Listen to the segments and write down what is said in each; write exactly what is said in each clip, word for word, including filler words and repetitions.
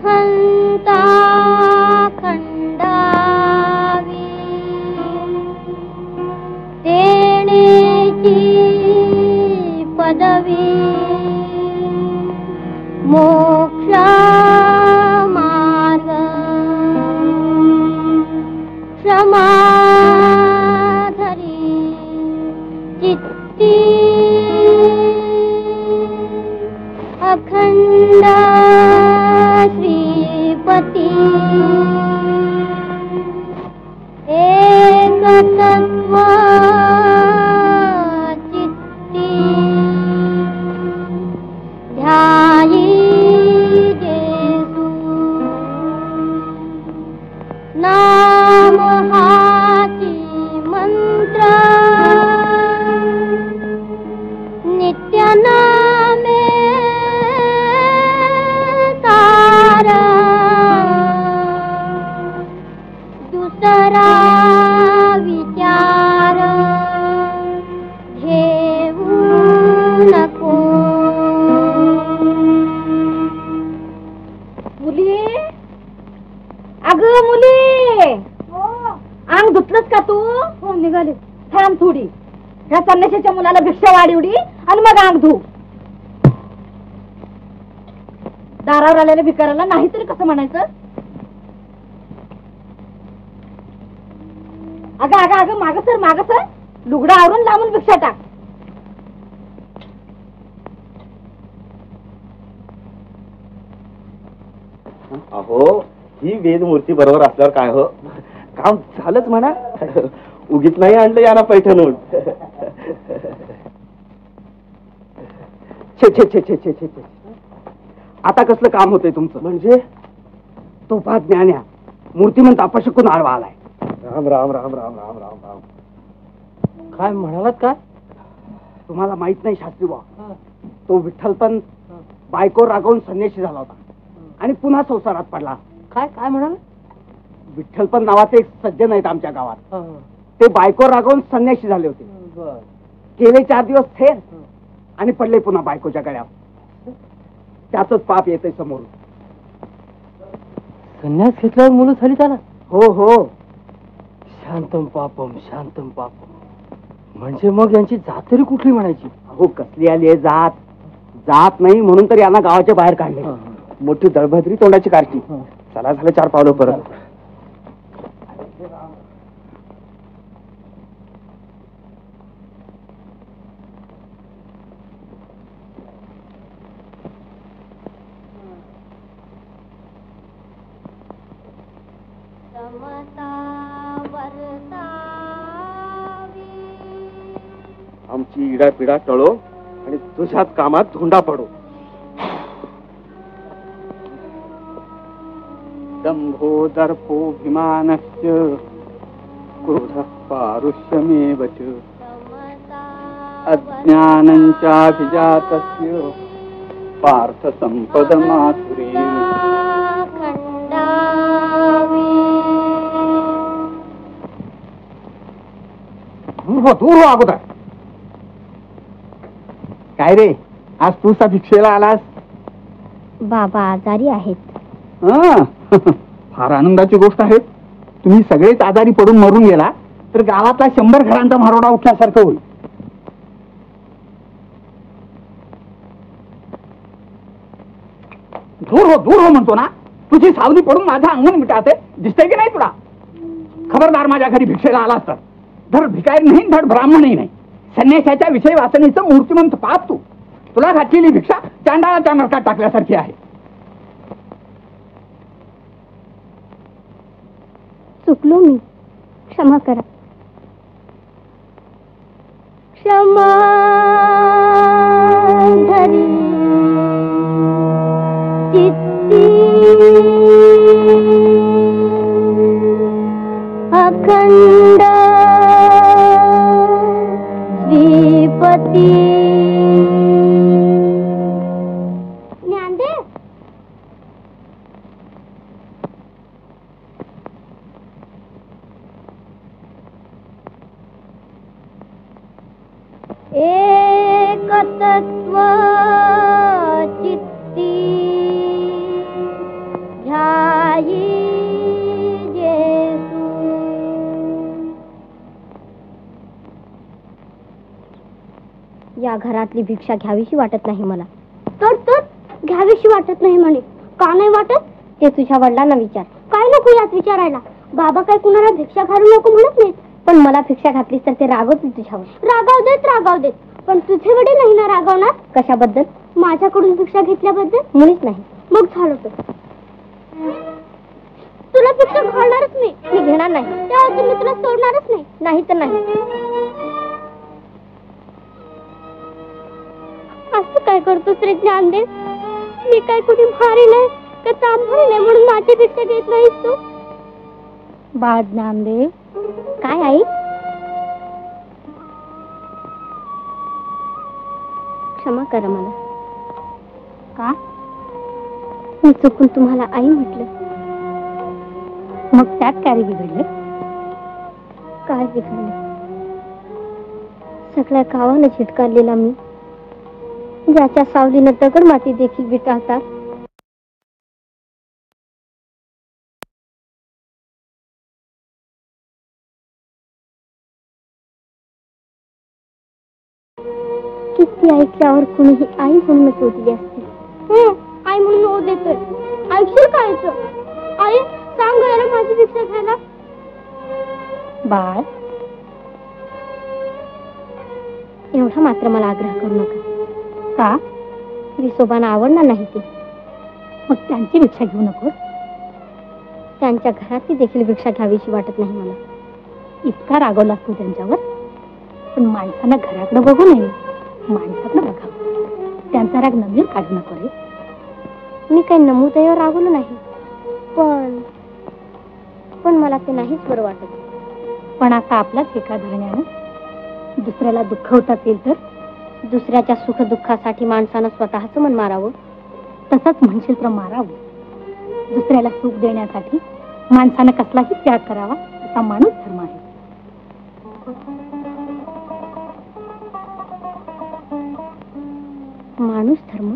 महंता खंडावी देण्याची पदवी मोक्ष मार्ग क्षमाधरी चित्ती अखंड श्रीपती एकतत्व चित्ती ध्यायी जेसु नाम हाची मंत्र नित्य नामे तारा दुसरा विचार घेऊ नको. मुली, अगं मुली, अंग धुतलंस का तू? हो निघाले. थांब थोडी, ह्या संन्याशाच्या मुलाला भिक्षा वाढीवडी आणि मग अंग धु. दारावर आलेल्या भिकाऱ्याला नाहीतरी कसं म्हणायचं? अगं अगं अगं माग सर माग सर, लुगडा आवरून लांबून भिक्षा टाक. अहो ही वेदमूर्ती बरोबर असल्यावर काय हो, काम झालंच म्हणा. उगीच नाही आणलं याला पैठणून. छे छे छे छे छे छे छे. आता कसलं काम होतंय तुमचं? म्हणजे तो पाच ज्ञान्या मूर्तिमंत अपशकून आळवा आलाय. राम राम राम राम राम राम राम. काय म्हणालात काय? तुम्हाला माहित नाही शास्त्री बुवा, तो विठ्ठल पण बायको रागवून संन्याशी झाला होता आणि पुन्हा संसारात पडला. काय काय म्हणाल? विठ्ठल पण नावाचे एक सज्जन आहेत आमच्या गावात, ते बायको रागवून संन्याशी झाले होते. गेले चार दिवस थेर आणि पडले पुन्हा बायकोच्या गळ्यावर. त्याच पाप येते समोर. संन्यास घेतल्यावर मुलं झाली त्याला? हो हो. शांतम पापम शांतम पापम. म्हणजे मग यांची जात तरी कुठली म्हणायची? हो कसली आली आहे जात? जात नाही म्हणून तर यांना गावाच्या बाहेर काढले. मोठी दळभद्री तोंडाची कारची. चला झालं चार पावलं परत. आमची इडा पिडा टळो आणि तुझ्याच कामात धोंडा पडो. दंभो दर्पोभिमानस्य क्रोधः पारुष्यमेव च अज्ञानञ्चाभिजातस्य पार्थ संपदमासुरीम्. दूर हो दूर हो अगोदर. काय रे आज तू सा भिक्षेला आलास? बाबा आजारी आहेत. फार आनंदाची गोष्ट आहे. तुम्ही सगळेच आजारी पडून मरून गेला तर गावातला शंभर घरांचा मारोडा उठल्यासारखं होईल. दूर हो दूर हो म्हणतो ना. तुझी सावली पडून माझा अंगण मिटाते दिसतंय की नाही तुला? खबरदार माझ्या घरी भिक्षेला आलास तर धड भिकारी नाही धड ब्राह्मणही नाही. संन्यासाच्या विषय वाचनेचं मूर्तिमंत पाप तू. तुला घातलेली भिक्षा चांडाळाच्या नरकात टाकल्यासारखी आहे. चुकलो मी, क्षमा करा. क्षमा धरी चित्ती अखंड श्रीपती. ज्ञानदेव एकतत्व चित्ती या घरातली भिक्षा घ्यावीशी वाटत नाही मला. तर तर घ्यावीशी वाटत नाही म्हणे. का नाही वाटत ते तुझ्या वडिलांना विचार. काय नको यात विचारायला. बाबा काय कुणाला भिक्षा घालू नको म्हणत नाहीत. पण मला भिक्षा घातलीस तर ते रागवतील तुझ्यावर. रागाव देत रागाव देत. पण तुझे वडील नाही ना रागवणार. कशाबद्दल? माझ्याकडून भिक्षा घेतल्याबद्दल. मुळीच नाही. मग झालं तर तुला भिक्षा घालणारच नाही. मी घेणार नाही. त्यावर मी तुला सोडणारच नाही. नाही तर नाही. असं काय करतोस रे ज्ञानदेव? मी काय कुठे भारी नाही का ताम भरले नाही म्हणून माझी भिक्षा घेत नाहीस तू? बाळ ज्ञानदेव. काय आई? क्षमा करा मला. का? मी चुकून तुम्हाला आई म्हटलं. मग त्यात काय बिघडलं? काय बिघडलं? सगळ्या गावानं चिटकारलेला मी, ज्याच्या सावलीनं दगड माती देखील विटाळतात, किती ऐकल्यावर कुणीही आई म्हणूनच ओढली असते. आई म्हणून ओ देतोय. ऐकशील काय? आई सांग याला माझी भिक्षा घ्यायला. बाळ, एवढा मात्र मला आग्रह करू नका. का? विसोबांना आवडणार नाही ते. मग त्यांची भिक्षा घेऊ नकोस. त्यांच्या घरातली देखील भिक्षा घ्यावीशी वाटत नाही मला. इतका रागवलास तू त्यांच्यावर? पण माणसानं घराकडे बघू नये, माणसाकडे बघा. त्यांचा राग नमीर काढू नको रे. मी काही नमुदयावर रागवलो नाही. पण पण मला ते नाहीच बरं वाटत. पण आता आपलाच एका धरण्यानं दुसऱ्याला दुःखवता येईल तर? दुसऱ्याच्या सुख दुःखासाठी माणसानं स्वतःच मन मारावं. तसंच म्हणशील तर मारावं. दुसऱ्याला सुख देण्यासाठी माणसानं कसलाही त्याग करावा असा माणूस धर्म आहे. माणूस धर्म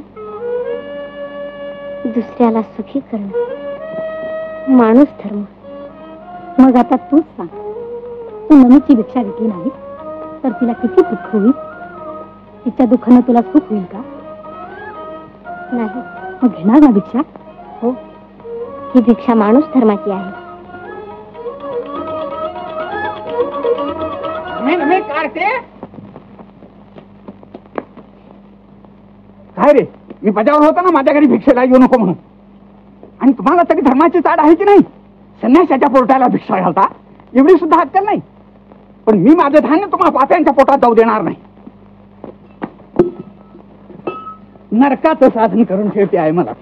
दुसऱ्याला सुखी करणं माणूस धर्म. मग आता तूच सांग, तू नमीची भिक्षा घेतली नाही तर तिला किती दुःख होईल? तिच्या दुःखानं तुला सुख होईल का? नाही. मग घेणार ना भिक्षा? हो, ही भिक्षा माणूस धर्माची आहे. काय रे, मी बजावून होता ना माझ्या घरी भिक्षेला येऊ नको म्हणून. आणि तुम्हाला तरी धर्माची चाड आहे की नाही? संन्याशाच्या पोटाला भिक्षा घालता एवढी सुद्धा अक्कल नाही. पण मी माझं धान्य तुम्हाला पाप्यांच्या पोटात जाऊ देणार नाही. नरकाचं साधन करून ठेवते आहे मला.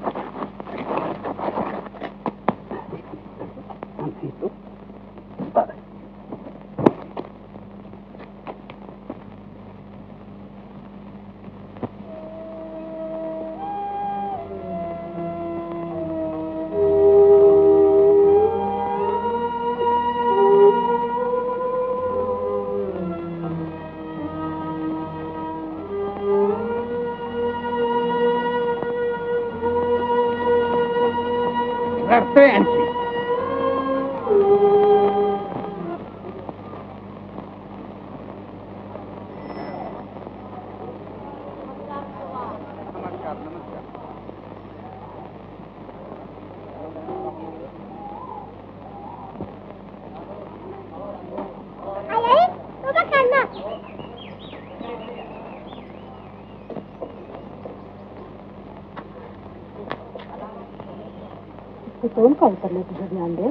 तोंड काय करणार तुझं ज्ञानदेव?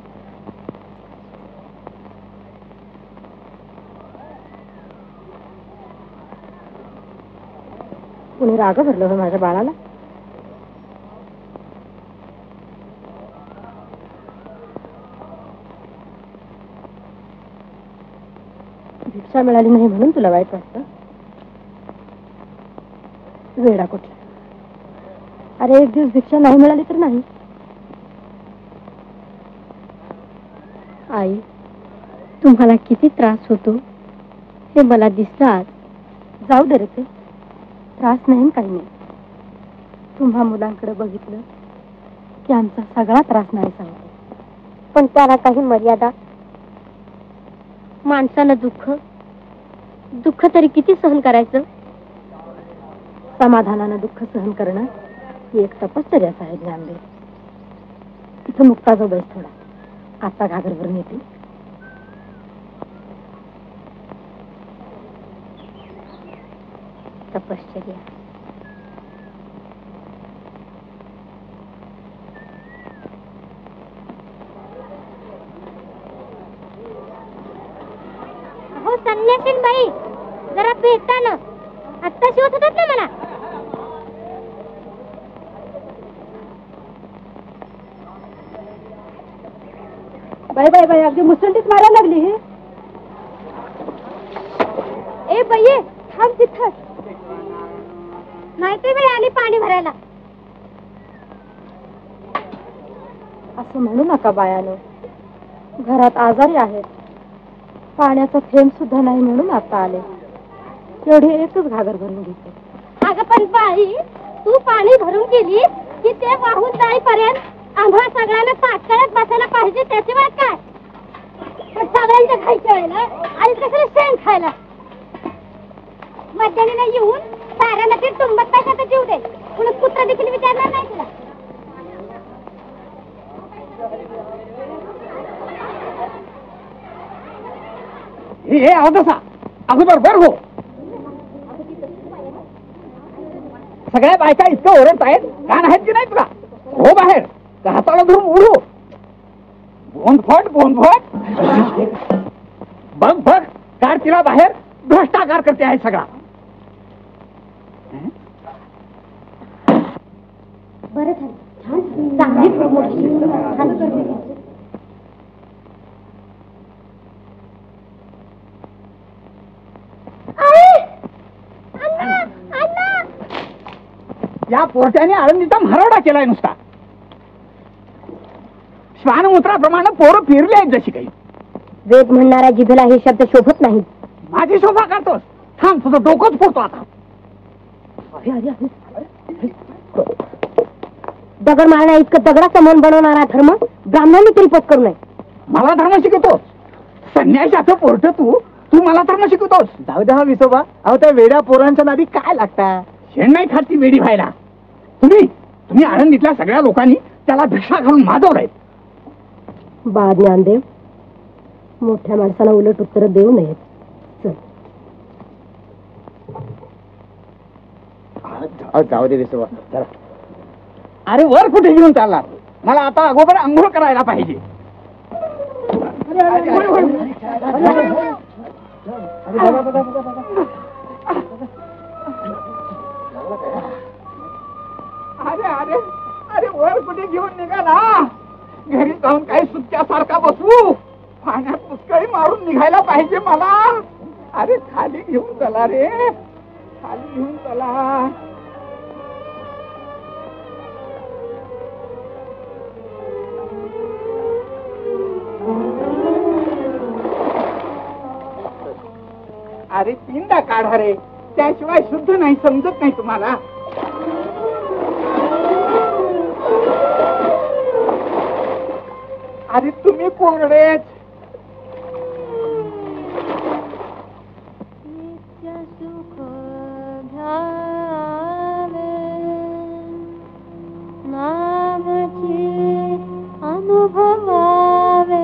कुणी राग भरलं हो माझ्या बाळाला? भिक्षा मिळाली नाही म्हणून तुला वाईट वाटतं? वेडा कुठला. अरे एक दिवस भिक्षा नाही मिळाली तर नाही. आई, तुम्हाला किती त्रास होतो हे मला दिसलं आज. जाऊ दे रे, ते त्रास नाही काही नाही. तुम्हा मुलांकडे बघितलं की आमचा सगळा त्रास नाही सांगतो. पण त्याला काही मर्यादा. माणसानं दुःख दुःख तरी किती सहन करायचं? समाधानानं दुःख सहन करणं ही एक तपश्चर्याच आहे ज्ञानदेव. इथं मुक्ता जो बैस थोडा, आता घागरभरून येते. तपश्चर्या हो संन्यासीन बाई, जरा भेटा ना. आत्ता शिवत होतात ना मला. बाई बाई बाई, अगदी मुसंडीत मारायला लागली. ए बाई थांब तिथं. नाही ते बाई आली पाणी भरायला. असं म्हणू नका बायानो, घरात आजारी आहेत. पाण्याचा थेंब सुद्धा नाही म्हणून आता आले. एवढी एकच घागर भरून घेते. अगं पण बाई, तू पाणी भरून गेली की ते वाहून जाईपर्यंत आम्हा सगळ्यांना ताटकळत बसायला पाहिजे. त्याची वाट काय? पण सगळ्यांच्या खायच्या वेळेला आणि कशाला शेण खायला. मध्याने येऊन साऱ्यांना ते तुंबत पैशाचा जीव दे. कुणी कुत्रा देखील विचारणार नाही तुला. हे अवदसा अगोदर बर हो. सगळ्या बायका इतकं ओरडत आहेत, कान आहेत की नाही तुला? हो बाहेर, हाताला धरून उडू. बोंदफट बोंदफट. बघ बघ, काढ तिला बाहेर. भ्रष्टाचार करते आहे सगळा. बरं झालं, छान चांगली प्रमोशन. या पोरट्याने आळंदीचा मराठा केलाय नुसता. श्वानमूत्राप्रमाणे पोरं फिरले आहेत जशी काही. वेद म्हणणाऱ्या जिभेला हे शब्द शोभत नाही. माझी शोभा करतोस? थांब, तुझं डोकंच फोडतो आता. दगड मारण्या इतकं दगडाचं मन बनवणारा धर्म ब्राह्मणांनी तरी पत्करू नये. मला धर्म शिकवतोस? संन्याशाचं पोरट तू तू मला धर्म शिकवतोस? जाऊ द्या विसोबा. अहो त्या वेड्या पोरांच्या नादी काय लागता? शेण नाही खाती वेडी व्हायला. तुम्ही तुम्ही आळंदीतल्या सगळ्या लोकांनी त्याला भिक्षा घालून माजवलंय. बा ज्ञानदेव, मोठ्या माणसाला उलट उत्तर देऊ नयेत. चल. जाऊ दे विसोबा जरा. अरे वर कुठे घेऊन चालला? मला आता अगोदर आंघोळ करायला पाहिजे. अरे अरे अरे वर कुठे घेऊन निघा ना. घरी जाऊन काही सुटक्यासारखा बसू. पाण्यात पुष्कळी मारून निघायला पाहिजे मला. अरे खाली घेऊन चला रे, खाली घेऊन चला. अरे पिंडा काढा रे, त्याशिवाय शुद्ध नाही समजत नाही तुम्हाला. अरे तुम्ही कोरडेच. सुख घ्यावे नामची अनुभवावे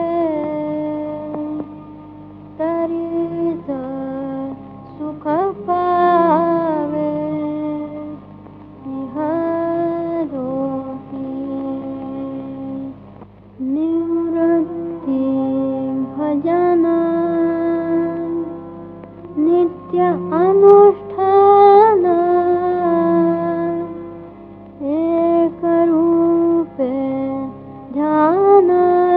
तरीच सुख पावे. निवृत्ती भजन नित्य अनुष्ठान एक रूपे ध्यान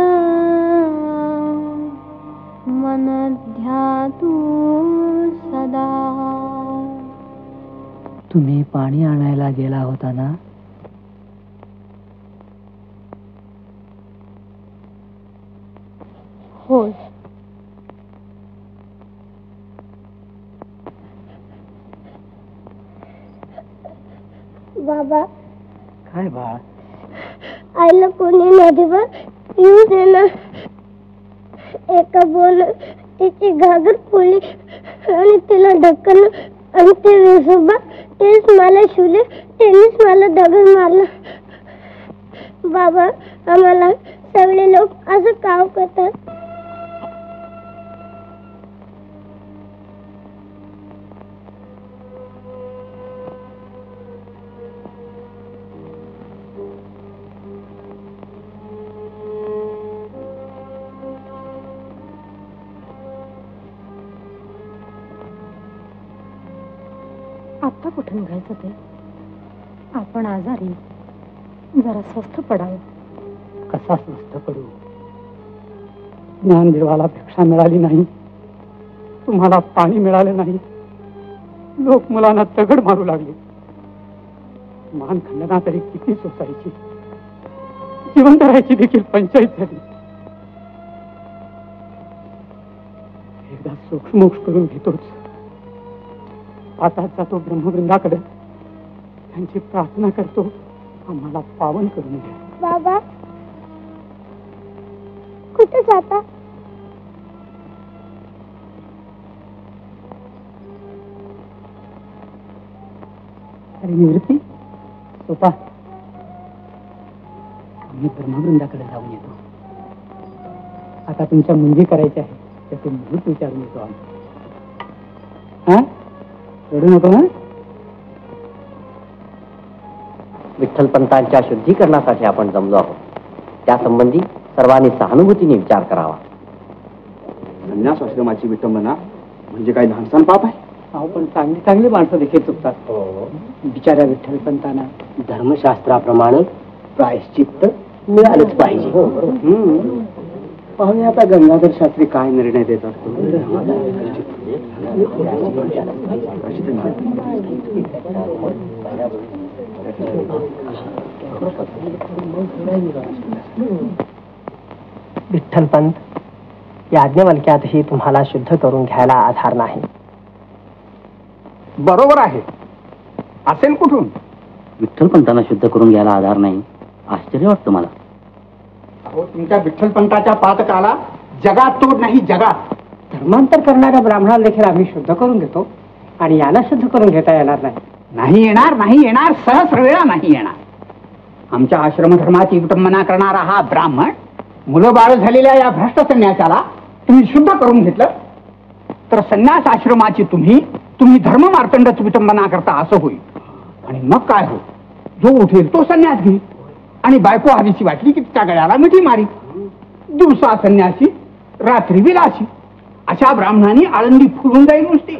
मन ध्यातू सदा. तुम्ही पाणी आणायला गेला होता ना? होय. बाबा, काय बाळ? आईला कोणी नदीवर येऊ दे ना. एका बोल तिची घागर फुली आणि तिला ढकललं आणि ते विसोबा तेच मला शिवले, त्यांनीच मला दगड मारला. बाबा, आम्हाला सगळे लोक असं काव करतात. आता कुठे निघायचं ते? आपण आजारी, जरा स्वस्थ पडावं. कसा स्वस्थ पडू? ज्ञानदेवाला भिक्षा मिळाली नाही, तुम्हाला पाणी मिळाले नाही, लोक मुलांना दगड मारू लागले. मान खंडना तरी किती सोसायची, जिवंत राहायची देखील पंचायत झाली. एकदा सोक्षमोक्ष करून घेतोच. आता जातो ब्रह्मवृंदाकडे, त्यांची प्रार्थना करतो, आम्हाला पावन करून द्या. बाबा, कुठे जाता? अरे निवृत्ती, सोपा, आम्ही ब्रह्मवृंदाकडे जाऊन येतो. आता तुमच्या मुंजी करायची आहे, त्याचे मुहूर्त विचारून येतो आम्ही. हा, रडू नको ना. विठ्ठलपंतांच्या शुद्धीकरणासाठी आपण जमलो आहोत. त्यासंबंधी सर्वांनी सहानुभूतीने विचार करावा. संन्यास आश्रमाची विटंबना म्हणजे काही लहानसहान पाप आहे? अहो, पण चांगली चांगली माणसं देखील चुकतात. बिचाऱ्या विठ्ठलपंतांना धर्मशास्त्राप्रमाणे प्रायश्चित्त मिळालंच पाहिजे. पाहुणे आता गंगाधर शास्त्री काय निर्णय देतात. विठ्ठलपंत, याज्ञवल्क्यातही तुम्हाला शुद्ध करून घ्यायला आधार नाही. बरोबर आहे, असेल कुठून? विठ्ठलपंतांना शुद्ध करून घ्यायला आधार नाही, आश्चर्य वाटतं मला. अहो, तुमच्या विठ्ठलपंताच्या पातकाला जगात तोड नाही, जगात. धर्मांतर करणाऱ्या ब्राह्मणाला देखील आम्ही शुद्ध करून घेतो आणि याला शुद्ध करून घेता येणार नाही. नाही येणार, नाही येणार, सहस्र वेळा नाही येणार. आमच्या आश्रमधर्माची विटंबना करणारा हा ब्राह्मण मुलं बाळ झालेल्या या भ्रष्ट संन्यासाला तुम्ही शुद्ध करून घेतलं तर संन्यास आश्रमाची तुम्ही तुम्ही धर्म मार्तंडच विटंबना करता असं होईल. आणि मग काय हो, जो उठेल तो संन्यास घेईल आणि बायको हवीची वाटली की तिच्या गळ्याला मिठी मारी. दिवसा संन्यासी, रात्री विलासी, अशा ब्राह्मणांनी आळंदी फुलून जाईल नुसती.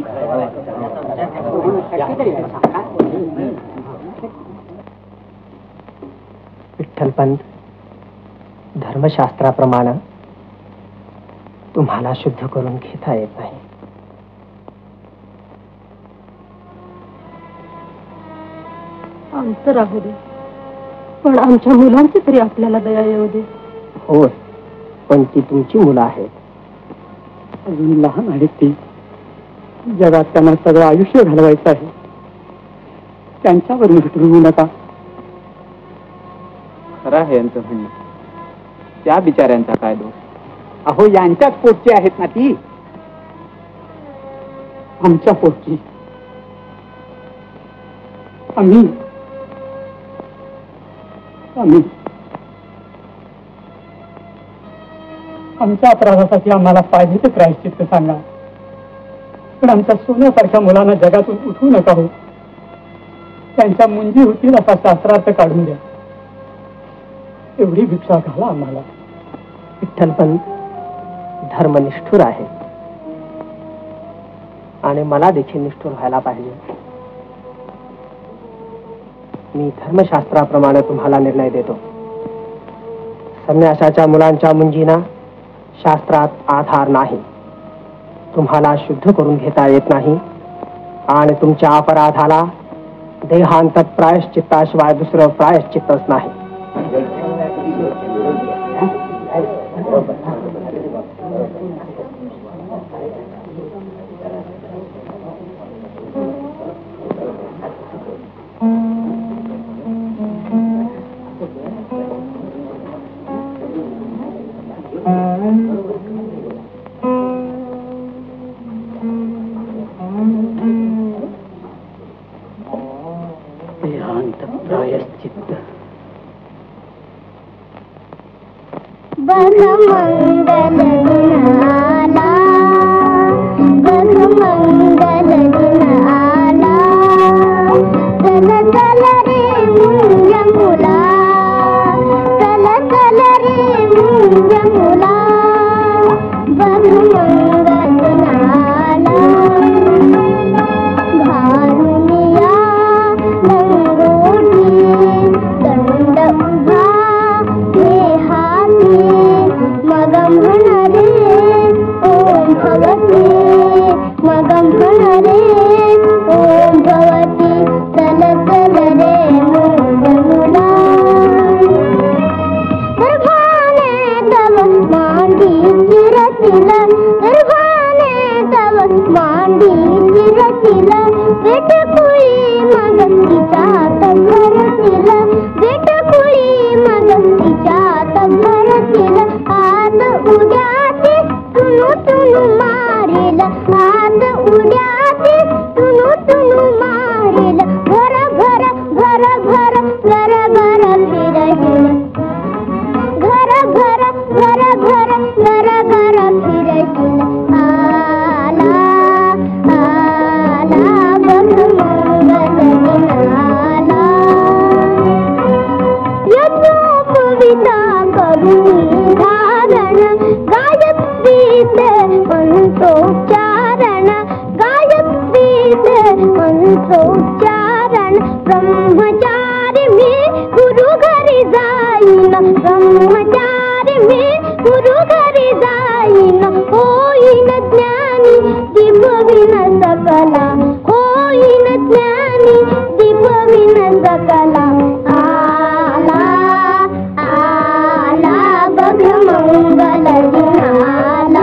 विठ्ठलपंत, धर्मशास्त्राप्रमाणे तुम्हाला शुद्ध करून घेता येत नाही. आमचं राहू दे, पण आमच्या मुलांची तरी आपल्याला दया येऊ दे. होय, पण ती तुमची मुलं आहेत. अजून लहान आहेत ती. जगात त्यांना सगळं आयुष्य घालवायचं आहे. त्यांच्यावर विटरू नका. खरं आहे यांचं म्हणणं. त्या बिचाऱ्यांचा काय दोष? अहो, यांच्याच पोटची आहेत ना ती. आमच्या पोटची. आम्ही आम्ही आमच्या अपराधासाठी आम्हाला पाहिजे ते प्रायश्चित्त सांगा. पण आमच्या सोन्यासारख्या मुलांना जगातून उठवू नका हो. त्यांच्या मुंजी होतील असा शास्त्रार्थ काढून द्या. एवढी भिक्षा घाला आम्हाला. विठ्ठलपंत धर्मनिष्ठुर आहे आणि मला देखील निष्ठुर व्हायला पाहिजे. मी धर्मशास्त्राप्रमाणे तुम्हाला निर्णय देतो. संन्यासाच्या मुलांच्या मुंजीना शास्त्रात आधार नाही. तुम्हाला शुद्ध करून घेता येत नाही आणि तुमच्या अपराधाला देहांत प्रायश्चित्ताशिवाय दुसरं प्रायश्चित्तच नाही. बघ मंगल दिन आला, बघ मंगल दिन आला, चल चल रे मुंज मुला, चल चल रे मुंज मुला, बघ मंगल दिन आला. घालूनिया लंगोटी दंड उभा हे हाती, मग म्हणरे ओम भगवती, मग म्हणरे ओम भगवती, चल चल रे मुंज मुला. गर्भाने तव मांडी चिरतील, गर्भाने तव मांडी चिरतील, बेटकुळी मग तिच्यात भरतील, बेटकुळी मग तिच्यात भरतील, आत उद्याचे तुनु तुनु मारेल, आत उद्याचे तुनु तुनु मारेल, घर घर घर घर घर घर फिरहील, घर घर घर घर घर घर फिरहील. आला आला बघ मंगल दिन आला. यज्ञोपवीता करुणी धारण, गायत्रीचे मंत्रोच्चारण, गायत्रीचे मंत्रोच्चारण, ब्रह्मचारी मी गुरु घरी जाईन, ब्रह्मचारी मी गुरु घरी जाईन, होईन ज्ञानी दीपविन सकला, होईन ज्ञानी दीपविन सकला. आला आला बघ मंगल दिन आला.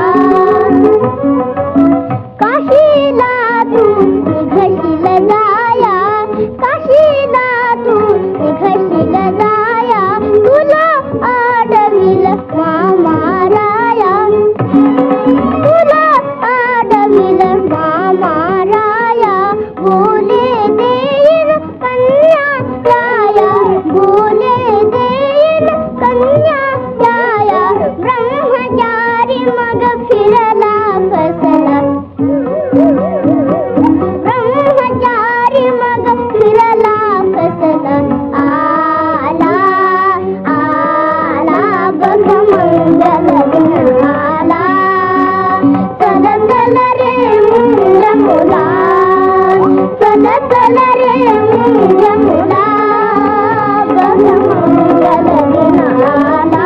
काशीला तू निघशील जाया, काशीला तू निघशील जाया, तुला आडविल मामाराया, तुला आडविल मामाराया, बोले देईन कन्या राया, बोले देईन कन्या राया. ब्रह्मचारी मग फिरला कसला, ब्रह्मचारी मग फिरला कसला. आला आला बघ मंगल दिन आला. चल चल रे मुंज मुला, चल चल रे मुंज मुला, बघ मंगल दिन आला.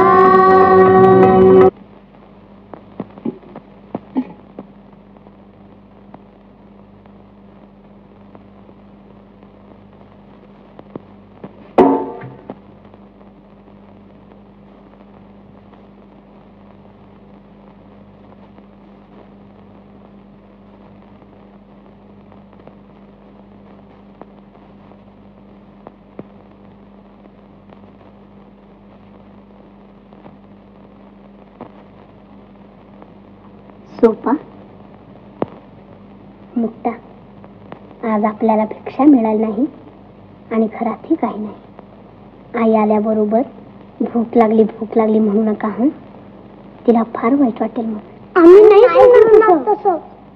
सोपा मुक्ता, आज आपल्याला भिक्षा मिळाली नाही आणि घरातही काही नाही. आई आल्याबरोबर भूक लागली भूक लागली म्हणू नका हं, तिला फार वाईट वाटेल. मग आम्ही नाही तसं.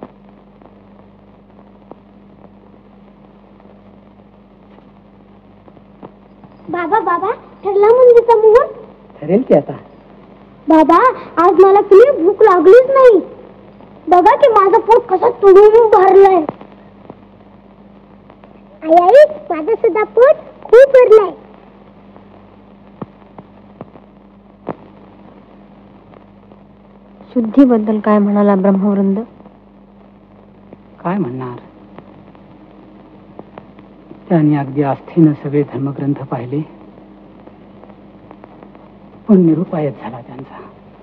बाबा बाबा ठरला मंदिरचा मुहूर्त? ठरेल की आता. बाबा आज मला किती भूक लागलीच नाही. बघा की माझं पोट कसं तुडून भरलंय. आई आई माझं सुद्धा पोट खूप भरलंय. शुद्धीबद्दल काय म्हणाला ब्रह्मवृंद? काय म्हणणार, त्यांनी अगदी आस्थेनं सगळे धर्मग्रंथ पाहिले, पण निरुपायच झाला त्यांचा.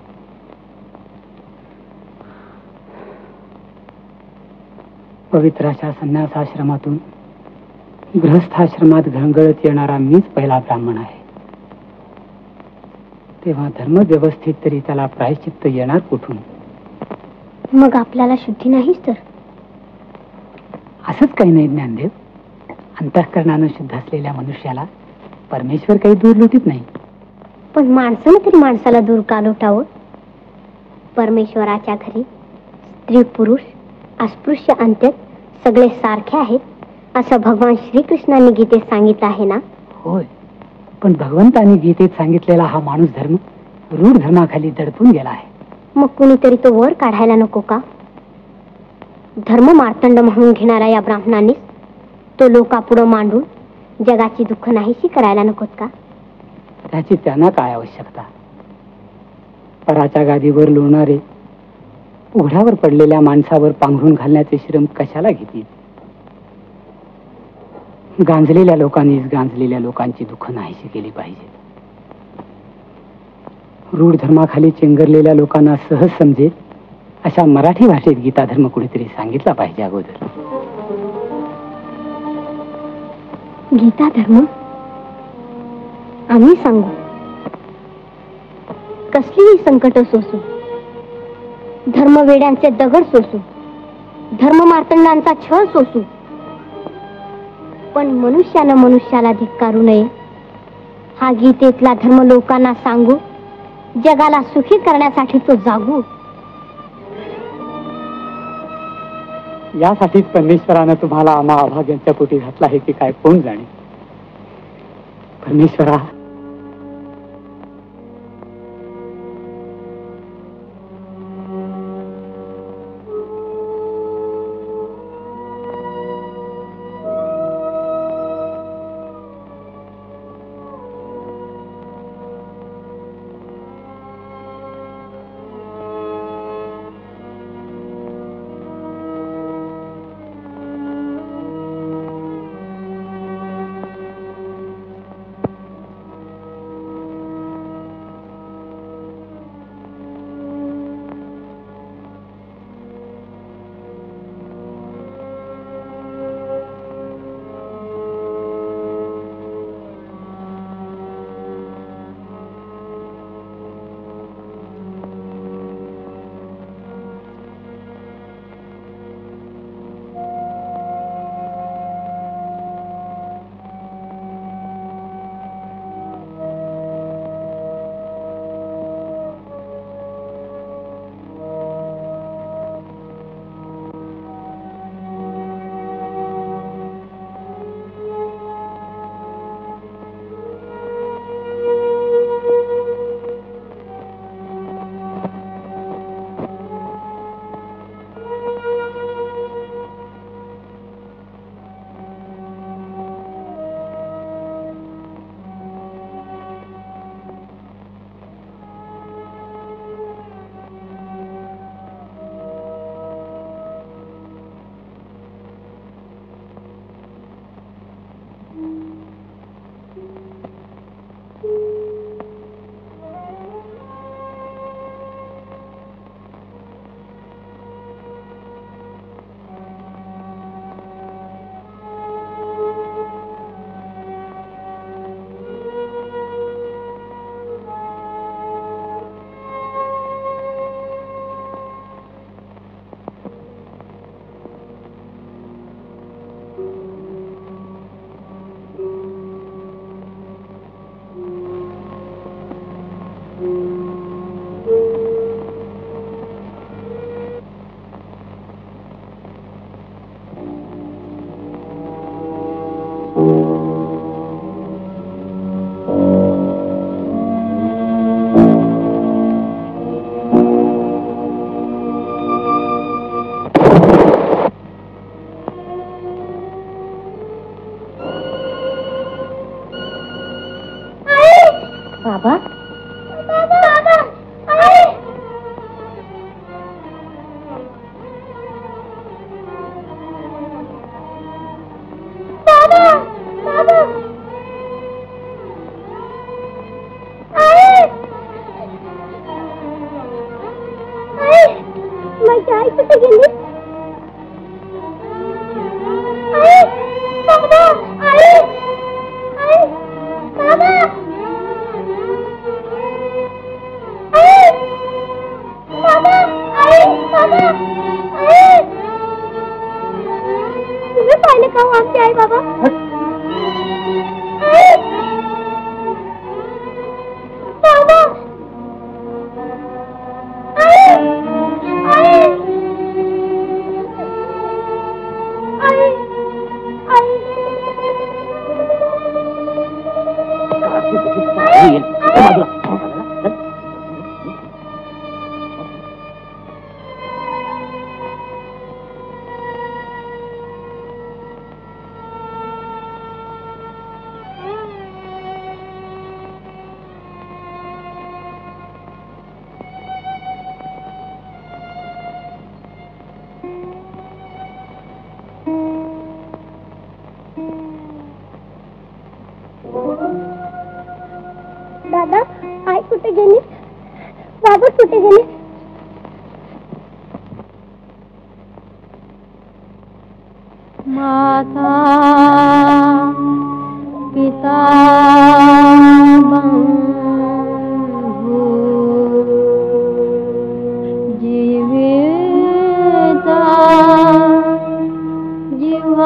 पवित्र अशा संन्यासाश्रमातून गृहस्थाश्रमात घंगळत येणारा मीच पहिला ब्राह्मण आहे. तेव्हा धर्म व्यवस्थित तरी त्याला प्रायश्चित्त येणार कुठून? मग आपल्याला शुद्धी नाहीच तर? असंच काही नाही ज्ञानदेव. अंतःकरणानं शुद्ध असलेल्या मनुष्याला परमेश्वर काही दूर लुटीत नाही. पण माणसानं तरी माणसाला दूर का लोटावं? परमेश्वराच्या घरी स्त्री पुरुष अस्पृश्य अंत्य सगळे सारखे आहेत असं भगवान श्रीकृष्णांनी गीतेत सांगितलं आहे ना? होय, पण भगवंतांनी गीतेत सांगितलेला हा माणूस धर्म रूढ धर्माखाली दडपून गेला आहे. मग कुणीतरी तो वर काढायला नको का? धर्म मार्तंड म्हणून घेणाऱ्या या ब्राह्मणांनी तो लोकापुढं मांडून जगाची दुःख नाहीशी करायला नकोत का? त्याची त्यांना काय आवश्यकता? पराच्या गादीवर लोळणारे उघड्यावर पडलेल्या माणसावर पांघरून घालण्याचे श्रम कशाला घेतील? गांजलेल्या लोकांनीच गांजलेल्या लोकांची दुःख नाहीशी केली पाहिजे. रूढ धर्माखाली चेंगरलेल्या लोकांना सहज समजेल अशा मराठी भाषेत गीता धर्म कुठेतरी सांगितला पाहिजे अगोदर. गीता धर्म आम्ही सांगू, कसलीही संकट सोसू, धर्मवेड्यांचे दगड सोसू, धर्म मार्तंडांचा छळ सोसू, पण मनुष्यानं मनुष्याला धिक्कारू नये हा गीतेतला धर्म लोकांना सांगू, जगाला सुखी करण्यासाठी तो जागू. यासाठीच परमेश्वरानं तुम्हाला आम्हा अभाग्यांच्या पोटी घातला आहे की काय कोण जाणे. परमेश्वरा, बाबा, माझी आई कुठे गेली? तुम्ही पाहिले का आमची आई बाबा? दादा, आई कुठे गेली? बाबा कुठे गेले? माता पिता बंधू जीविता जीवा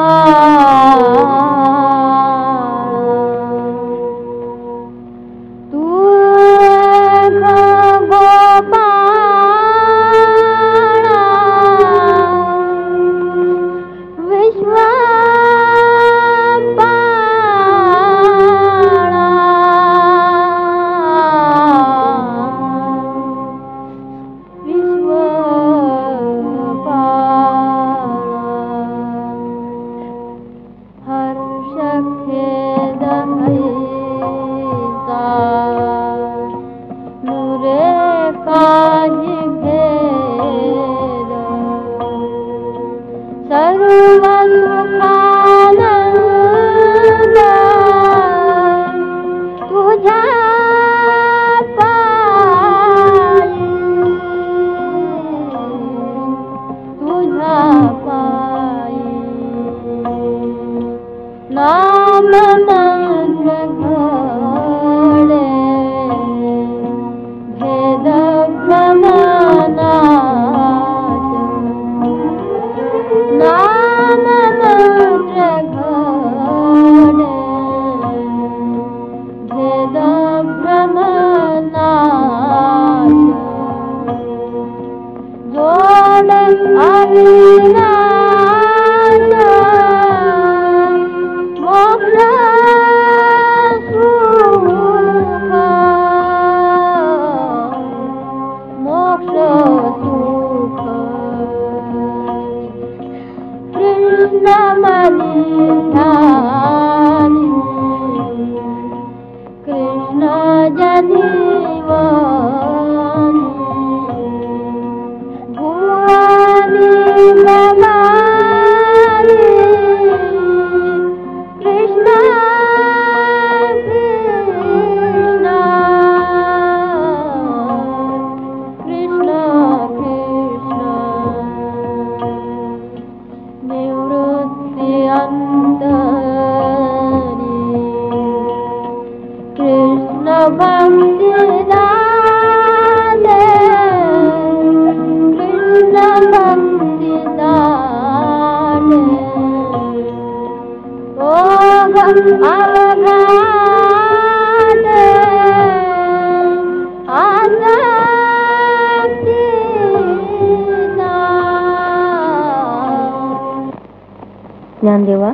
ज्ञानदेवा,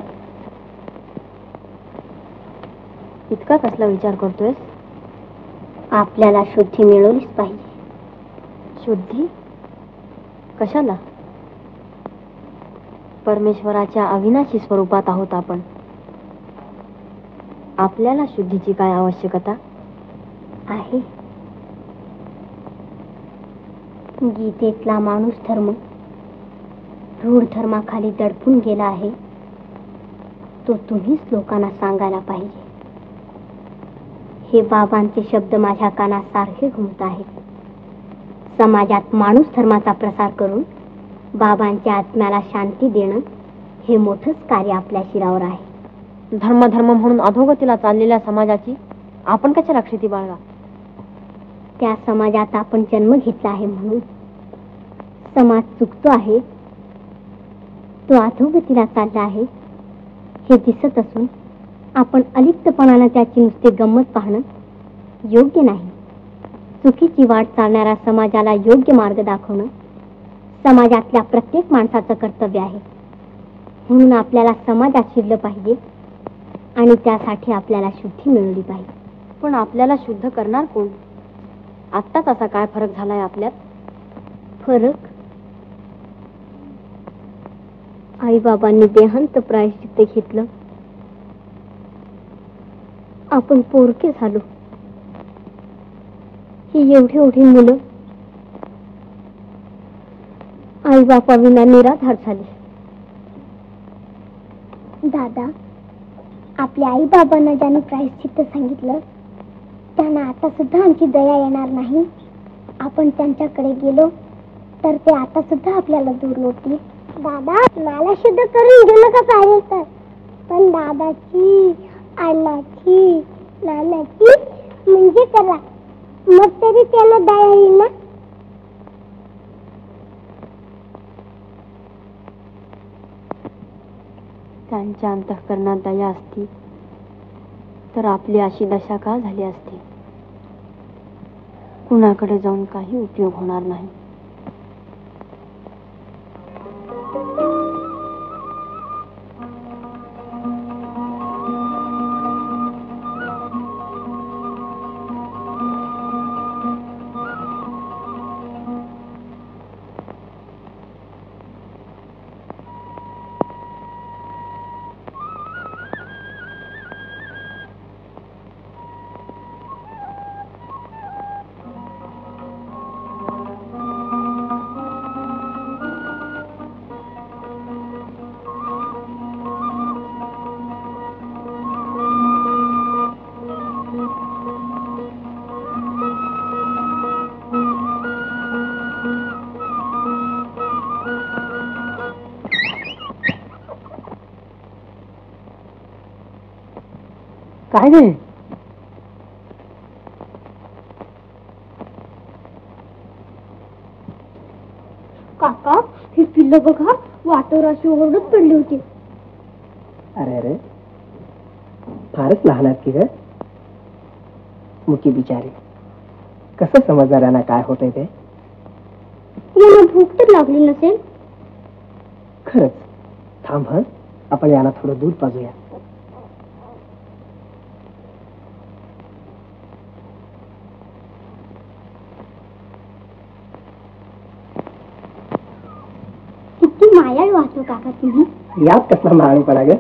इतका कसला विचार करतोयस? आपल्याला शुद्धी मिळवलीच पाहिजे. शुद्धी कशाला? परमेश्वराच्या अविनाशी स्वरूपात आहोत आपण. आपल्याला शुद्धीची काय आवश्यकता आहे? गीतेतला माणूस धर्म रूढ धर्माखाली दडपून गेला आहे, तो तुम्हीच लोकांना सांगायला पाहिजे. हे बाबांचे शब्द माझ्या कानात सारखे घुमत आहेत. समाजात माणूस धर्माचा प्रसार करून बाबांच्या आत्म्याला शांती देणं हे मोठंच कार्य आपल्या शिरावर आहे. धर्म धर्म म्हणून अधोगतीला चाललेल्या समाजाची आपण कशाला क्षिती बाळगा? त्या समाजात आपण जन्म घेतला आहे म्हणून समाज चुकतो आहे, तो अधोगतीला चालला आहे हे दिसत असून आपण अलिप्तपणानं त्याची नुसती गंमत पाहणं योग्य नाही. चुकीची वाट चालणाऱ्या समाजाला योग्य मार्ग दाखवणं समाजातल्या प्रत्येक माणसाचं कर्तव्य आहे. म्हणून आपल्याला समाजात शिरलं पाहिजे आणि त्यासाठी आपल्याला शुद्धी मिळवली पाहिजे. पण आपल्याला शुद्ध करणार कोण? आत्ताच असा काय फरक झालाय आपल्यात? फरक? आई बाबांनी देहांत प्रायश्चित्त घेतलं, आपण पोरके झालो. ही एवढी एवढी मुलं आई बापा विना निराधार झाली. दादा, आपल्या आई बाबांना ज्याने प्रायश्चित्त सांगितलं त्यांना आता सुद्धा आमची दया येणार नाही. आपण त्यांच्याकडे गेलो तर ते आता सुद्धा आपल्याला दूर होतील. दादा, मला शुद्ध करून घेऊ नका पाहिजे तर, पण दादाची, अण्णाची, नानाची म्हणजे करा, मग तरी त्याला दया येईल ना. त्यांच्या अंतःकरणात दया असती तर आपली अशी दशा का झाली असती? कुणाकडे जाऊन काही उपयोग होणार नाही. काय नाही. काका, ही पिल्लं बघा, वाटेवर अशी ओरडत पडली होती. अरे अरे, फारच लहान आहेत की ग. मुकी बिचारी, कसं समजणार यांना काय होतंय ते? यांना भूक तर लागली नसेल. खरंच. थांब हं, आपण यांना थोडं दूध पाजूया. मायाळू वाचतो काका तुम्ही. यात कसला माळूपणा ग.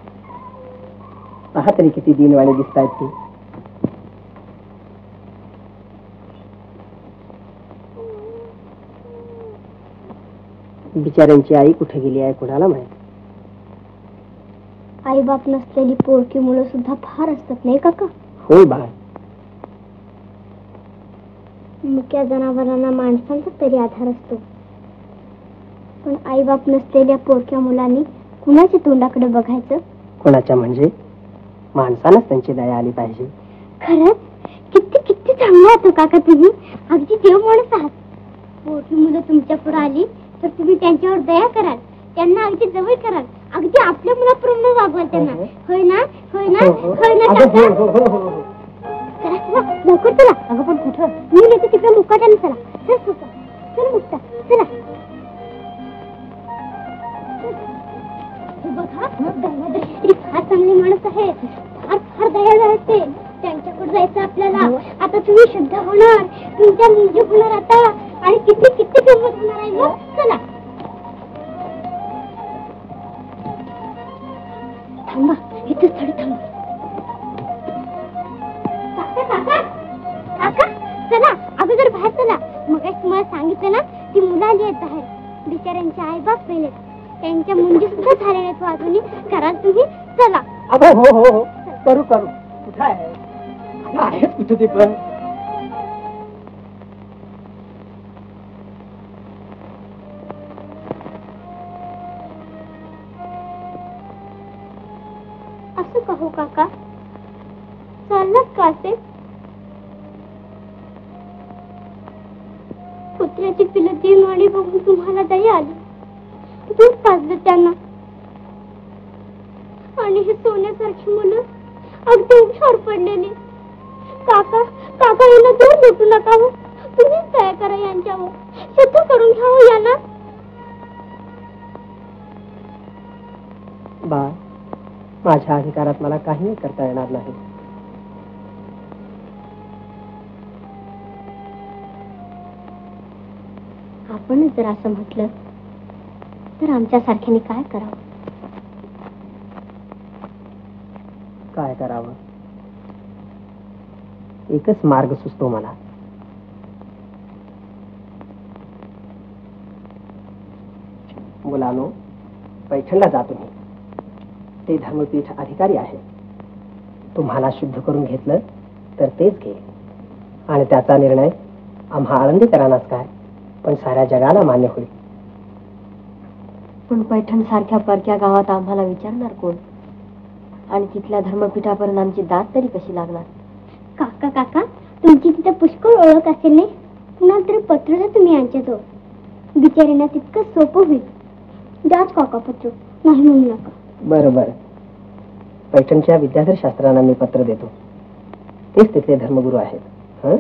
पहा तरी किती दिनवाणी दिसतायत ती. बिचाऱ्यांची आई कुठे गेली आहे कुणाला माहित. आई बाप नसलेली पोरकी मुलं सुद्धा फार असतात नाही काका? होय बाळ. मुक्या जनावरांना माणसांचा तरी आधार असतो, पण आई बाप नसलेल्या पोरक्या मुलांनी कुणाच्या तोंडाकडे बघायचं? कोणाच्या म्हणजे माणसालाच त्यांची दया आली पाहिजे. खरंच किती किती चांगले आहात काका तुम्ही. अगदी देव माणूस आहात. पोरकी मुलं तुमच्या पुढे आली तर तुम्ही त्यांच्यावर दया कराल, त्यांना अगदी जवळ कराल, अगदी आपल्या मुलाप्रमाणे वागवाल त्यांना. होय ना? होय ना? होय ना काका? चला चला लवकर चला. अगं पण कुठं? मी येते तिकडे मुकाट्याने. चला चल चल चल मुक्ता चला. बघा, दामोदर फार चांगले माणूस आहे, फार फार दयाळू आहेत ते. त्यांच्याकडे जायचं आपल्याला. आता तुम्ही शुद्ध होणार, तुमच्या मुंजी होणार आता, आणि किती किती गंमत होणार आहे. मग चला थांबा, इथे थोडी थांबा. काका काका काका चला अगोदर बाहेर चला. मग तुम्हाला सांगितलं ना, ती मुलं आली आहेत बाहेर. बिचाऱ्यांचे आई बाप मेले, त्यांच्या मुंजी सुद्धा झाले नाहीत वाजून. कराल तुम्ही? चला. हो हो हो करू करू. कुठं आहे? आहेत कुठं ते पण. असं का हो काका? चाललात का असे? कुत्र्याची पिलं दिनवाणी बघून तुम्हाला दया आली, दूध पाजलं त्यांना, आणि हे सोन्यासारखी मुलं अगदी उठावर पडलेली. काका काका यांना दूर भेटू नका हो. तुम्हीच दया करा यांच्यावर, शुद्ध करून घ्यावं यांना. बा, माझ्या अधिकारात मला काही करता येणार नाही. आपणच जर असं म्हटलं तर आमच्यासारख्याने काय करावं? काय करावं? एकच मार्ग सुचतो मला. मुलानो, पैठणला जा तुम्ही. ते धर्मपीठ अधिकारी आहे. तुम्हाला शुद्ध करून घेतलं तर तेच घे, आणि त्याचा निर्णय आम्हा आळंदीकरांनाच काय पण साऱ्या जगाला मान्य होईल. पण पैठण सारख्या परक्या गावात आम्हाला विचारणार कोण? आणि तिथल्या धर्मपीठापर्यंत आमची दात तरी कशी लागणार? काका काका तुमची तिथे पुष्कळ ओळख असेल नाही? पुन्हा तर पत्र द्या तुम्ही यांच्याजवळ. बिचाऱ्यांना तितकं सोपं होईल. द्याच काका पत्र, नाही म्हणू नका. बरं बरं, पैठणच्या विद्याधर शास्त्रांना मी पत्र देतो. तेच तिथले धर्मगुरू आहेत. हं?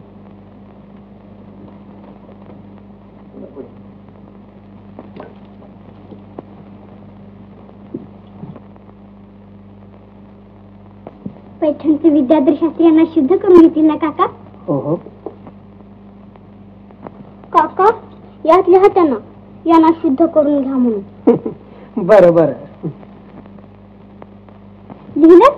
पैठणचे विद्याधर शास्त्री यांना शुद्ध करून घेतील ना काका? हो हो. काका यात लिहा त्यांना यांना शुद्ध करून घ्या म्हणून. बरं बरं. लिहिलं?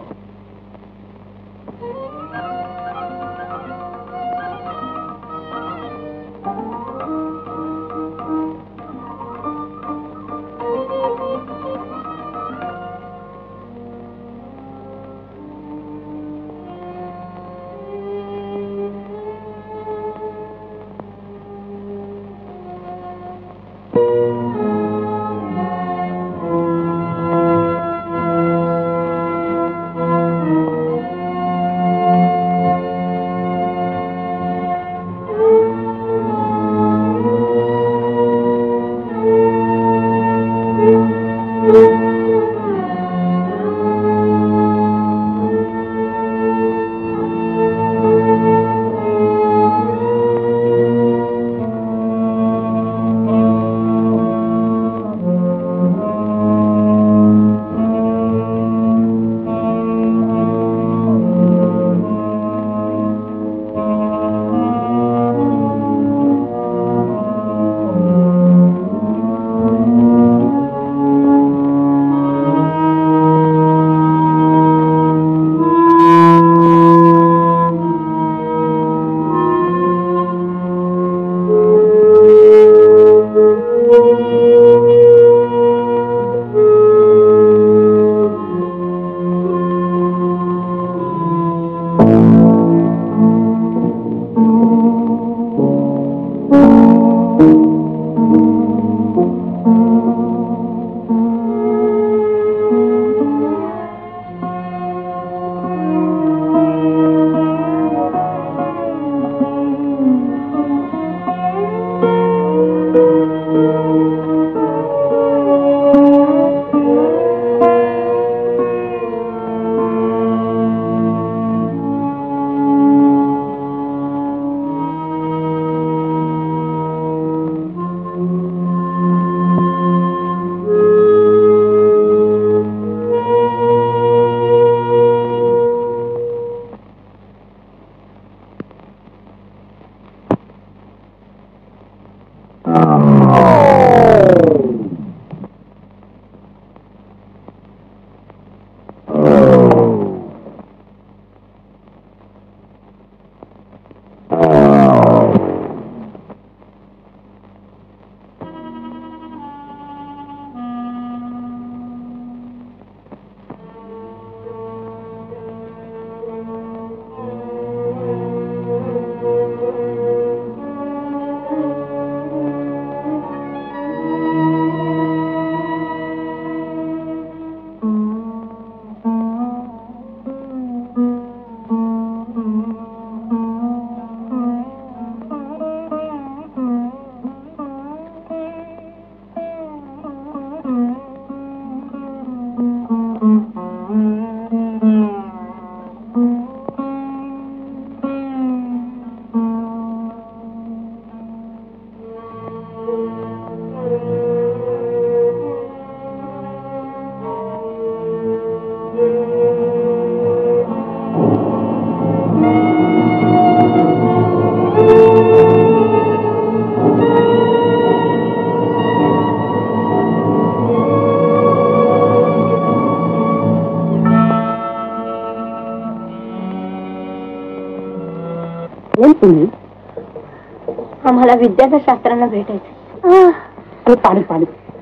कोण तुम्ही? आम्हाला विद्याधर शास्त्रांना भेटायचं. अरे पाणी पाणी.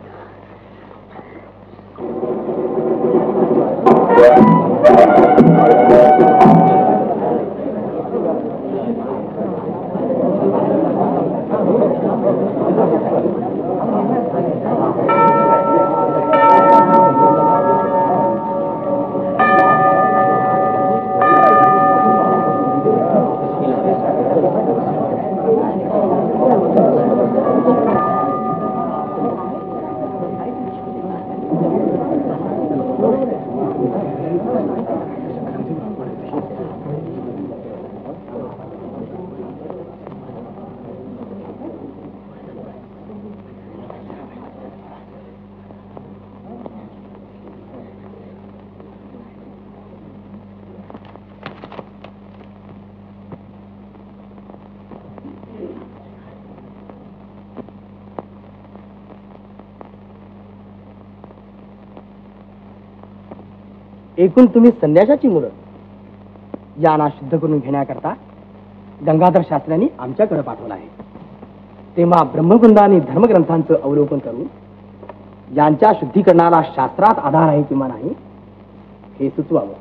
एकूण तुम्ही संन्यासाची मुलं. यांना शुद्ध करून घेण्याकरता गंगाधर शास्त्र्यांनी आमच्याकडे पाठवलं आहे. तेव्हा ब्रह्मगुंड आणि धर्मग्रंथांचं अवलोकन करून यांच्या शुद्धीकरणाला शास्त्रात आधार आहे किंवा नाही हे सुचवावं.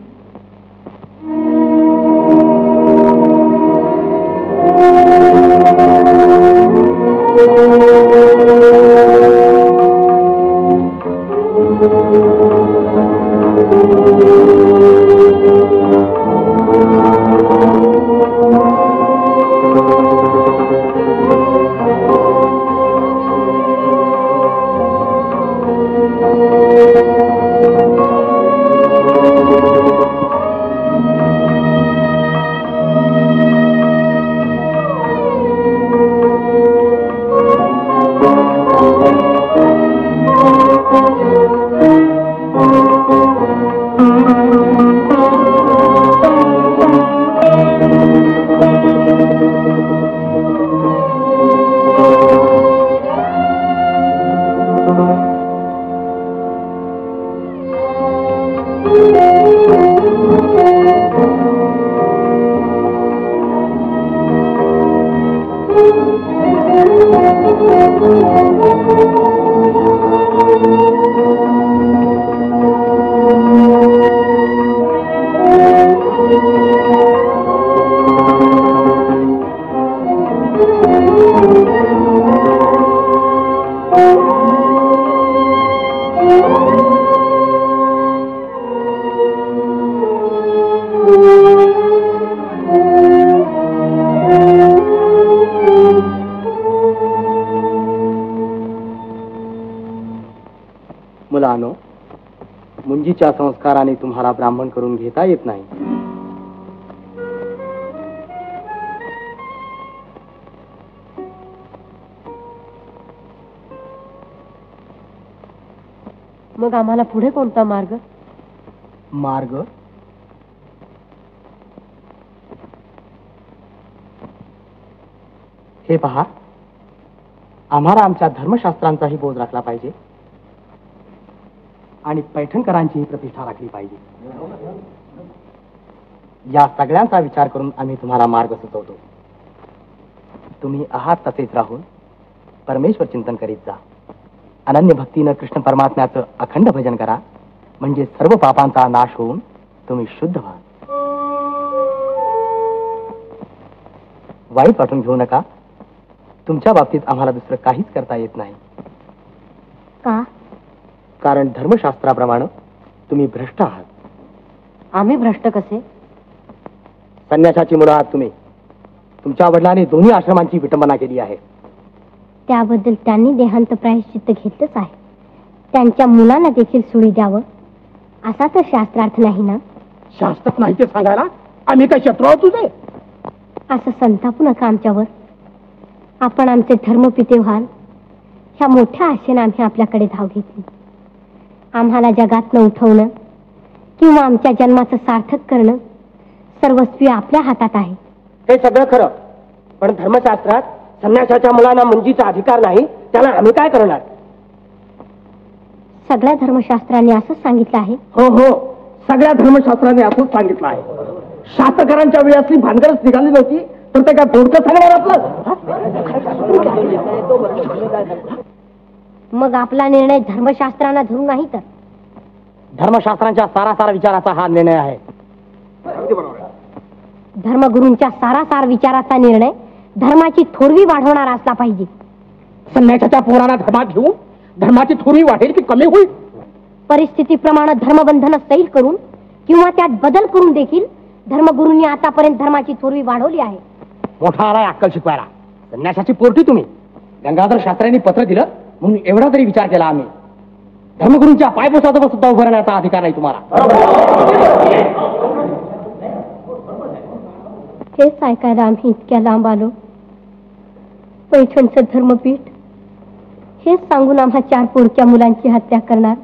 मुलानो, मुंजीच्या संस्काराने तुम्हाला ब्राह्मण करून घेता येत नाही. मग आम्हाला पुढे कोणता मार्ग? मार्ग हे पहा, आम्हाला आमच्या धर्मशास्त्रांचाही बोध राखला पाहिजे आणि पैठणकरांचीही प्रतिष्ठा राखली पाहिजे. या सगळ्यांचा विचार करून आम्ही तुम्हाला मार्ग सुचवतो. तुम्ही आहात तसेच राहून परमेश्वर चिंतन करीत जा. अनन्य भक्तीनं कृष्ण परमात्म्याचं अखंड भजन करा, म्हणजे सर्व पापांचा नाश होऊन तुम्ही शुद्ध व्हा. वाईट वाटून घेऊ नका. तुमच्या बाबतीत आम्हाला दुसरं काहीच करता येत नाही. का? कारण धर्मशास्त्राप्रमाणे तुम्ही भ्रष्ट आहात. आम्ही भ्रष्ट कसे? संन्यासाची मुलं आहात तुम्ही. तुमच्या वडिलांनी दोन्ही आश्रमांची विटंबना केली आहे. त्याबद्दल त्यांनी देहांत प्रायश्चित्त घेतलंच आहे. त्यांच्या मुलांना देखील सुळी द्यावं असा तर शास्त्रार्थ नाही ना? शास्त्रात नाही ते सांगायला आम्ही काय शत्रू आहोत तुझे? असं संतापू नका आमच्यावर. आपण आमचे धर्मपिते व्हाल ह्या मोठ्या आशेने आम्ही आपल्याकडे धाव घेतली. आम्हाला जगातनं उठवणं किंवा आमच्या जन्माचं सार्थक करणं सर्वस्वी आपल्या हातात आहे. हे सगळं खरं, पण धर्मशास्त्रात संन्यासाच्या मुलांना मुंजीचा अधिकार नाही. त्याला आम्ही काय करणार? सगळ्या धर्मशास्त्रांनी असंच सांगितलं आहे. हो हो, सगळ्या धर्मशास्त्रांनी असंच सांगितलं आहे. शास्त्रकारांच्या वेळी असली भानगडच निघाली नव्हती पण ते काय थोडकं सांगणार आपलं? मग आपला निर्णय धर्मशास्त्रांना धरून नाही तर? धर्मशास्त्रांच्या सारासार विचाराचा हा निर्णय आहे. धर्मगुरूंच्या सारासार विचाराचा निर्णय धर्माची थोरवी वाढवणारा असला पाहिजे. संन्यासाच्या पोरांना धर्मात घेऊन धर्माची थोरवी वाढेल की कमी होईल? परिस्थितीप्रमाणे धर्मबंधन सैल करून किंवा त्यात बदल करून देखील धर्मगुरूंनी आतापर्यंत धर्माची थोरवी वाढवली आहे. मोठा आलाय अक्कल शिकवायला. संन्यासाची पोरटी तुम्ही. गंगाधर शास्त्र्यांनी पत्र दिलं म्हणून एवढा तरी विचार केला आम्ही. धर्मगुरूंच्या पायपोसाजवळ सुद्धा उभं राहण्याचा अधिकार नाही तुम्हाला. हेच ऐकायला आम्ही इतक्या लांब आलो. पैठणचं धर्मपीठ हेच सांगून आम्हा चार पोरक्या मुलांची हत्या करणार.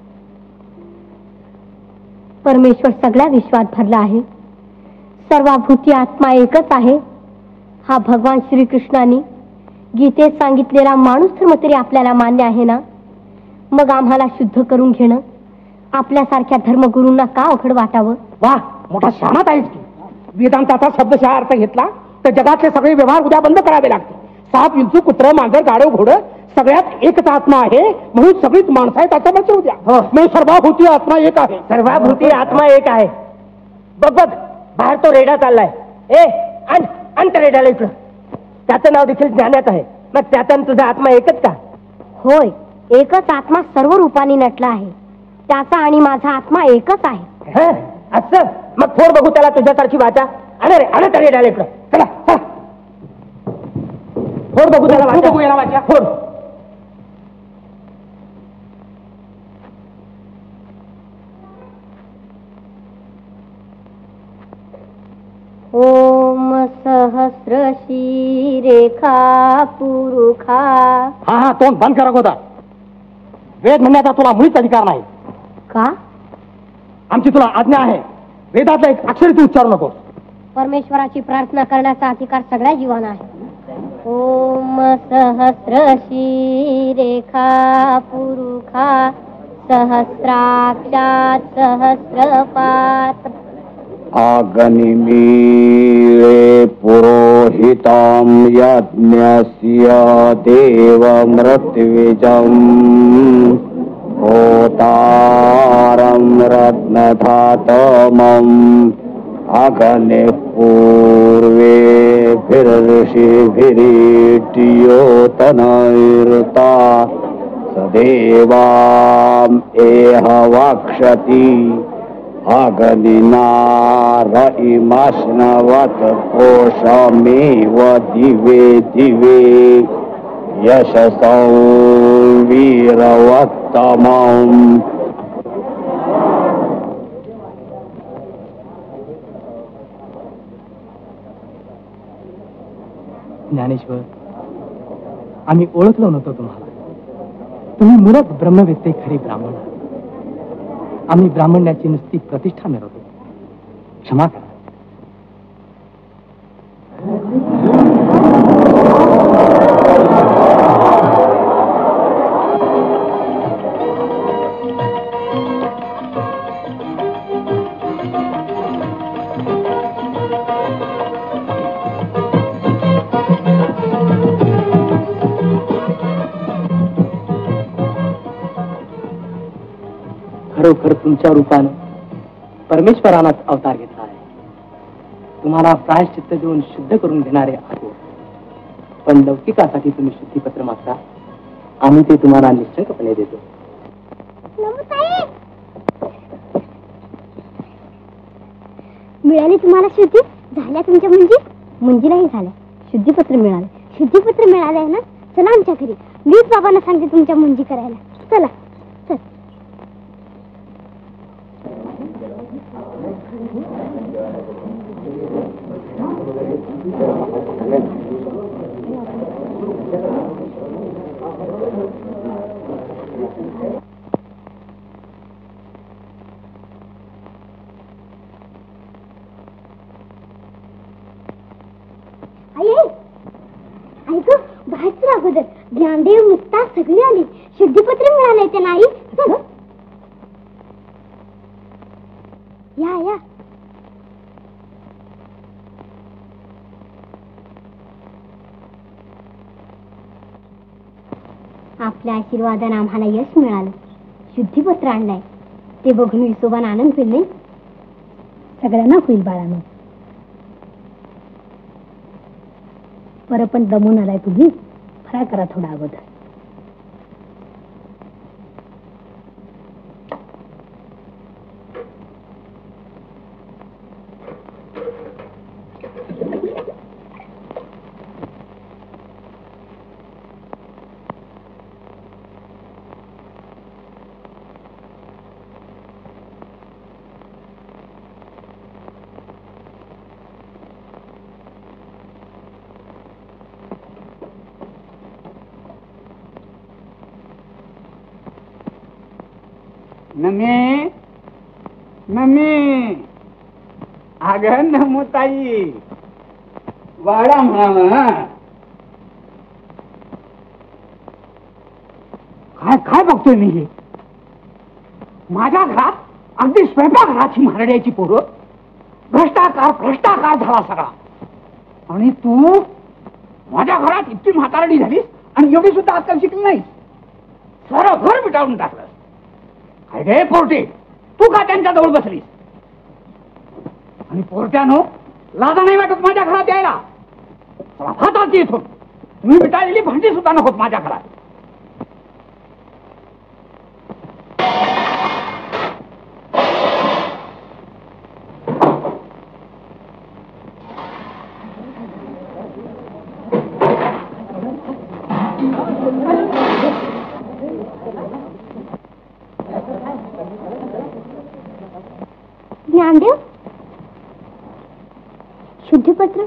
परमेश्वर सगळ्या विश्वात भरला आहे. सर्वाभूती आत्मा एकच आहे हा भगवान श्रीकृष्णाने गीतेत सांगितलेला माणूस धर्म तरी आपल्याला मान्य आहे ना? मग आम्हाला शुद्ध करून घेणं आपल्यासारख्या धर्मगुरूंना का अवघड वाटावं? वा, मोठा शहाणात आहेस की. वेदांताचा शब्दशः अर्थ घेतला तर जगातले सगळे व्यवहार उद्या बंद करावे लागतील. साप, विंचू, कुत्र, मांजर, गाढव, घोडं सगळ्यात एकच आत्मा आहे म्हणून सगळीच माणसं आहेत आता बच्चे उद्या. मग सर्वाभूती आत्मा एक आहे. सर्वाभूती आत्मा एक आहे. बघ बघ बाहेर तो रेडा चाललाय. ए आण अंत रेडाला इकडं. त्याचं नाव देखील ज्ञानात आहे. मग त्याचा तुझा आत्मा एकच का? होय, एकच आत्मा सर्व रूपाने नटला आहे. त्याचा आणि माझा आत्मा एकच आहे. असं मग फोड बघू त्याला तुझ्यासारखी वाचा. आण रे आण त्या रेडाला इकडं. चला चला फोड बघू त्याला वाचा. बघू याला वाचा. फोड. ओम सहस्र रेखा पुरुखा. हा हा तोंड बंद करा गोदा. वेद म्हणण्याचा तुला मुळीच अधिकार नाही. का? आमची तुला आज्ञा आहे. वेदातला एक अक्षर तू उच्चारू नको. परमेश्वराची प्रार्थना करण्याचा अधिकार सगळ्या जीवांना आहे. ओम सहस्र रेखा पुरुखा सहस्राक्षात सहस्रपात. आगनिमीळे पुरोहितां यज्ञस्य देवमृत्विजम् होतारं रत्नधातमम् अग्ने पूर्वेभिर्षिभिरीड्योतनैर्ता सदेवाम् एह वक्षति अग्निना रइमाश्नवत कोशमेव दिवे दिवे यशसौ वीरवत्तमम्. ज्ञानेश्वर, आम्ही ओळखलो नव्हतो तुम्हाला. तुम्ही मूलत ब्रह्मवेत्ते खरे ब्राह्मण. आम्ही ब्राह्मण्याची नुसती प्रतिष्ठा मिळवतो. क्षमा करा. खरोखर तुमच्या रूपानं परमेश्वरानाच अवतार घेतला आहे. तुम्हाला प्रायश्चित्त देऊन शुद्ध करून घेणारे आहोत. पण लौकिकासाठी तुम्ही शुद्धीपत्र मागता. आम्ही ते तुम्हाला निश्चितपणे देतो. मिळाली तुम्हाला शुद्धी? झाल्या तुमच्या मुंजी? मुंजी नाही झाल्या, शुद्धीपत्र मिळाले. शुद्धीपत्र मिळालंय ना? चला आमच्या घरी. मीच बाबांना सांगते तुमच्या मुंजी करायला. चला चल. बाहेर अगोदर ज्ञानदेव मुक्ता सगळी आली. शुद्धीपत्र मिळालंय त्या नाही. चल या या. आपल्या आशीर्वादाने आम्हाला यश मिळालं, शुद्धीपत्र आणलंय, ते बघून विसोबाना आनंद होईल नाही? सगळ्यांना होईल बाळानो. बरं, पण दमून आलाय तुम्ही, फराळ करा थोडा अगोदर. नमे नमे अग नमुताई वाडा म्हणावा. काय काय बघतोय मी हे? माझ्या घरात अगदी स्वयंपाकघराची म्हारड्याची पोरं, भ्रष्टाचार भ्रष्टाचार झाला सगळा. आणि तू माझ्या घरात इतकी म्हातारडी झालीस आणि एवढी सुद्धा आजकाल शिकली नाही. सारं घर मिटावून टाकलं. काय रे पोरटे, तू का त्यांच्या जवळ बसलीस? आणि पोरट्यानो, लाजा नाही वाटत माझ्या घरात यायला? चला फाताची इथून. तुम्ही मिटाळलेली भांडी सुद्धा नकोत माझ्या घरात. ज्ञानदेव, शुद्धीपत्र.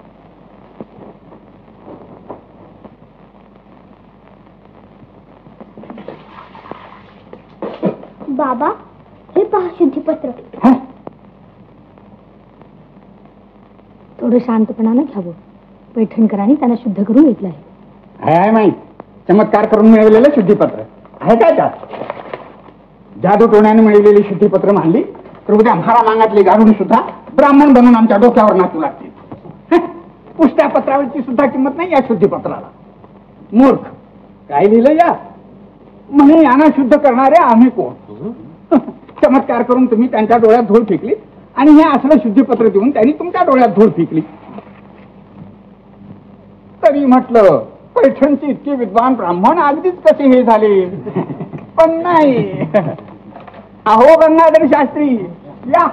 बाबा, हे पहा शुद्धीपत्र. थोडं शांतपणानं घ्यावं. पैठणकरांनी त्यांना शुद्ध करून घेतलं आहे. आहे माहीत, चमत्कार करून मिळवलेलं शुद्धीपत्र आहे काय त्यात? जादू टोण्याने मिळवलेली शुद्धीपत्र मानली तर उद्या म्हारा मांगातले गारुडी सुद्धा ब्राह्मण बनून आमच्या डोक्यावर नाचू लागतील. पुष्ट्या पत्रावरची सुद्धा किंमत नाही या शुद्धीपत्राला. मूर्ख, काय लिहिलं या? म्हणे यांना शुद्ध करणारे आम्ही कोण? चमत्कार करून तुम्ही त्यांच्या डोळ्यात धूळ फेकली आणि हे असलं शुद्धीपत्र देऊन त्यांनी तुमच्या डोळ्यात धूळ फेकली. तरी म्हटलं पैठणचे इतके विद्वान ब्राह्मण अगदीच कसे हे झाले, पण नाही. अहो गंगाधर शास्त्री, या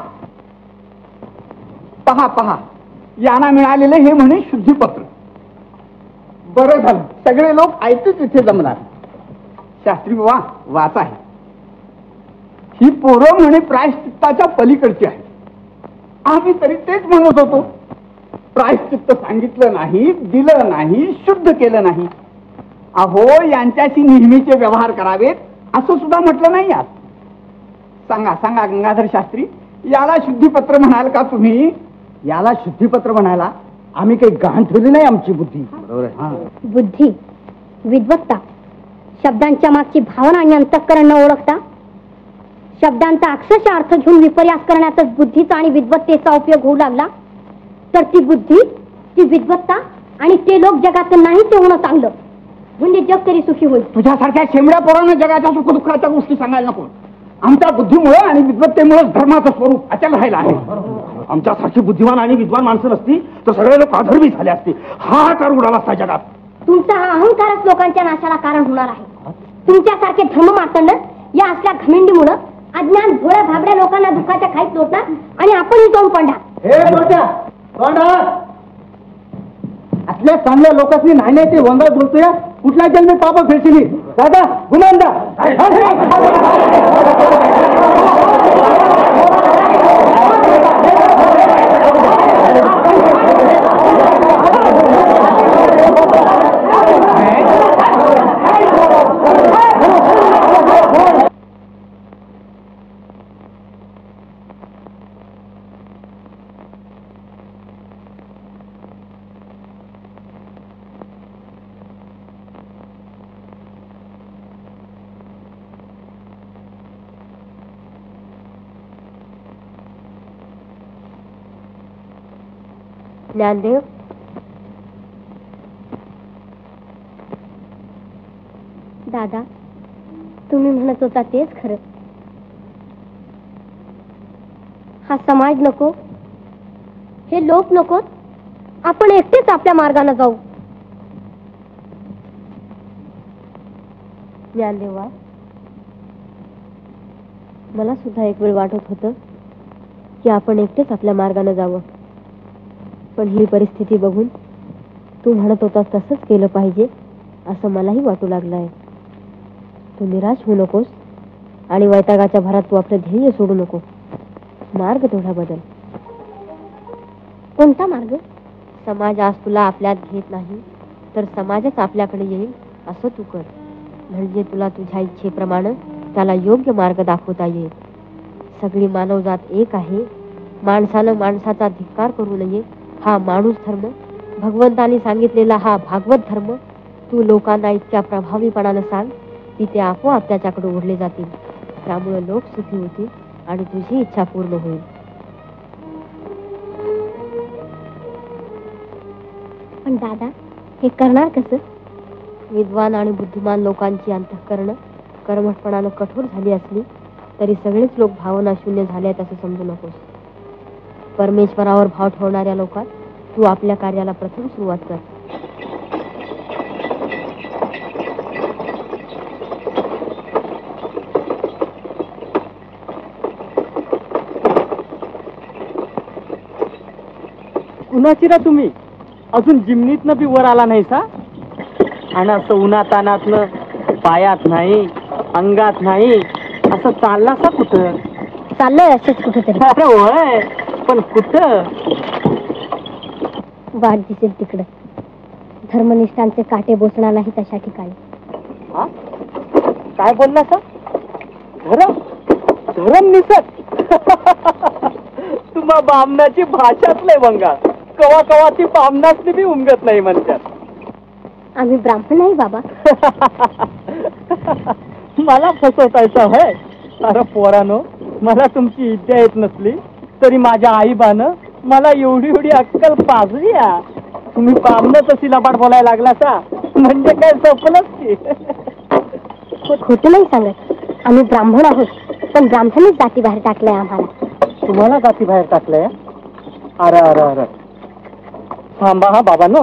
पहा पहा, यांना मिळालेले हे म्हणे शुद्धीपत्र. बरं झालं, सगळे लोक ऐकतेच इथे जमणार. शास्त्री वा वाचा आहे. ही पोरं म्हणे प्रायश्चित्ताच्या पलीकडची आहे. आम्ही तरी तेच म्हणत होतो. प्रायश्चित्त सांगितलं नाही, दिलं नाही, शुद्ध केलं नाही. अहो यांच्याशी नेहमीचे व्यवहार करावेत असं सुद्धा म्हटलं नाही यात. सांगा सांगा गंगाधर शास्त्री, याला शुद्धीपत्र म्हणाल का तुम्ही? याला शुद्धीपत्र म्हणायला आम्ही काही गहाण ठेवली नाही आमची बुद्धी. बरोबर. बुद्धी, विद्वत्ता, शब्दांच्या मागची भावना आणि अंतःकरण न ओळखता शब्दांचा अक्षरशः अर्थ घेऊन विपर्यास करण्यातच बुद्धीचा आणि विद्वत्तेचा उपयोग होऊ लागला तर ती बुद्धी, ती विद्वत्ता आणि ते लोक जगात नाही ते होणं चांगलं. म्हणजे जग तरी सुखी होईल. तुझ्यासारख्या शेमड्या पोरांना जगाच्या सुखदुःखाच्या गोष्टी सांगायला नको. आमच्या बुद्धीमुळे आणि विद्वत्तेमुळे धर्माचं स्वरूप अचल राहिलं आहे. आमच्यासारखी बुद्धिमान आणि विद्वान माणसं नसती तर सगळे लोक अधर्मी झाले असते. हाहाकार उडाला असता जगात. तुमचा हा अहंकारच लोकांच्या नाशाला कारण होणार आहे. तुमच्यासारखे धर्म मातंड या असल्या घमेंडीमुळे अज्ञान भोळ्या भाबड्या लोकांना दुःखाच्या खाईत लोटणार आणि आपणही जाऊन पडणार. असल्या चांगल्या लोकांनी नाही नाही ते वंगाळ बोलतोय. कुठल्या जन्मी पापा फेडशिली दादा गुन्हांदा. ज्ञानदेव, दादा, तुम्ही म्हणत होता तेच खरं. हा समाज नको, हे लोक नको, आपण एकटेच आपल्या मार्गाने जाऊ. ज्ञानदेवा, मला सुद्धा एक वेळ वाटत होतं की आपण एकटेच आपल्या मार्गाने जावं, पण ही परिस्थिती बघून तू म्हणत होतास तसंच केलं पाहिजे असं मलाही वाटू लागलंय. तू निराश होऊ नकोस आणि वैतागाच्या भरात तू आपलं ध्येय सोडू नको. मार्ग तेवढा बदल. कोणता मार्ग? समाज आज तुला आपल्यात घेत नाही तर समाजच आपल्याकडे येईल असं तू कर. म्हणजे तुला तुझ्या इच्छेप्रमाणे त्याला योग्य मार्ग दाखवता येईल. सगळी मानवजात एक आहे. माणसानं माणसाचा धिक्कार करू नये हा माणूस धर्म, भगवंतांनी सांगितलेला हा भागवत धर्म तू लोकांना इतक्या प्रभावीपणानं सांग की ते आपोआप त्याच्याकडे ओढले जातील. त्यामुळे लोक सुखी होतील आणि तुझी इच्छा पूर्ण होईल. पण दादा, हे करणार कसं? विद्वान आणि बुद्धिमान लोकांची अंतःकरणं कर्मठपणानं कठोर झाली असली तरी सगळेच लोक भावना शून्य झाले आहेत असं समजू नकोस. परमेश्वरावर भाव ठेवणाऱ्या लोकात तू आपल्या कार्याला प्रथम सुरुवात कर. कुणाची रा तुम्ही? अजून जिमनीतनं बी वर आला नाही सा? आणि असं उन्हातानातनं पायात नाही, अंगात नाही, असं चालला सा कुठं? चाललंय असंच कुठंतरी. अरे होय, पण कुठं? वाट दिसेल तिकडं. धर्मनिष्ठांचे काटे बोसणार नाही तशा ठिकाणी. हा? काय बोलला सा? धरम धरम निसत तुम्हा बामणाची भाषाच लय बंगाळ. कवा कवा ती बामणाची बी उमगत नाही म्हणतात. आम्ही ब्राह्मण नाही बाबा. मला फसवतायचा होय? अरे पोरानो, मला तुमची इच्छा येत नसली तरी माझ्या आईबानं मला एवढी एवढी अक्कल पाजली. तुम्ही बामणं तशी लबाड बोलायला लागला सा म्हणजे काय सोपलंच की. खोटं नाही सांगत. आम्ही ब्राह्मण आहोत, पण ब्राह्मणच जाती बाहेर टाकलंय आम्हाला. तुम्हाला जाती बाहेर टाकलंय? अरे अरे अरे, थांबा हा बाबा नो.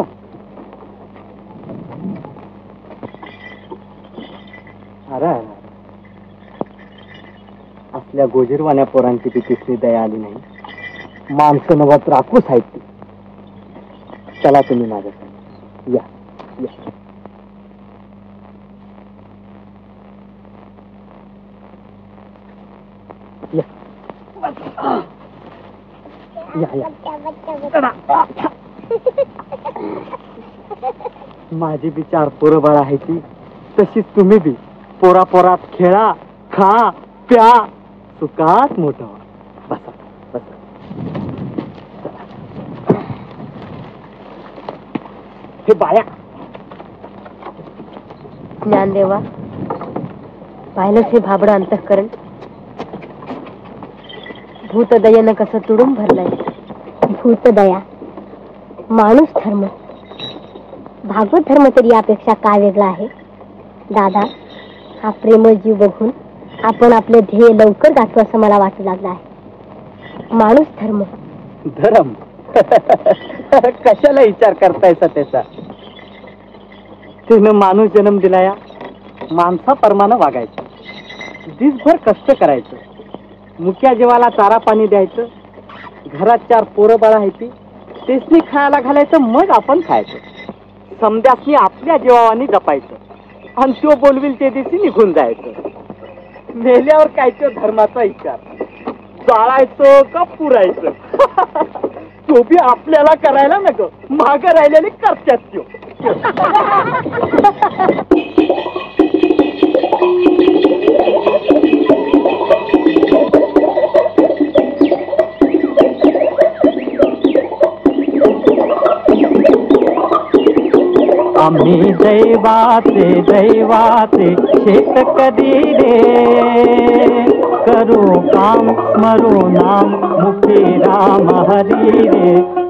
अरे असल्या गोजीरवाण्या पोरांची ती तिसरी दया आली नाही. माणसं नवत राखूच आहेत ती. चला तुम्ही माझ्यासाठी या या. या या. माझी बी चार पोरं बाळ आहे ती, तशीच तुम्ही बी पोरा पोरात खेळा, खा, प्या, सुखात मोठं व्हा. बसा बसा. हे बाया. ज्ञानदेवा, पाहिलंच हे भाबडं अंतःकरण. भूतदयेनं कसं तुडून भरलंय. भूतदया, माणूस धर्म, भागवत धर्म तरी यापेक्षा काय वेगळा आहे? दादा, हा प्रेमळ जीव बघून आपण आपले ध्येय लवकर गाठू असं मला वाटू लागलं आहे. माणूस धर्म. धर्म कशाला विचार करतायचा त्याचा? तिनं माणूस जन्म दिलाया, माणसा परमानं वागायचं, दिसभर कष्ट करायचं, मुक्या जीवाला चारा पाणी द्यायचं, घरात चार पोरं बाळा आहे ती तेसनी खायला घालायचं, मग आपण खायचं. समद्यासनी आपल्या जीवावानी जपायचं आणि तो बोलविल ते दिवशी निघून जायचं. मेल्यावर काय तो धर्माचा विचार, जाळायचं का पुरायचं तो बी आपल्याला करायला नको, माग राहिलेले करतात त्यो. आम्ही दैवाचे दैवाचे शेत कधी रे, करू काम स्मरू नाम मुखी राम हरी रे,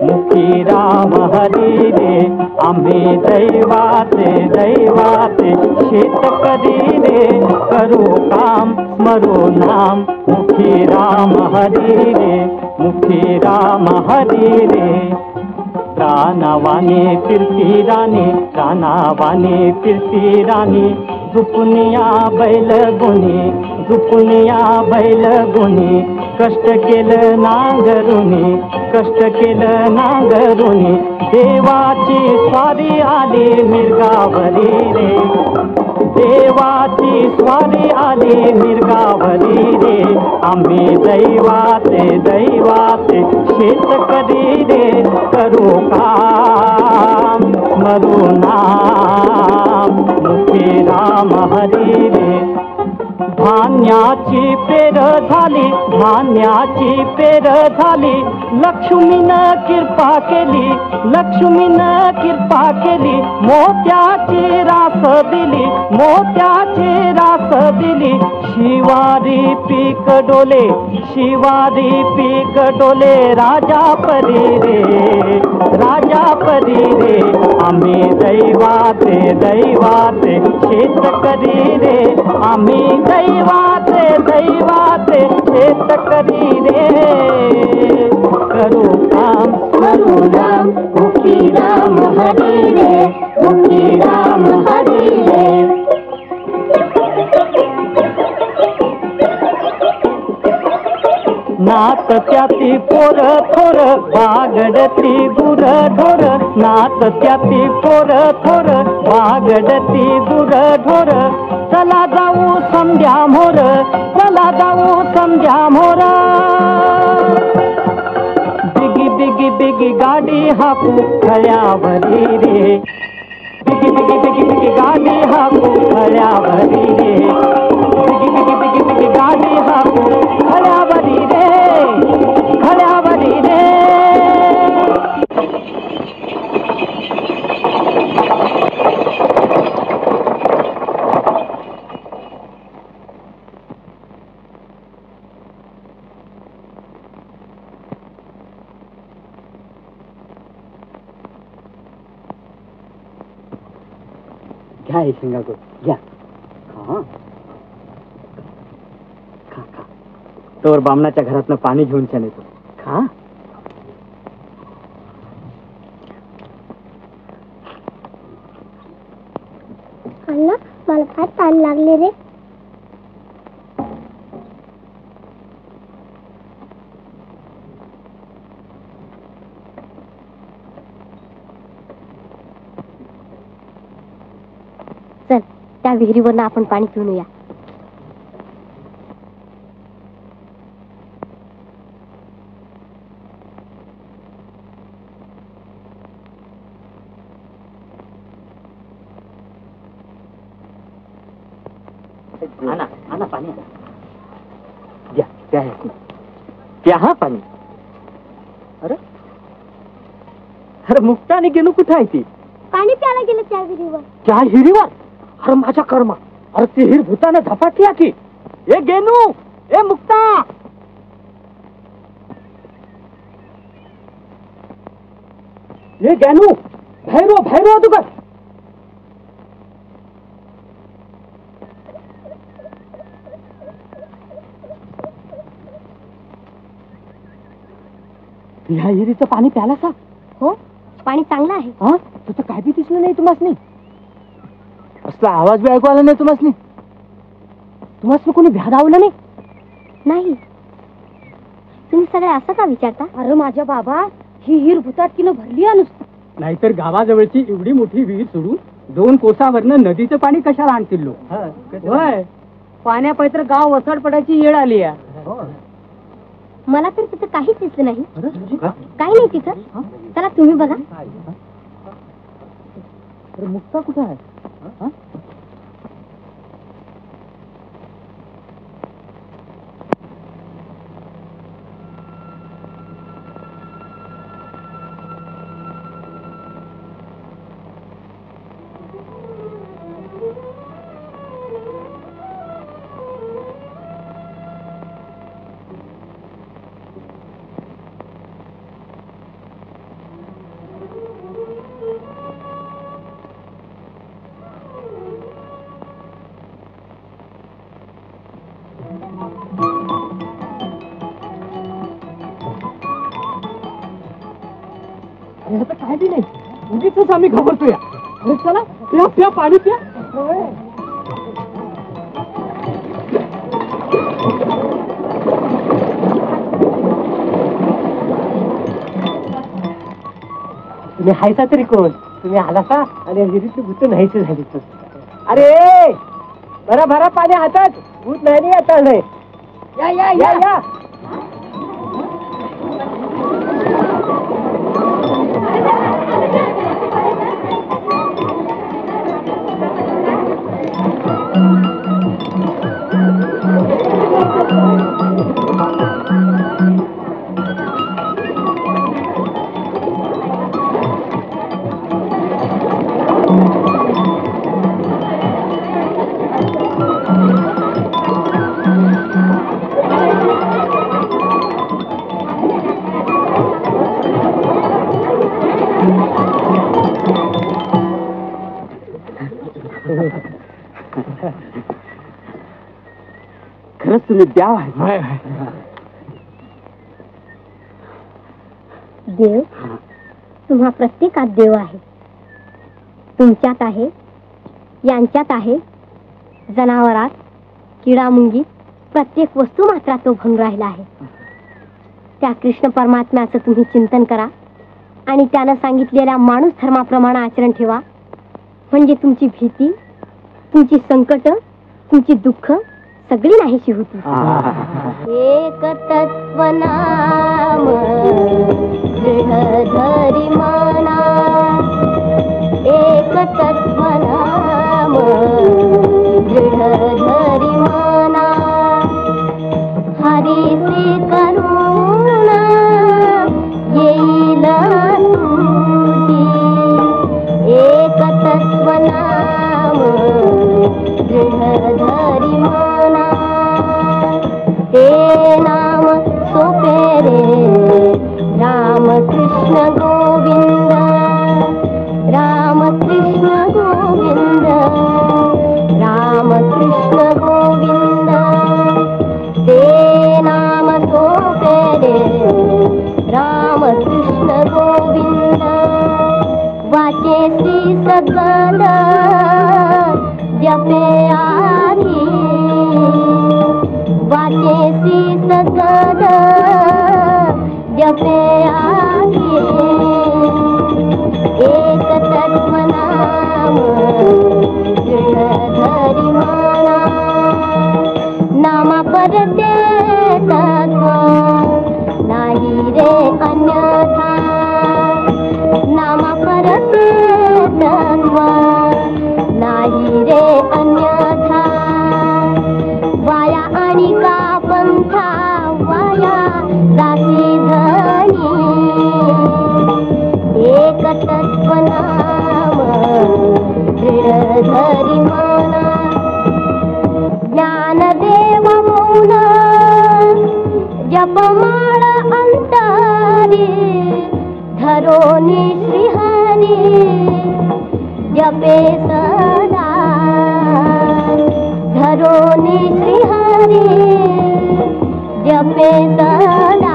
मुखी राम हरी रे आम्ही दैवाचे दैवाचे शेतकरी रे करू काम स्मरू नाम मुखी राम हरी रे मुखी राम हरी रे प्राणावाने फिरती राणी प्राणावाने फिरती राणी झुपुनिया बैल गुणी झुपुनिया बैल गुणी कष्ट केलं नांगरुनी कष्ट केलं नांगरुनी देवाची स्वारी आली मिरगावरी रे देवाची स्वारी आली मिरगावरी रे आम्ही दैवाचे दैवाचे शेतकरी रे करू काम स्मरू नाम मुखी राम हरी रे धान्याची पेर झाली धान्याची पेर झाली लक्ष्मीनं कृपा केली लक्ष्मीनं कृपा केली मोत्याची रास दिली मोत्याची रास दिली शिवारी पीक डोले शिवारी पीक डोले राजा परी रे राजा परी रे आम्ही दैवाचे दैवाचे शेतकरी रे आम्ही दैवाचे दैवाचे शेतकरी रे करू काम करू राम मुखी राम हरी रे मुखी राम हरी रे नाच त्याती पोर थोर बागडती गुर ढोर नाच त्याती पोर थोर बागडती गुर ढोर चला जाऊ समध्या मोर चला जाऊ समध्या मोर बिगी बिगी बिगी गाडी हाकू खळ्यावरी रे बिगी बिगी बिगी बिगी गाडी हाकू खळ्यावरी रे बिगी बिगी बिगी बिगी गाडी हाकू खळ्यावरी रे खळ्यावरी रे घ्या हे शिंगागो घ्या हा खा खा तोवर बामणाच्या घरातनं पाणी घेऊन छान येतो खा अण्णा मला फार ताण लागले रे चल त्या विहिरीवरनं आपण पाणी पिऊन या आणा आणा पाणी आणा द्या त्या त्या हा पाणी अरे अरे मुक्ताने गेलो कुठं आहे ती पाणी प्यायला गेलं त्या विहिरीवर त्या हिरीवर अरे माझ्या कर्मा अरे ती हिर भूतानं झपाटली की ए गेनू ए मुक्ता ए गेनू भैरो भैरो तुका ह्या हिरीचं पाणी प्याला सा हो पाणी चांगलं आहे हा तुझं काय बी दिसलं नाही तुम्हाला असला आवाज बी ऐकू आला नाही तुम्हाला तुम्हाला कोणी भ्यादावलं नाही नाही तुम्ही सगळे असं का विचारता अरे माझ्या बाबा ही हिर भुताटकीनं भरली आहे नुसतं नाहीतर गावाजवळची एवढी मोठी विहीर सोडून दोन कोसावरनं नदीचं पाणी कशाला आणतील लोक होय पाण्यापैत्र गाव वसाड पडायची येळ आली आहे मला तर तिथं काहीच दिसलं नाही काही नाही तिथं चला तुम्ही बघा मुक्ता कुठं आहे काय बी नाही, उगीच आम्ही घाबरतोय. अरे चला प्या प्या, पाणी प्या. तुम्ही हायसा तरी कोण? तुम्ही आला का? आणि विहिरीतली भूत नाहीच झाली. अरे भरा भरा पाणी हातात, भूत नाही आता नाही. या या या या. खरंच तुम्ही द्याव आहे. देव तुम्हा प्रत्येकात देव आहे. तुमच्यात आहे, यांच्यात आहे, जनावरात, किडामुंगी, प्रत्येक वस्तू मात्र तो भरून राहिला आहे. त्या कृष्ण परमात्म्याचं तुम्ही चिंतन करा आणि त्यानं सांगितलेल्या माणूस धर्माप्रमाणे आचरण ठेवा. म्हणजे तुमची भीती, तुमची संकट, तुमची दुःख सगळी नाहीशी होती. एक तत्व नाम दृढ धरी मना, एक तत्व नाम दृढ धरी मना, हरीसी करुणा येईल तुझी. एक तत्व नाम दृढ धरी मना, ते नाम सोपे रे राम कृष्ण गोविंद, राम कृष्ण गोविंद, राम कृष्ण गोविंद. ते नाम सोपे रे राम कृष्ण गोविंद. वाचे श्री सगल जपे आधी, वाचे श्री सगल जपे आधी. एक तत्व नाम दृढ धरी मना, नामा परते तत्व नाही रे अन्यथा, नामा परते तत्व नाही रे अन्यथा. वाया आणि का पंथा वाया दासी धनी, एक तत्व नाम दृढ धरी मना. ज्ञानदेव मौन जपमाळ अंतरी, धरोनी श्रीहरी जपे सदा, धरोनी श्रीहरी जपे सदा.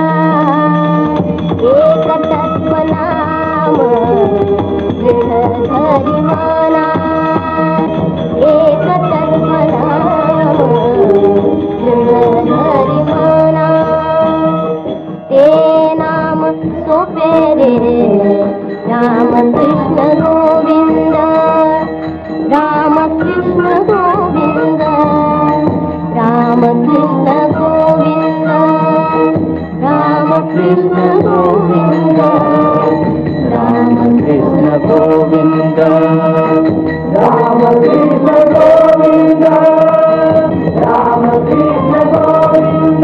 एक तत्व नाम दृढ धरी मना, एक तत्व नाम दृढ धरी मना. ते नाम सोपे रे राम कृष्ण गोविंद, राम कृष्ण गोविंद, राम कृष्ण गोविंद, राम कृष्ण गोविंद, राम कृष्ण गोविंद, राम कृष्ण गोविंद, राम कृष्ण गोविंद.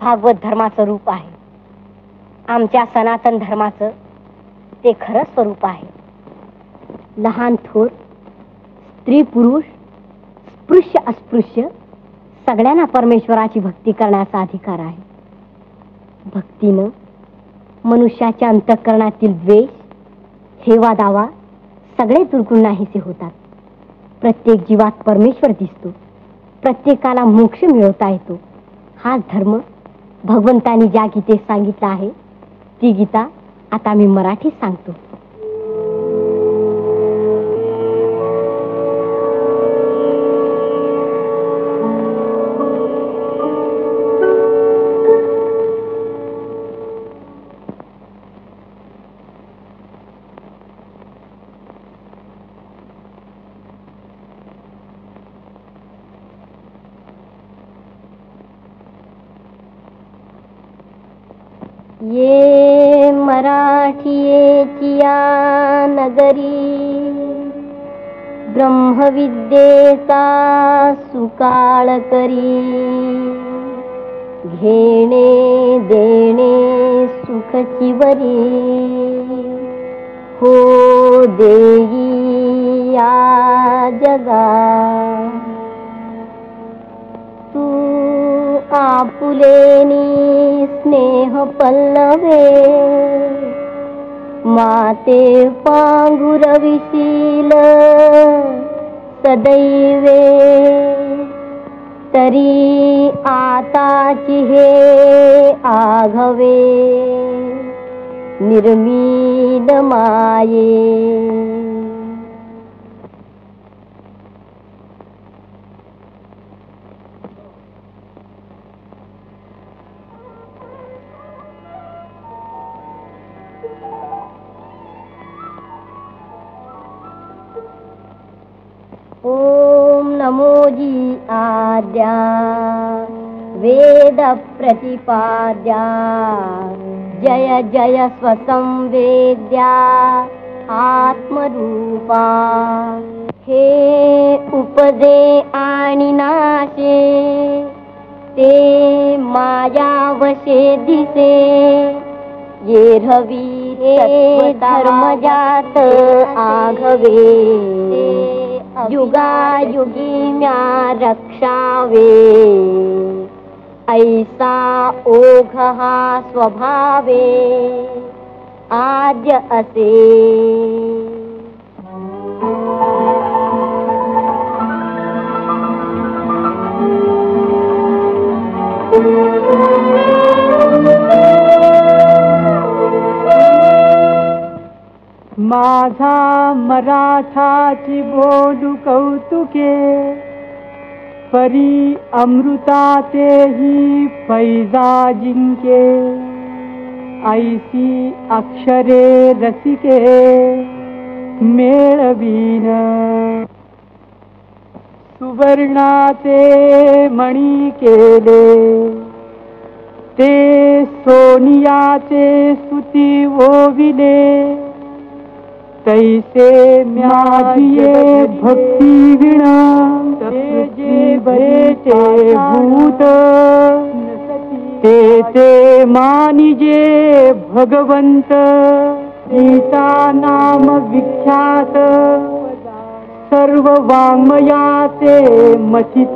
भागवत धर्माचं रूप आहे. आमच्या सनातन धर्माचं ते खरं स्वरूप आहे. लहान थोर, स्त्री पुरुष, स्पृश्य अस्पृश्य सगळ्यांना परमेश्वराची भक्ती करण्याचा अधिकार आहे. भक्तीनं मनुष्याच्या अंतःकरणातील द्वेष, हेवा दावा सगळे दुर्गुण नाहीसे होतात. प्रत्येक जीवात परमेश्वर दिसतो. प्रत्येकाला मोक्ष मिळवता येतो. हाच धर्म भगवंतांनी ज्या गीतेत सांगितला आहे ती गीता आता मी मराठीत सांगतो. ये मराठीची या नगरी ब्रह्मविद्येचा सुकाळ करी. घेणे देणे सुखची वरी हो देई या जगा. तू आपुलेनी स्नेह पल्लवे माते पांघुरविशील सदैवे. तरी आताची हे आघवे निर्मीन माये. ओम नमोजी आद्या वेद प्रतिपाद्या जय जय स्वसंवेद्या आत्मरूपा. हे उपदे आणि नाशे ते माया वशे दिसे. ये रवी हे धर्मजात आघवे युगा युगी म्या रक्षावे. ऐसा ओघ हा स्वभावे आद्य असे. माझा मराठाची बोलू कौतुके परी अमृतातेही फैजा जिंके. ऐसी अक्षरे रसिके मेळवीन. सुवर्णाचे मणी केले ते सोनियाचे सुती ओविले. तैसे म्याजिये भक्ती विणा जे बेटे भूत. ते ते मानिजे भगवंत. सीता नाम विख्यात सर्व वाङ्मयाचे मथित.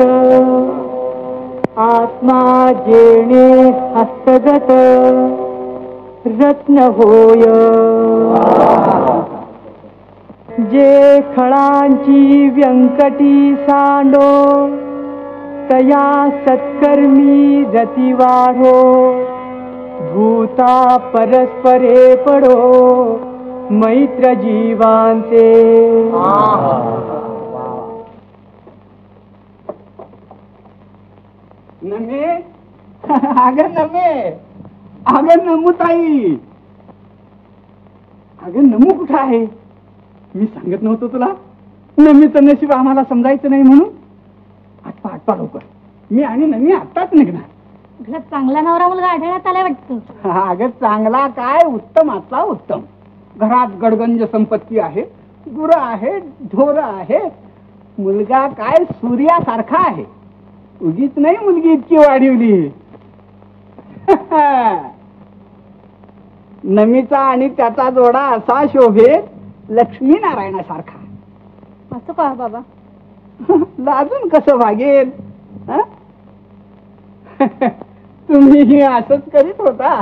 आत्मा जेणे हस्तगत रत्न होय. जे खळांची व्यंकटी सांडो तया सत्कर्मी रती वाढो. भूता परस्परे पडो मैत्र जीवांचे. नमे अगं नमे अगं नमू ताई. अगं नमू कुठं आहे? मी सांगत नव्हतो तुला नमीचं नशीब आम्हाला समजायचं नाही म्हणून. आटपा आटपा लवकर. मी आणि नमी आत्ताच निघणार. तुला चांगला नवरा मुलगा आढळण्यात आला वाटतं. अगं चांगला काय उत्तमातला उत्तम. घरात गडगंज संपत्ती आहे. गुरं आहे, ढोर आहे. मुलगा काय सूर्यासारखा आहे. उगीच नाही मुलगी इतकी वाढवली. नमीचा आणि त्याचा जोडा असा शोभेत लक्ष्मीनारायणासारखा. असं का बाबा? लाजून कसं भागेल? तुम्ही असंच करीत होता.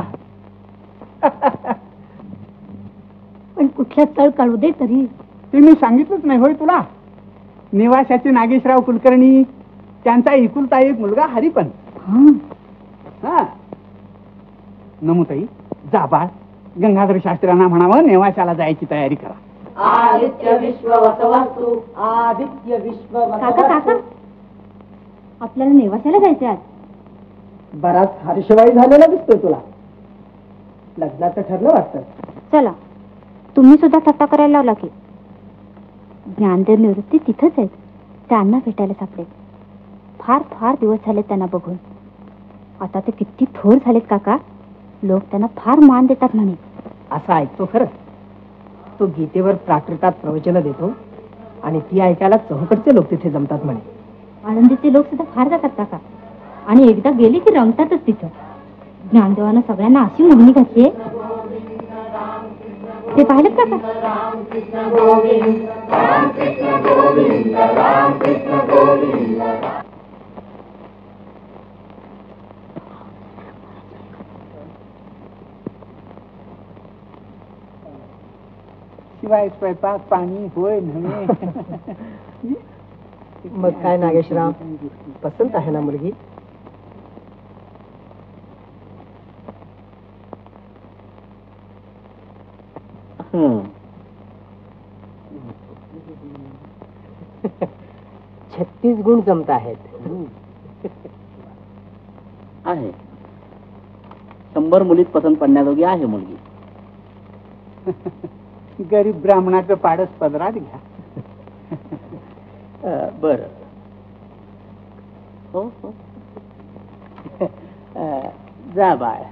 पण कुठल्या तळ काढू दे तरी. ते मी सांगितलंच नाही होय तुला? निवासाचे नागेशराव कुलकर्णी, त्यांचा एकुलता एक मुलगा हरिपण. हा नमुताई, जा बाळ, गंगाधर शास्त्र्यांना म्हणावं नेवाशाला जायची तयारी करा. आदित्य विश्व वसवस्तु, आदित्य विश्व काका काका, आपल्याला नेवाशाला जायचे आज. बराच हर्षवाई झालेला दिसतोय तुला. लग्नाचं ठरलं वाटतं. चला, तुम्ही सुद्धा थट्टा करायला लावला की. ज्ञानदेव निवृत्ती तिथंच आहेत, त्यांना भेटायला सापडेल. फार फार दिवस झाले त्यांना बघून. आता ते किती थोर झालेत काका, लोक त्यांना फार मान देतात म्हणे. असं ऐकतो खरं. तो गीतेवर प्राकृतात प्रवचन देतो आणि ती ऐकायला चहूकडचे लोक तिथे जमतात म्हणे. आनंदीचे लोक सुद्धा फार जातात काका, आणि एकदा गेले की रंगतातच तिथं. ज्ञानदेवानं सगळ्यांना अशी मोहिनी घातली, ते पाहिलं काका? शिवाय स्वयंपाक पाणी होय नव्हे. मग काय नागेशराव, पसंत आहे ना मुलगी? छत्तीस गुण जमत आहेत. आहे, शंभर मुलीत पसंत पडण्याजोगी आहे मुलगी. गरीब ब्राह्मणाचं पाडस पदरात घ्या. बर, हो हो, जा बाळ.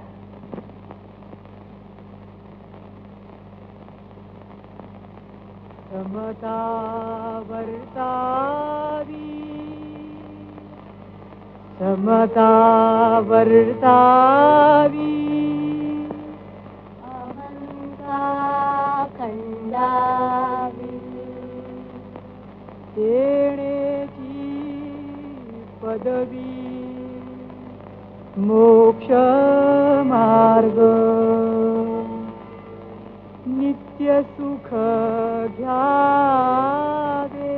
समता वर्तावी, समता वर्तावी, अहंता खंडावी, तेणेची पदवी मोक्ष मार्ग, नित्य सुख घ्यावे,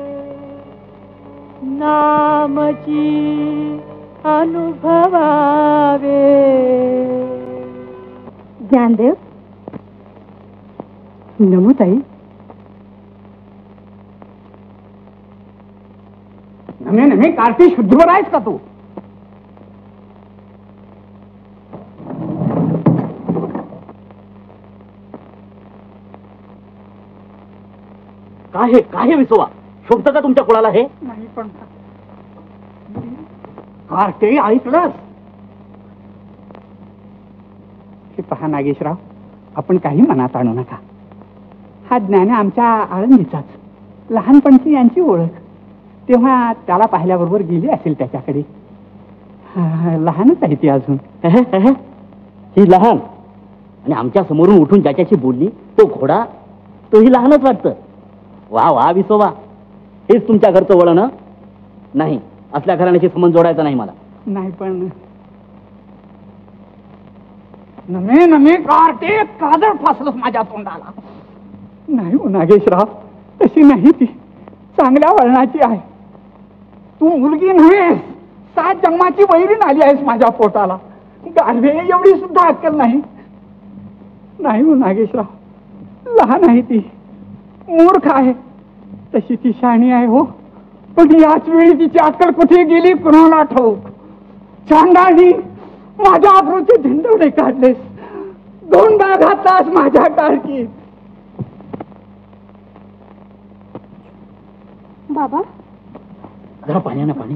नामची अनुभवावे. ज्ञानदेव, नमुताई, नमे नमे कार्टी शुद्धवर आहेस का तू? काय हे, काय हे विसवा, शोभतं का तुमच्या कुळाला हे? नाही पण कार्टे ऐकलंस? हे पहा नागेशराव, आपण काही मनात आणू नका. हा ज्ञान आमच्या आळंदीचाच, लहानपणची यांची ओळख. तेव्हा त्याला पाहिल्याबरोबर गेली असेल त्याच्याकडे. लहानच आहे ती अजून. ही लहान, आणि आमच्या समोरून उठून ज्याच्याशी बोलली तो घोडा, तोही लहानच वाटतं. वा वा विसोबा, हेच तुमच्या घरचं वळण? नाही, असल्या घराण्याशी संबंध जोडायचा नाही मला. नाही पण नमे नमे कार्टे, काजळ फासलंच माझ्या तोंडाला. नाही हो नागेशराव, तशी नाही ती, चांगल्या वळणाची आहे. तू मुलगी नव्हेस, सात जन्माची वैरीण आली आहेस माझ्या पोटाला. गाढवे एवढी सुद्धा अक्कल नाही. नाही हो नागेशराव, लहान आहे ती, मूर्ख आहे. तशी ती शहाणी आहे हो, पण याच वेळी तिची अक्कल कुठे गेली कुणाला ठाऊक. चांडाळी, माझ्या आबरूचे धिंडवडे काढलेस, दोनदा घातलास माझ्या टाळकीत. बाबा, जरा पाण्यानं पाणी.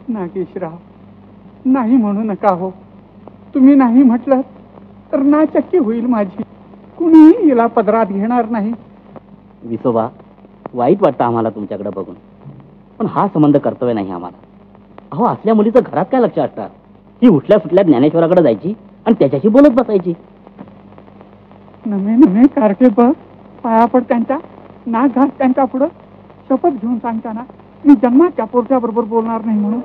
नागेशराव, नाही म्हणू नका हो. तुम्ही नाही म्हटलं तर नाचक्की होईल माझी. कुणीही हिला पदरात घेणार नाही. विसोबा, वाईट वाटतं आम्हाला तुमच्याकडे बघून, पण हा संबंध कर्तव्य नाही आम्हाला. अहो, असल्या मुलीचं घरात काय लक्ष असतात? ती उठल्या सुटल्या ज्ञानेश्वराकडे जायची आणि त्याच्याशी बोलत बसायची. नमे नमे कारके बघ, पाया पड त्यांच्या, नाक घास त्यांच्या पुढं. शपथ घेऊन सांगताना मी जन्मात त्या पोरच्या बरोबर बोलणार नाही म्हणून.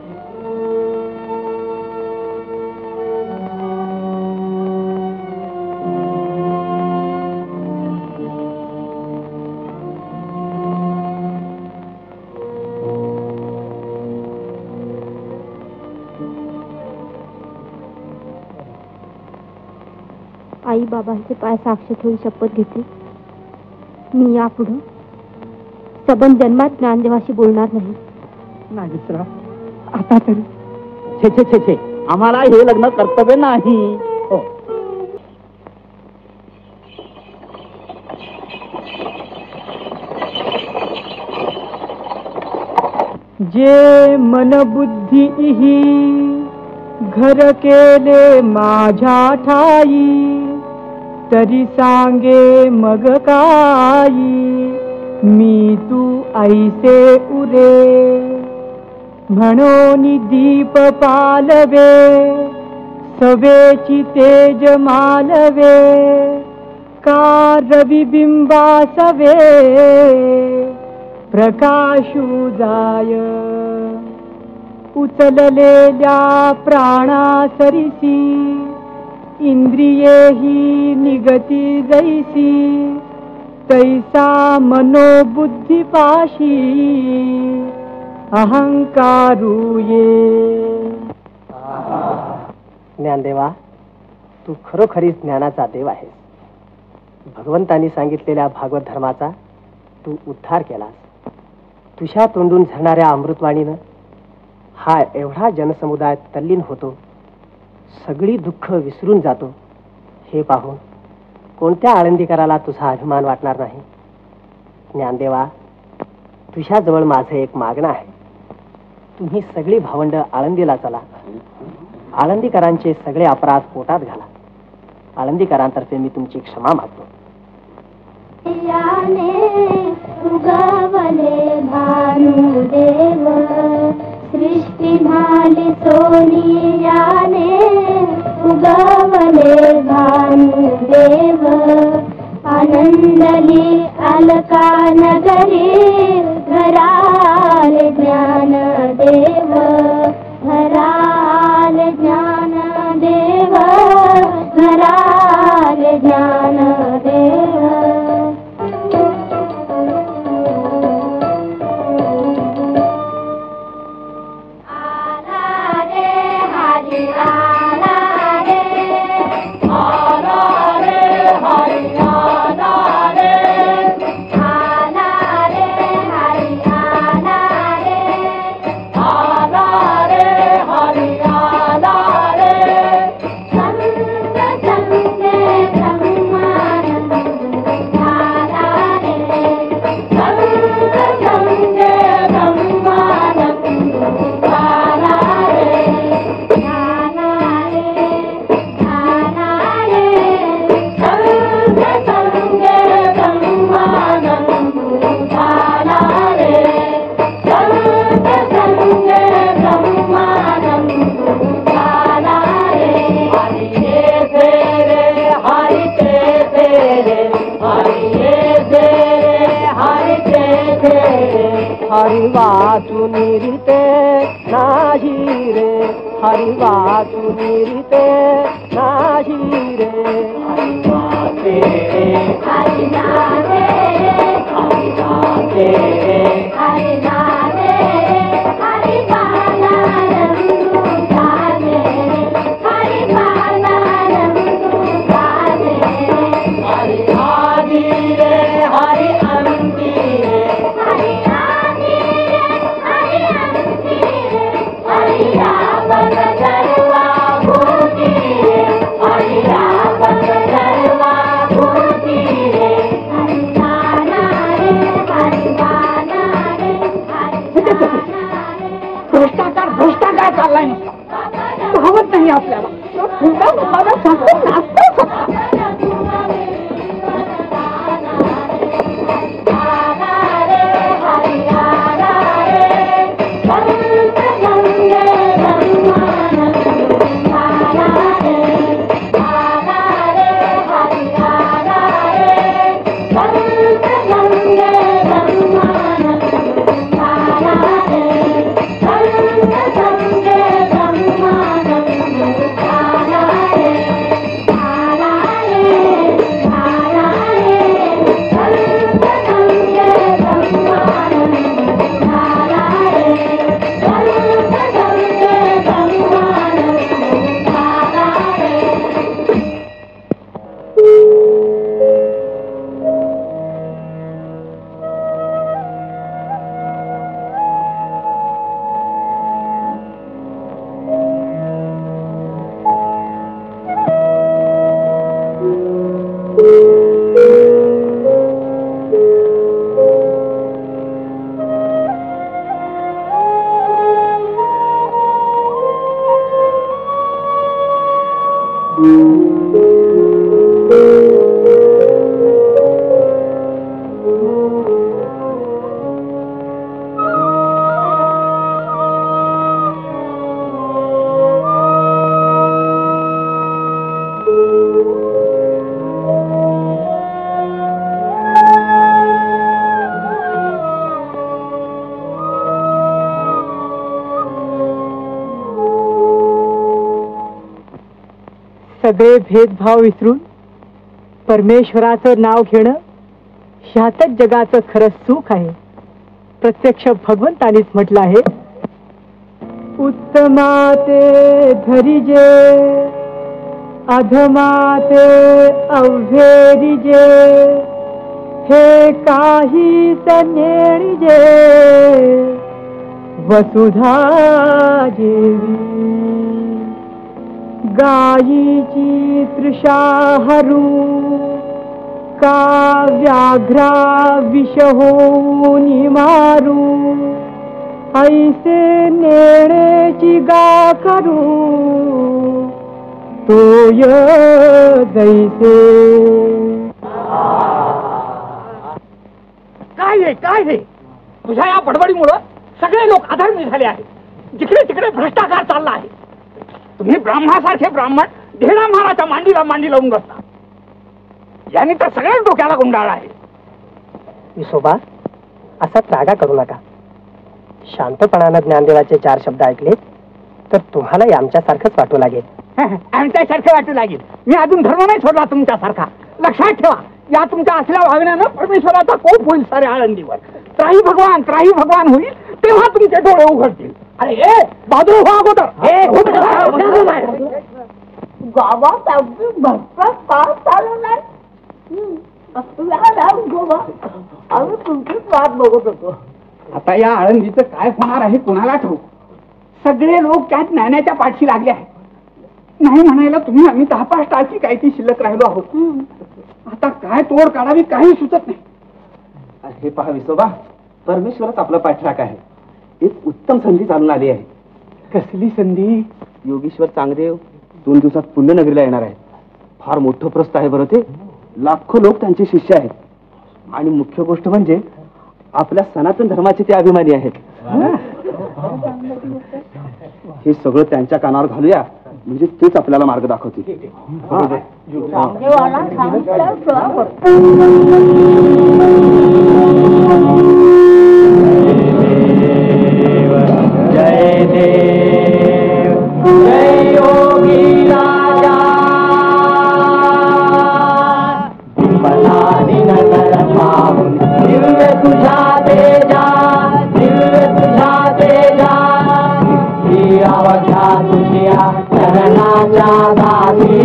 आई बाबांचे पाय साक्ष ठेवून शपथ घेते, मी यापुढे सबंध जन्मात ज्ञानदेवाशी बोलणार नाही. नागेशराव, आता तरी. छे छे छे छे, आम्हाला हे लग्न कर्तव्य नाही. हो. जे मन बुद्धी इही घर केले माझ्या ठाई, तरी सांगे मग काही मी तू ऐसे उरे. म्हणून दीप पालवे सवेची तेज मालवे, का रविबिंबासवे प्रकाशू जाय. उचललेल्या प्राणा सरिसी इंद्रिये ही निगती जैसी, तैसा मनोबुद्धी पाशी अहंकारू ये. ज्ञानदेवा, तू खरोखरीच ज्ञानाचा देव आहेस. भगवंतांनी सांगितलेल्या भागवत धर्माचा तू उद्धार केलास. तुझ्या तोंडून झरणाऱ्या अमृतवाणीनं हा एवढा जनसमुदाय तल्लीन होतो, सगळी दुःख विसरून जातो. हे पाहून कोणत्या आळंदीकराला तुझा अभिमान वाटणार नाही? ज्ञानदेवा, तुझ्याजवळ माझं एक मागणं आहे. तुम्ही सगळी भावंड आळंदीला चला. आळंदीकरांचे सगळे अपराध पोटात घाला. आळंदीकरांतर्फे मी तुमची क्षमा मागतो. उगवले भानुदेव सृष्टी झाली सोनियाने. उगवले भानुदेव आनंदली अलका नगरी. घराले ज्ञानदेव, घराले ज्ञानदेव, घराले ज्ञानदेव. हरि वाचुनी रीते नाही रे, हरि वाचुनी रीते नाही रे. हरि वाचे रे, हरि नाचे रे, हरि नाचे रे, हरि नाचे रे, हरि बाला रंगू गाले रे, हरि बाला रंगू गाले रे. हरि आदि रे, हरि अंती रे, हरि हरि राम सर्वा भूति रे, हरि राम सगळे भेदभाव विसरून परमेश्वराचं नाव घेणं ह्यातच जगाचं खरं सुख आहे. प्रत्यक्ष भगवंतानीच म्हटलं आहे, उत्तमाते धरिजे अधमाते अवघेरिजे हे काही नेणिजे वसुधा जेवी गायीची तृषा हरू का व्याघ्रा विष होऊन मारू ऐसे नेण्याची गा करू तोय जैसे. काय आहे काय आहे तुझ्या या बडबडीमुळं सगळे लोक अधर्मी झाले आहेत. जिकडे तिकडे भ्रष्टाचार चालला आहे. तुम्ही ब्राह्मणासारखे ब्राह्मण ढेणा महाराच्या मांडीला मांडी लावून बसता. यांनी तर सगळ्याच डोक्याला गुंडाळला आहे. विसोबा, असा त्रागा करू नका. शांतपणानं ज्ञानदेवाचे चार शब्द ऐकले तर तुम्हालाही आमच्यासारखंच वाटू लागेल. आमच्यासारखं वाटू लागेल. मी अजून धर्म नाही सोडला तुमच्यासारखा. लक्षात ठेवा, या तुमच्या असल्या वागण्यानं परमेश्वराचा कोप होईल सारे आळंदीवर. त्राही भगवान त्राही भगवान होईल तेव्हा तुमचे डोळे उघडतील. अरे ए बहादूर हो अगोदर. गावात अगदी भरपूर पास चालू नाही. आम्ही तुमचीच वाट बघत होतो. आता या आळंदीचं काय होणार आहे कुणाला ठाऊक. सगळे लोक त्या ज्ञानाच्या पाठशी लागले आहेत. नाही म्हणायला तुम्ही आम्ही दहा पाच टाळकी काय ती शिल्लक राहिलो आहोत. आता काय तोड काढावी काही सुचत नाही. हे पहा विसोबा, परमेश्वरच आपला पाठराख आहे. एक उत्तम संधी चालून आली आहे. कसली संधी? योगेश्वर चांगदेव दोन दिवसात पुण्यनगरीला येणार आहेत. फार मोठं प्रस्थ आहे बरं ते. लाखो लोक त्यांचे शिष्य आहेत. आणि मुख्य गोष्ट म्हणजे आपल्या सनातन धर्माचे ते अभिमानी आहेत. हे सगळं त्यांच्या कानावर घालूया म्हणजे तेच आपल्याला मार्ग दाखवतील. जय देव जय योगी राजा नगर पाहून दिव्य तुझा तेजा दिव्य तुझा तेजा ही अवघ्या तुझ्या चरणाच्या दासी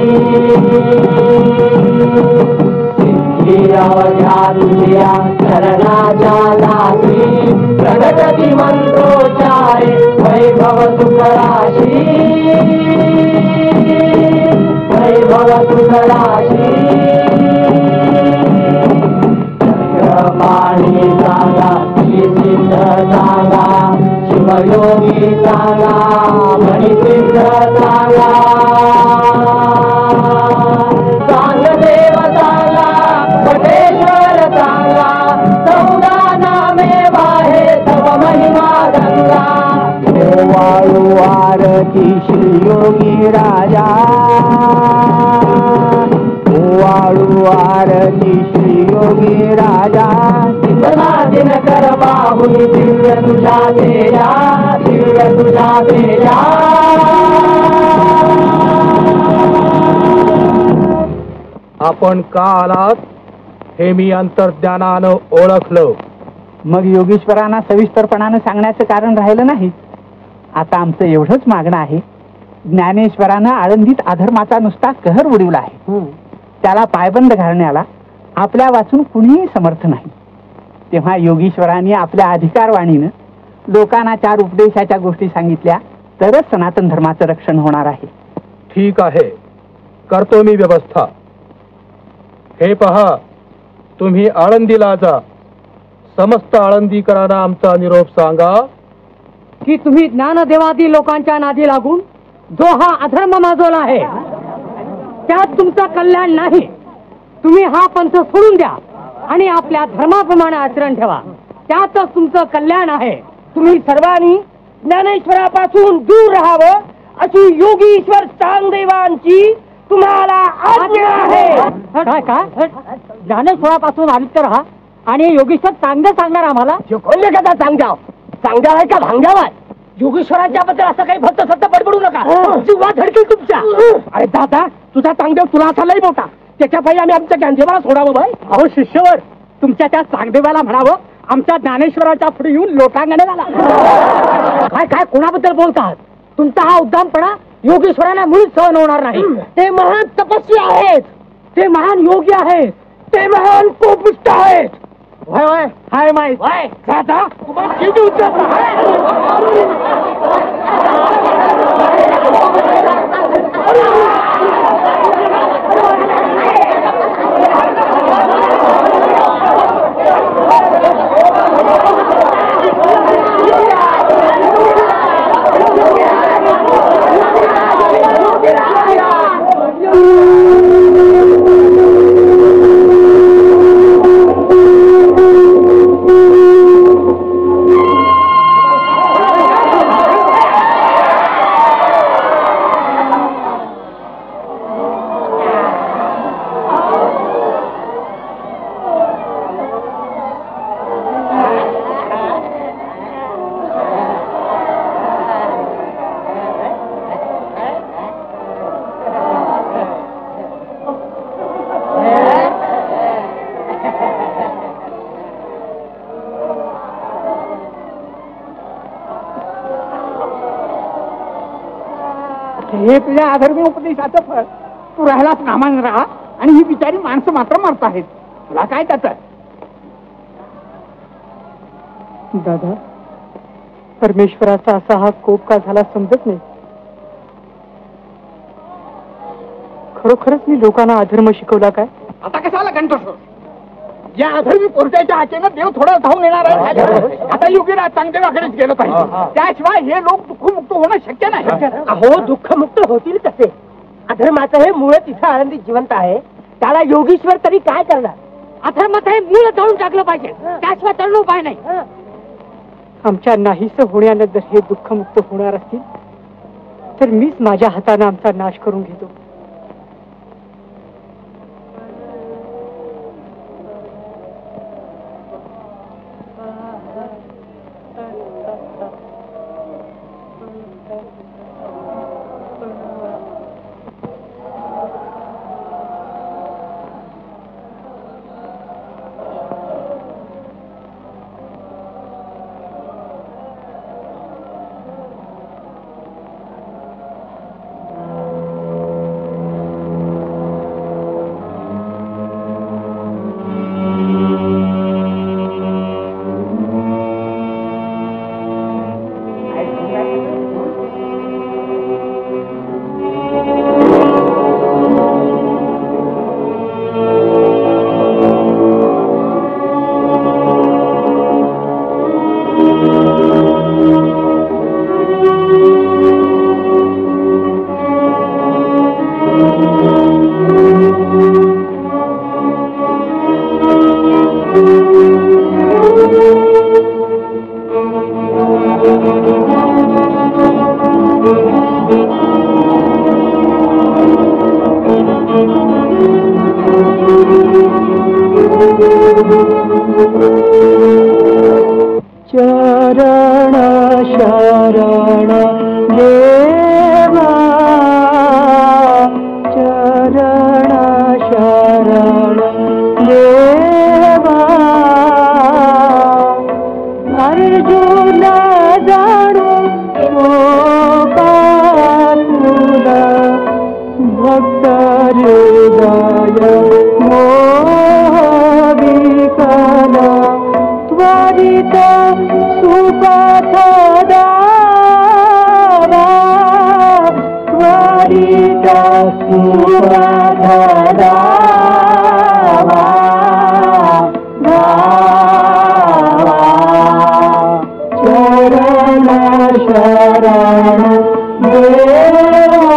ही अवघ्या तुझ्या चरणाच्या दासी प्रगती मंत्रोच्चारे वैभव सुखराशी वैभव सुखराशी पाणी सांगा सिद्ध सांगा शिवयोगी सांगा मणिसिद्ध सांगा सांगदेव सांगा पटेश्वर सांगा चौदा नामे वाहे तव महिमा गंगा वाळू आरती श्रीयोगी राजा वाळू आरती श्रीयोगी राजा दिन कर बाहुन दिव्य तुझा तेजा दिव्य तुझा तेजा. आपण का आलात हे मी अंतर्ज्ञानानं ओळखलं. मग योगेश्वरांना सविस्तरपणानं सांगण्याचं कारण राहिलं नाही. आता आमचं एवढंच मागणं आहे, ज्ञानेश्वरानं आळंदीत अधर्माचा नुसता कहर उडवला आहे. त्याला पायबंद घालण्याला आपल्या वाचून कुणीही समर्थ नाही. तेव्हा योगीश्वरांनी आपल्या अधिकारवाणीनं लोकांना चार उपदेशाच्या गोष्टी सांगितल्या तरच सनातन धर्माचं रक्षण होणार आहे. ठीक आहे, करतो मी व्यवस्था. हे पहा, तुम्ही आळंदीला जा. समस्त आळंदीकरांना आमचा निरोप सांगा की तुम्ही ज्ञानदेवादी लोकांच्या नादी लागून जो हा अधर्म माजवला आहे त्यात तुमचं कल्याण नाही. तुम्ही हा पंथ सोडून द्या आणि आपल्या धर्माप्रमाणे आचरण ठेवा, त्यातच तुमचं कल्याण आहे. तुम्ही सर्वांनी ज्ञानेश्वरापासून दूर राहावं अशी योगीश्वर चांगदेवांची तुम्हाला आज्ञा आहे. काय काय ज्ञानेश्वरापासून आलिप्त राहा आणि योगेश्वर चांगलं सांगणार आम्हाला. कोणत्या कथा सांगजाव सांगजाव आहे का भांगाव आहे? योगेश्वरांच्या बद्दल असं काही भक्त सत्त बडबडू नका, जीवा धडकेल तुमच्या. अरे दादा, तुझा चांगदेव तुला असा लई मोठा, त्याच्या पायी आम्ही आमच्या ज्ञानदेवाला सोडावं बाई. अहो शिष्यवर, तुमच्या त्या चांगदेवाला म्हणावं आमच्या ज्ञानेश्वराच्या पुढे येऊन लोटांगणे झाला. काय काय कोणाबद्दल बोलतात? तुमचा हा उद्दामपणा योगेश्वरांना मुळीच सहन होणार नाही. ते महान तपस्वी आहेत, ते महान योगी आहेत, ते महान कोपिष्ट आहेत. वय वय हाय माय वय दादा, तुम्हाला किती उत्तर हे तुझ्या अधर्मी उपदेशाचं फळ. तू राहिलास नामान राहा आणि ही बिचारी माणसं मात्र मरत आहेत. तुला काय त्याचं? दादा, परमेश्वराचा असा हा कोप का झाला समजत नाही. खरोखरच मी लोकांना अधर्म शिकवला काय? आता कशाला कंटोस? या अधर्मी पोरट्याच्या हाकेनं देव थोडा धावून येणार आहे. आता योगीराज चांगदेवाकडेच गेलं पाहिजे, त्याशिवाय हे लोक दुःखमुक्त होणं शक्य नाही. अहो, दुःखमुक्त होतील कसे? अधर्माचं हे मूळ तिथं आनंदी जिवंत आहे, त्याला योगीश्वर तरी काय करणार? अधर्माचं हे मूळ जाळून टाकलं पाहिजे, त्याशिवाय तरुण उपाय नाही. आमच्या नाहीस होण्यानं जर हे दुःखमुक्त होणार असतील तर मीच माझ्या हाताने आमचा नाश करून घेतो. चरण शरण देवा, चरण शरण देवा, अर्जुन जाणू शोकातुर भक्त हृदय मोहिकला, त्वरित सुपथ दावा, त्वरित सुपथ दावा, दावा, चरण शरण देवा.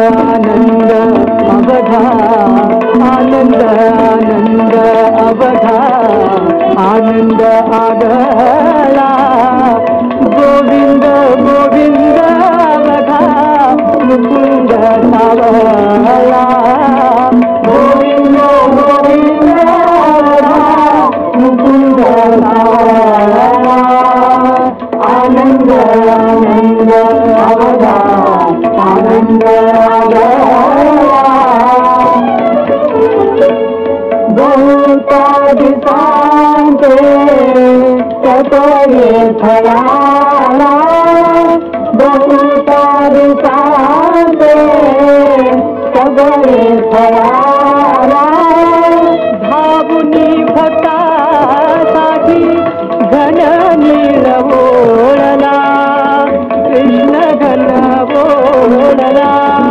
आनंद अवघा आनंद आनंद अवघा आनंद आगळा गोविंद गोविंद अवघा मुकुंद सावळा गोविंद गोविंद अवघा मुकुंद सावळा आनंद आनंद अवघा आनंद बहुता दिसांते तपोये फळाला बहुता दिसांते तपोये फळाला भावुनी भक्तासाठी घन नीळ ओळला कृष्ण घन ओळला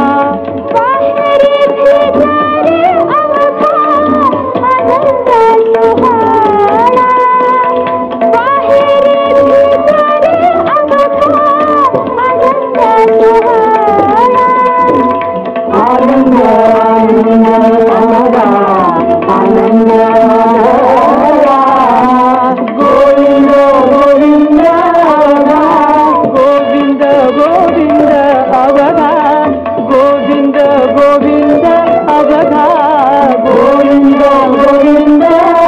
आनंद आनंद गोविंद गोविंद गोविंद गोविंद अवघा गोविंद गोविंद अवघा गोविंद गोविंद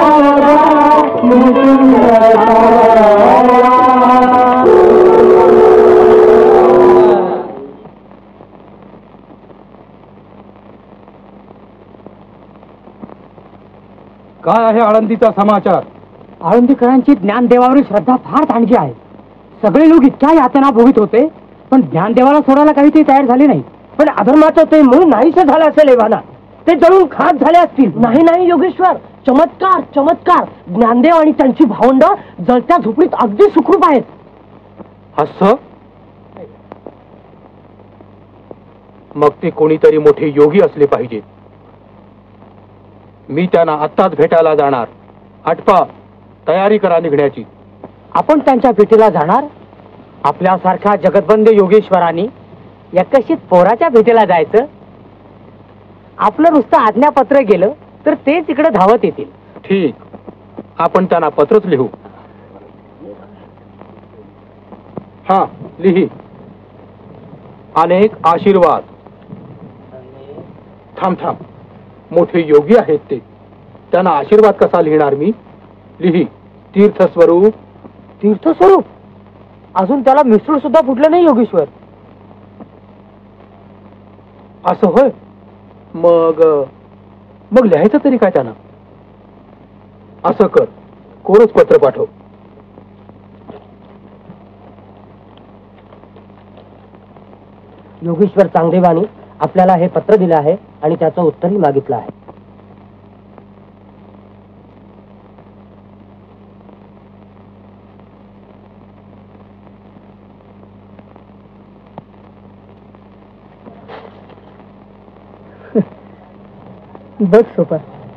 काय आहे आळंदीचा समाचार? आळंदीकरांची ज्ञानदेवावरील श्रद्धा फार ताणगी आहे. सगळे लोक इतक्या यातना भोगीत होते, पण ज्ञानदेवाला सोडायला काही ते तयार झाले नाही. पण अधर्माचं ते म्हणून नाहीसं झालं असेल एव्हाना. ते जळून खाक झाले असतील. नाही नाही योगेश्वर, चमत्कार चमत्कार. ज्ञानदेव आणि त्यांची भावंड जळत्या झोपडीत अगदी सुखरूप आहेत. असं मग ते कोणीतरी मोठे योगी असले पाहिजेत. मी त्यांना आत्ताच भेटायला जाणार. आटपा, तयारी करा निघण्याची. आपण त्यांच्या भेटीला जाणार? आपल्यासारख्या जगतबंद योगेश्वरांनी एकशीत पोराच्या भेटीला जायचं? आपलं नुसतं आज्ञापत्र गेलं तर तेच इकडे धावत येतील. ठीक, आपण त्यांना पत्रच लिहू. हा लिही. अनेक आशीर्वाद. थांब थांब, मोठे योगी आहेत ते, त्यांना आशीर्वाद कसा लिहिणार मी? लिही. तीर्थस्वरूप. तीर्थस्वरूप? अजून त्याला मिसळ सुद्धा फुटलं नाही योगेश्वर. असं होय? मग मग लिहायचं तरी काय त्यांना? असं कर, कोरच पत्र पाठव. योगेश्वर चांगदेवानी आपल्याला हे पत्र दिलं आहे आणि त्याचं उत्तरही मागितलं आहे. बघ सोपा.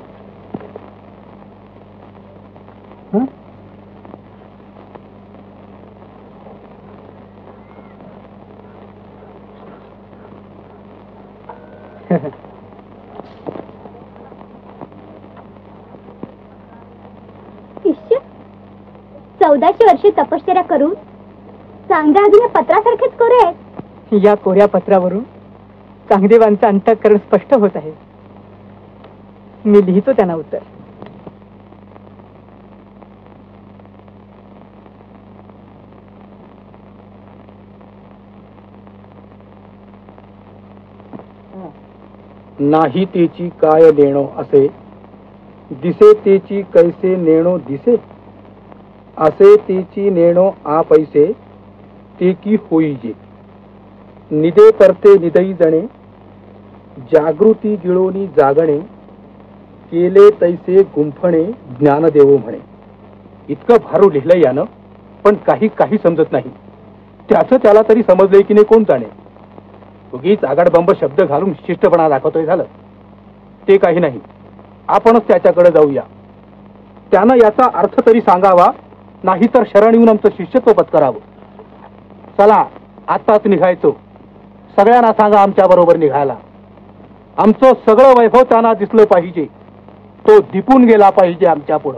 शिष्य चौदाशे वर्षे तपश्चर्या करून चांगल्या अजून पत्रासारखेच कोरे आहेत. या कोऱ्या पत्रावरून चांगदेवांचं अंतःकरण स्पष्ट होत आहे. मी लिहितो त्यांना उत्तर. नाही तेची काय नेणो असे, दिसे तेची कैसे नेणो दिसे, असे तेची नेणो आ पैसे, ते की होईजे. निदे परते निदई जणे, जागृती गिळोनी जागणे, केले तैसे गुंफणे ज्ञानदेव म्हणे. इतकं भारू लिहिलंय यानं, पण काही काही समजत नाही. त्याचं त्याला तरी समजलंय की नाही कोण जाणे. उगीच आगाडबंब शब्द घालून शिष्टपणा दाखवतोय झालं. ते काही नाही, आपणच त्याच्याकडे जाऊया. त्यानं याचा अर्थ तरी सांगावा, नाही तर शरण येऊन आमचं शिष्यत्व पत्करावं. चला आत्ताच निघायचो. सगळ्यांना सांगा आमच्या बरोबर निघायला. आमचं सगळं वैभव त्यांना दिसलं पाहिजे. तो दिपून गेला पाहिजे आमच्या पुढं.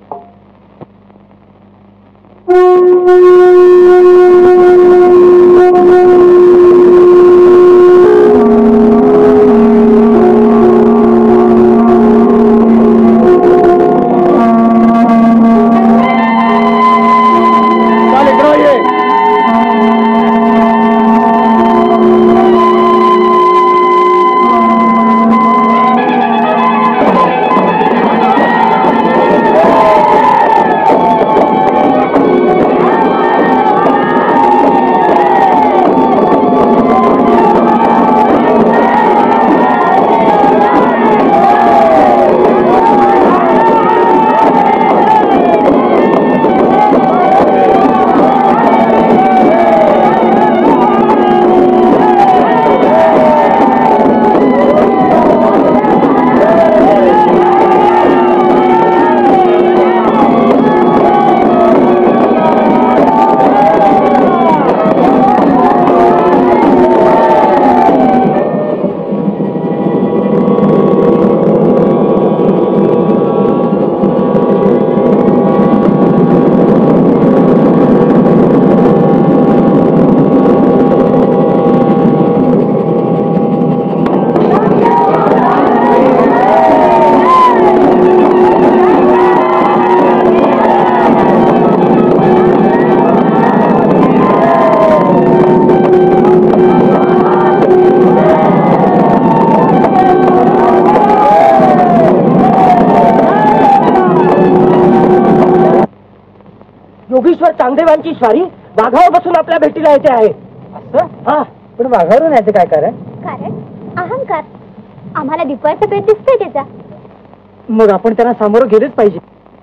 योगेश्वर चांगदेवांची स्वारी वाघावर बसून आपल्या भेटीला येते आहे. असं? हा, पण वाघावरून यायचं काय कारण? कारण अहंकार. आम्हाला दीपाचा पेट दिसतोय त्याचा. मग आपण त्यांना सामोरं गेलेच पाहिजे.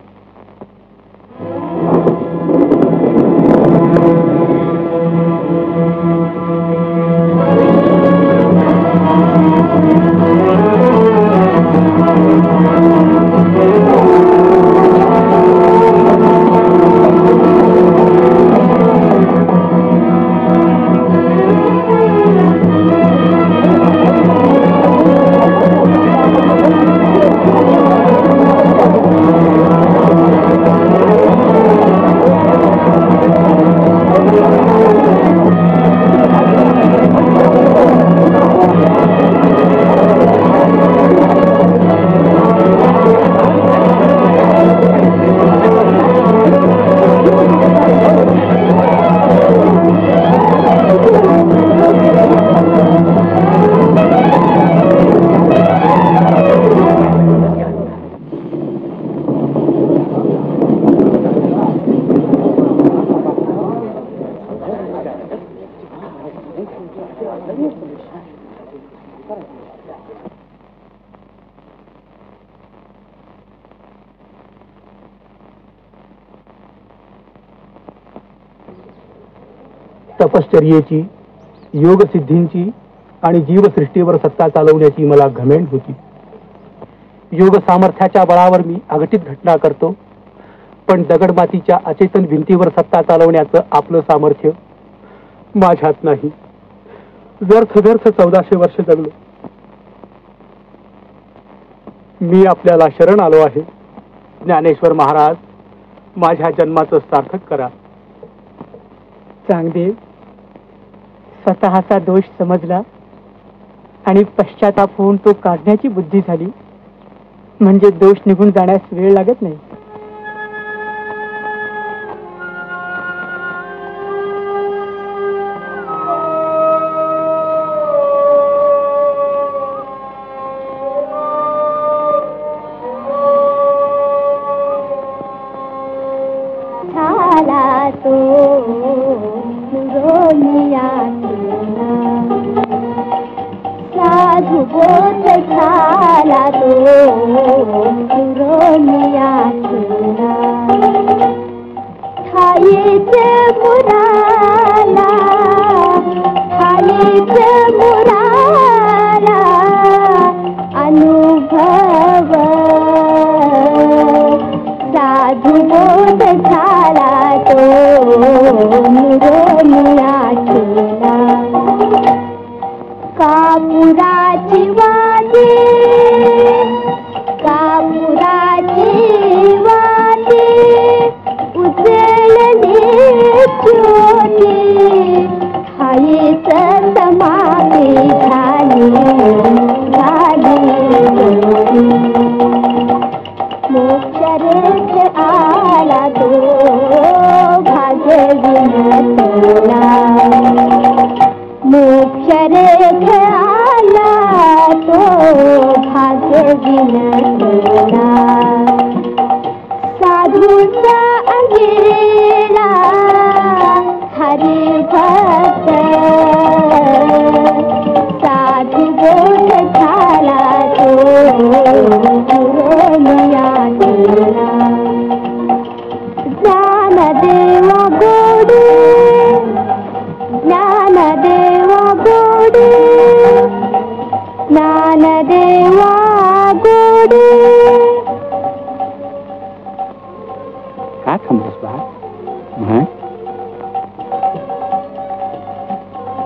तपश्चर्येची, योगसिद्धींची आणि जीवसृष्टीवर सत्ता चालवण्याची मला घमेंड होती. योग सामर्थ्याच्या बळावर मी अघटित घटना करतो, पण दगडमातीच्या अचेतन भिंतीवर सत्ता चालवण्याचं आपलं सामर्थ्य माझ्यात नाही. व्यर्थ व्यर्थ चौदाशे वर्ष जगलो. मी आपल्याला शरण आलो आहे. ज्ञानेश्वर महाराज, माझ्या जन्माचं सार्थक करा. चांगदेव, स्वतःचा दोष समजला आणि पश्चाताप होऊन तो काढण्याची बुद्धी झाली म्हणजे दोष निघून जाण्यास वेळ लागत नाही.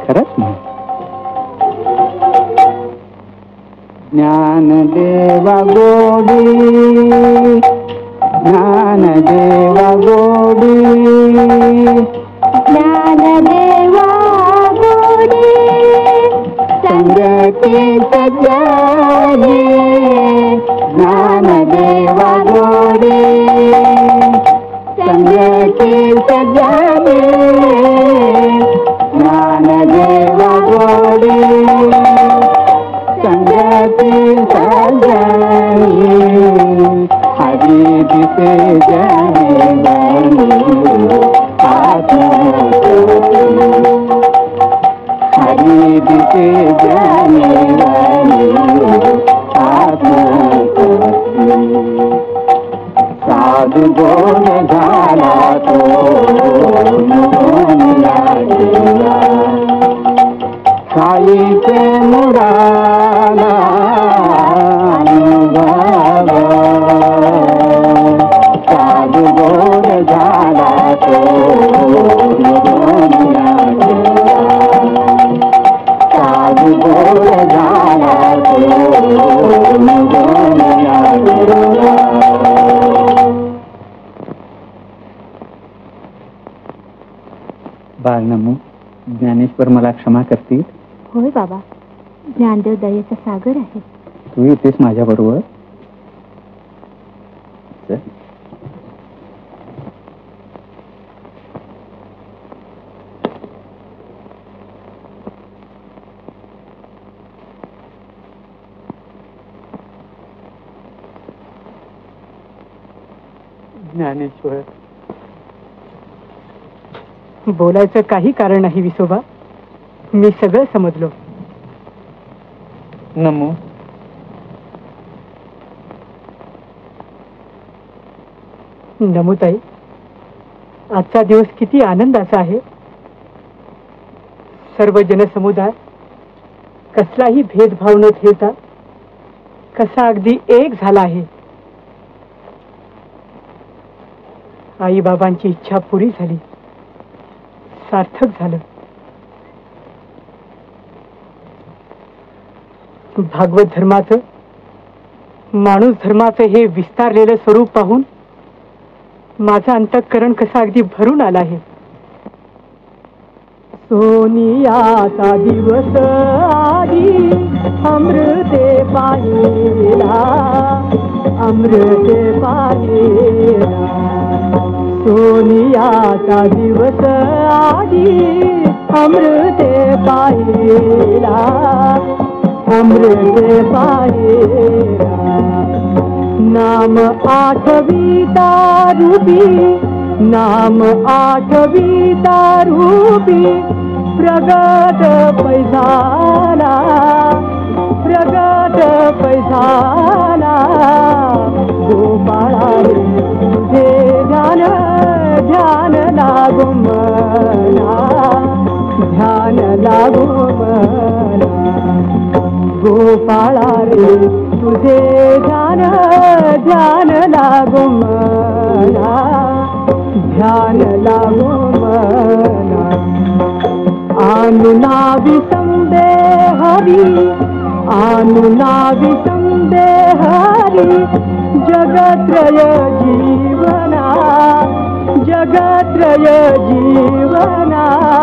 खरंच म्हण. ज्ञानदेवा गोडी, ज्ञानदेवा गोडी, ज्ञानदेवा गोडी, संगती सज्जने. ज्ञानदेवा गोडी, संगती सज्जने. ज्ञानदेवा गोडी, संगती सज्जने. हरी दिसे जने बनी आत्मपति. हरी दिसे जने बनी आत्मपति. साधु गुण झाला तो लागला. साईचे मुराला अनुभव. साधु गुण झाला तो साधु गुण झाला तो. बाळनमू, ज्ञानेश्वर मला क्षमा करतील. होय बाबा, ज्ञानदेव दयेचा सागर आहे. तू येतेस माझ्या बरोबर. ज्ञानेश्वर, बोलायचं काही कारण नाही विसोबा. मी सगळं समजलो. नमो. नमोताई, आजचा दिवस किती आनंदाचा आहे. सर्व जनसमुदाय कसलाही भेदभाव न ठेवता कसा अगदी एक झाला आहे. आई बाबांची इच्छा पुरी झाली, सार्थक झालं. भागवत धर्माचं, माणूस धर्माचं हे विस्तारलेलं स्वरूप पाहून माझं अंतःकरण कसं अगदी भरून आलं आहे. सोनियाचा दिवस आधी अमृते पाहिला, अमृते पाहिला. सोनियाचा दिवस आधी अमृते पाहिला, अमृते पाहिला. नाम आठवीता रूपी, नाम आठवीता रूपी. प्रगट पैसाला, प्रगट पैसाला. गोपाळा तुझे ध्यान, ध्यान लागू मना, ध्यान लागू मना. गोपाळा रे तुझे ध्यान, ध्यान लागू मना, ध्यान लागू मना. अनुनावी संदेह हरी, अनुनावी संदेह हरी. जगत्रय जीवना, जगत्रय जीवना.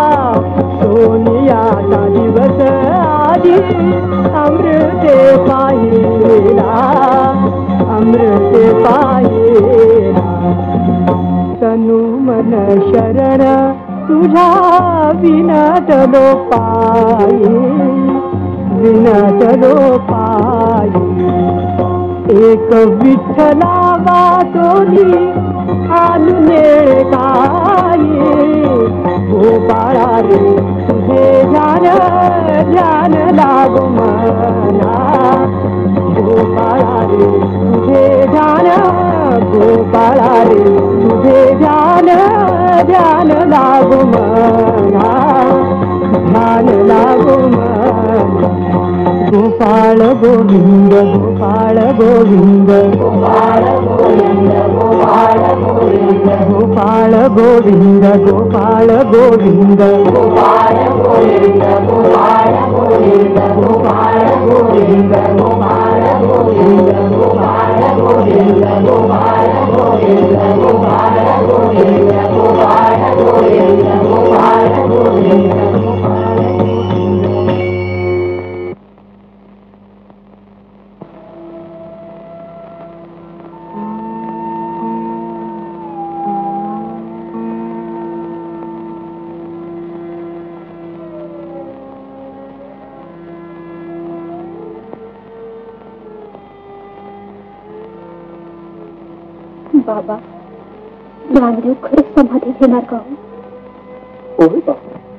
सोनियाचा दिवस आधी अमृते पाहिला, अमृते पाहिला. तनु मन शरण तुझा विनतलो पायी, विनतलो पायी. एक विठ्ठला वाटोली आलुने काही. गोपाळा रे तुझे ध्यान, ध्यान लागू मना. गोपाळा रे तुझे ध्यान, गोपाळा रे तुझे ध्यान, ध्यान लागू मना, ध्यान लागू मना. गोपाळ गोविंद, गोपाळ गोविंद, गोपाळ गोविंद, गोपाळ गोविंद. गोपाळ गोविंद, गोपाळ गोविंद, गोपाळ गोविंद. बाबा, नागदेव खरंच समाधी घेणार का? होय बाबा.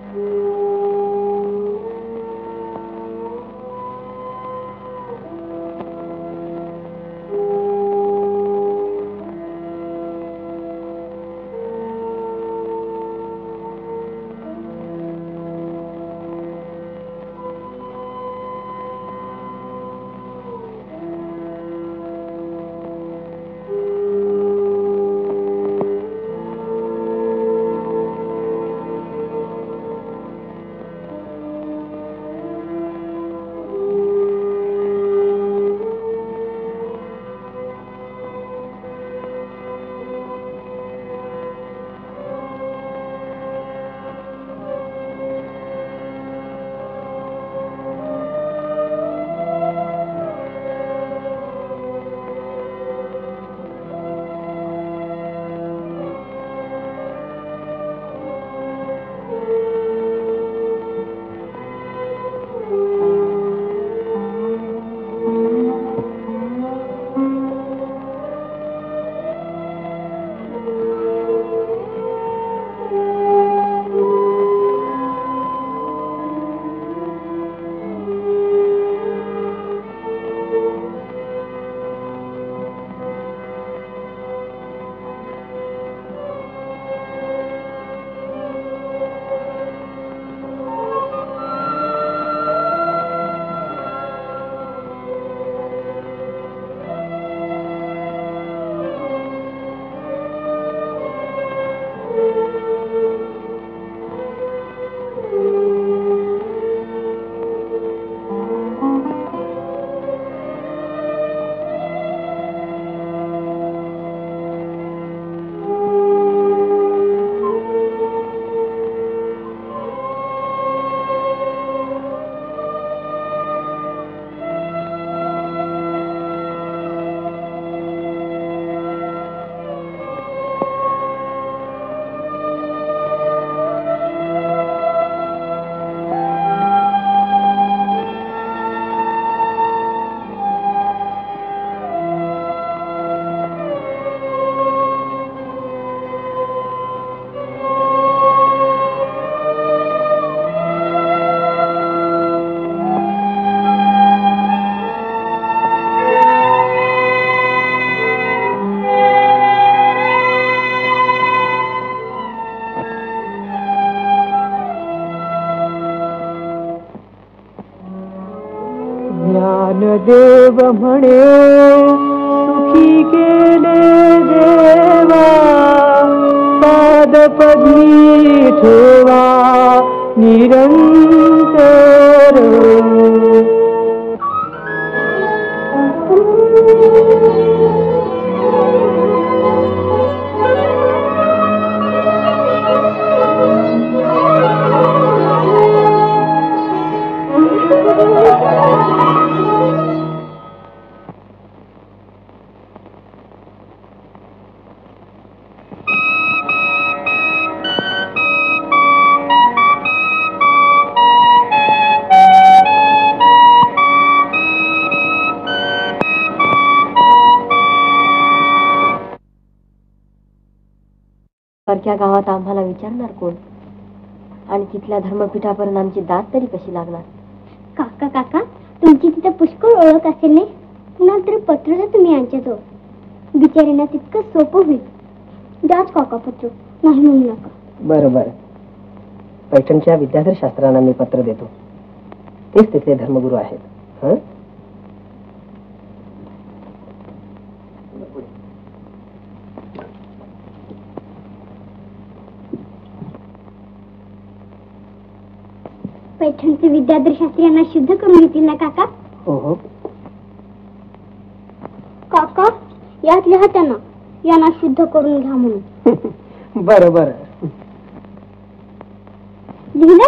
देव म्हणे सुखी केले देवा पाद पद्मी ठेवा निरंतर परक्या गावात आम्हाला विचारणार कोण आणि तिथल्या धर्मपीठापर्यंत आमची दात तरी कशी लागणार? काका काका तुमची तिथे पुष्कळ ओळख असेल नाही, पुन्हा तरी पत्र द्या तुम्ही यांच्याजवळ. बिचाऱ्यांना तितकं सोपं होईल. द्याच काका पत्र, नाही म्हणू नका. बरं बरं, पैठणच्या विद्याधर शास्त्रांना मी पत्र देतो. तेच तिथले धर्मगुरू आहेत. हं पैठणचे विद्याधर शास्त्री यांना शुद्ध करून घेतील ना काका? हो हो. काका यात लिहा त्यांना यांना शुद्ध करून घ्या म्हणून. बरं बरं. लिहिलं?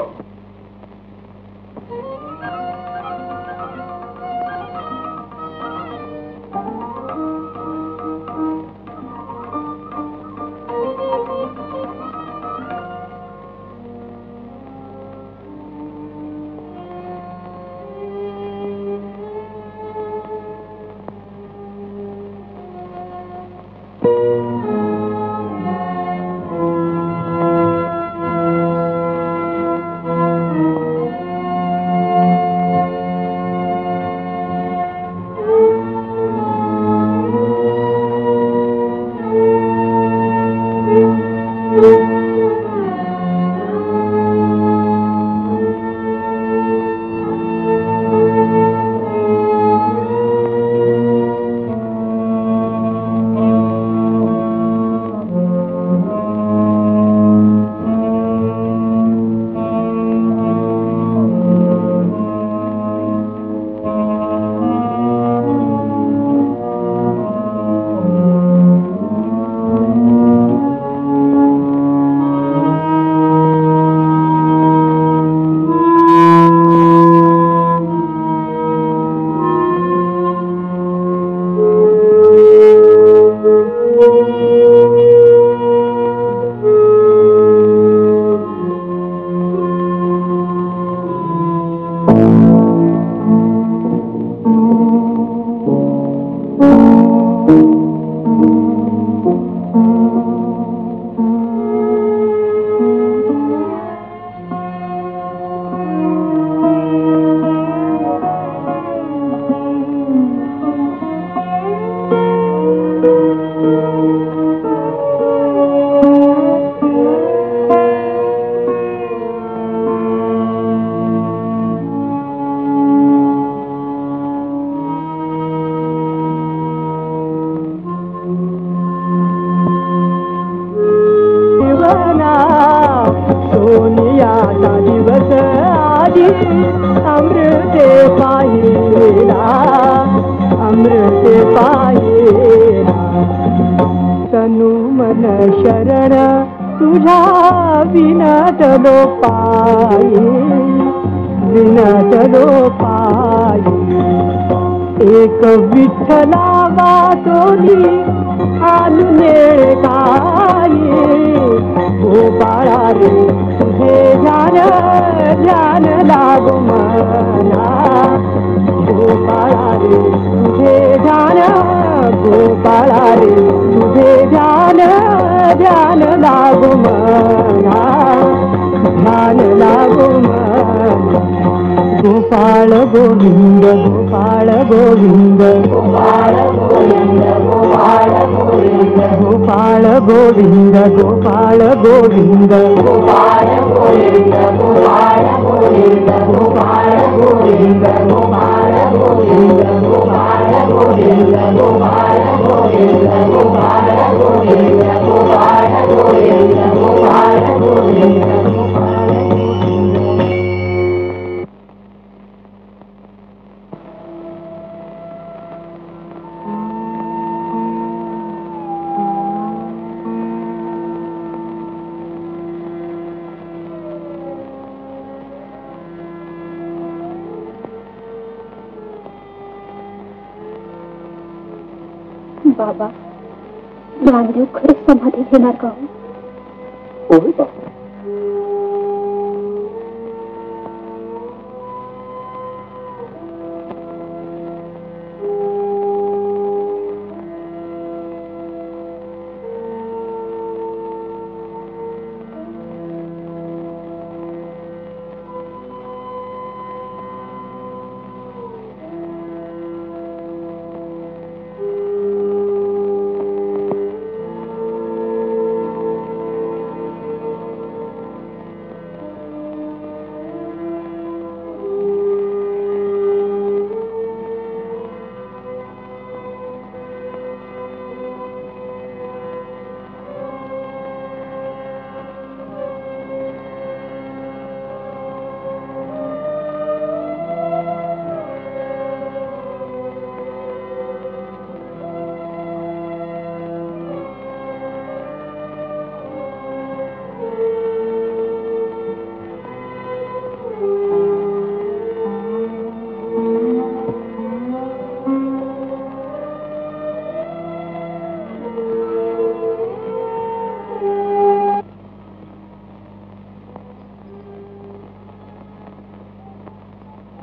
एक विठ्ठला वाटोली आलुने काही गोपाळा रे तुझे ध्यान ध्यान लागो मना गोपाळा रे तुझे ध्यान गोपाळा रे तुझे ध्यान ध्यान लागो मना ध्यान लागो मना गोपाळ गोविंद गोपाळ गोविंद गोपाळ गोविंद गोपाळ गोविंद गोपाळ गोविंद गोपाळ गोविंद गोपाळ गोविंद गोपाळ गोविंद गोपाळ गोविंद गोपाळ गोविंद गोपाळ गोविंद गोपाळ गोविंद गोपाळ गोविंद गोपाळ गोविंद गोपाळ गोविंद बाबा नामदेव खरंच समाधी घेणार का? होय बाबा.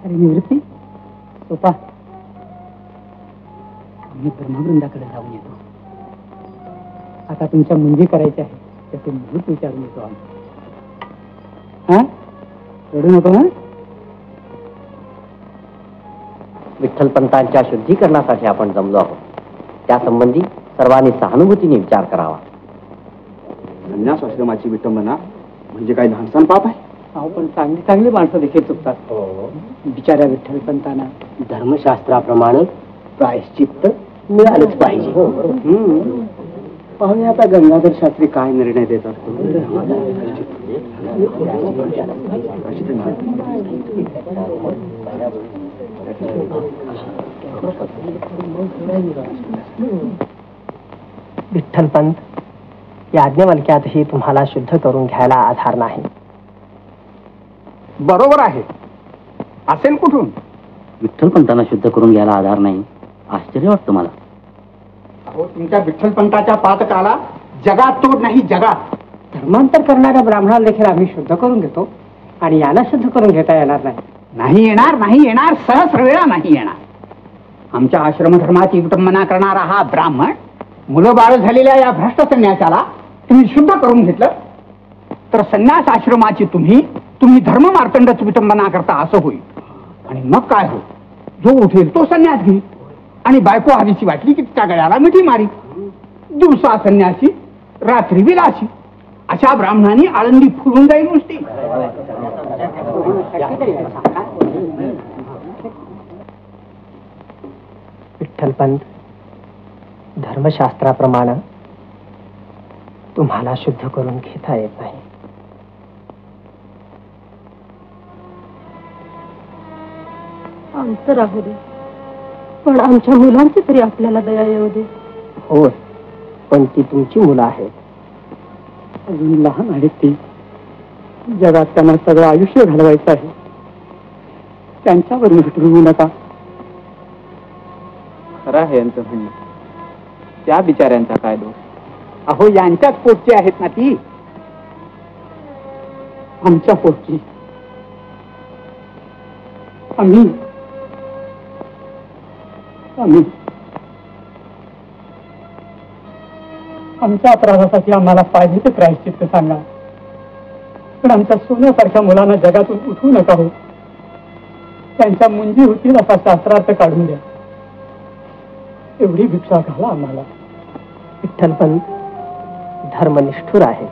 अरे निवृत्ती सोपा, आम्ही धर्मवृंदाकडे जाऊन येतो. आता तुमच्या मुंजी करायची आहे त्याचे मुहूर्त विचारून येतो आम्ही. हा रडू नको ना. विठ्ठलपंतांच्या शुद्धीकरणासाठी आपण जमलो आहोत. त्यासंबंधी सर्वांनी सहानुभूतीने विचार करावा. संन्यास आश्रमाची विटंबना म्हणजे काय लहानसान पाप आहे? अहो पण चांगली चांगली माणसं देखील चुकतात. बिचाऱ्या विठ्ठलपंतांना धर्मशास्त्राप्रमाणे प्रायश्चित्त मिळालंच पाहिजे. पाहुणे आता गंगाधर शास्त्री काय निर्णय देतात. विठ्ठलपंत, याज्ञवल्क्यातही तुम्हाला शुद्ध करून घ्यायला आधार नाही. बरोबर आहे. असेल कुठून? विठ्ठलपंतांना शुद्ध करून घ्यायला आधार नाही, आश्चर्य वाटतं मला. अहो तुमच्या विठ्ठलपंताच्या पातकाला जगात तोड नाही, जगात. धर्मांतर करणाऱ्या ब्राह्मणाला देखील आम्ही शुद्ध करून घेतो आणि यांना शुद्ध करून घेता येणार नाही. नाही येणार, नाही येणार, सहस्र वेळा नाही येणार. आमच्या आश्रमधर्माची विटंबना करणारा हा ब्राह्मण मुलं बाळ झालेल्या या भ्रष्ट संन्यासाला तुम्ही शुद्ध करून घेतलं तर संन्यास आश्रमाची तुम्ही तुम्ही धर्म मार्तंडच विटंबना करता असं होईल. आणि मग काय हो, जो उठेल तो संन्यास घेईल आणि बायको हवीची वाटली की तिच्या गळ्याला मिठी मारी. दिवसा संन्यासी रात्री विलासी. अशा ब्राह्मणांनी आळंदी फुलून जाईल नुसती. विठ्ठलपंत, धर्मशास्त्राप्रमाणे तुम्हाला शुद्ध करून घेता येत नाही. आमचं राहू दे, पण आमच्या मुलांची तरी आपल्याला दया येऊ दे. होय, पण ती तुमची मुलं आहेत. अजून लहान आहेत ती. जगात त्यांना सगळं आयुष्य घालवायचं आहे. त्यांच्यावर विटळवू नका. खरं आहे यांचं म्हणणं. त्या बिचाऱ्यांचा काय दोष? अहो यांच्याच पोटची आहेत ना ती. आमच्या पोटची. आम्ही आम्ही आमच्या अपराधासाठी आम्हाला पाहिजे ते प्रायश्चित्त सांगा. पण आमच्या सोन्यासारख्या मुलांना जगातून उठवू नका हो. त्यांच्या मुंजी होतील असा शास्त्रार्थ काढून द्या. एवढी भिक्षा घाला आम्हाला. विठ्ठलपंत धर्मनिष्ठुर आहे.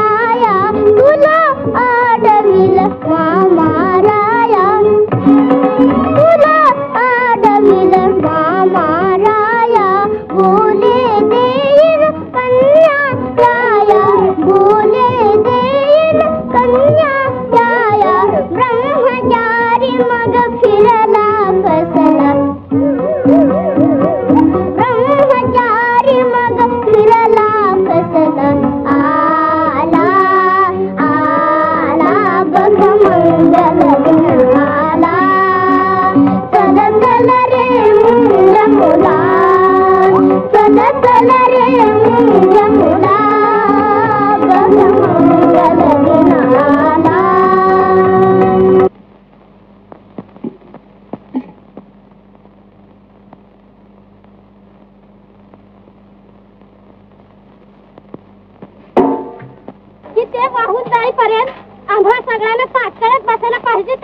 तुला आडविल माराया.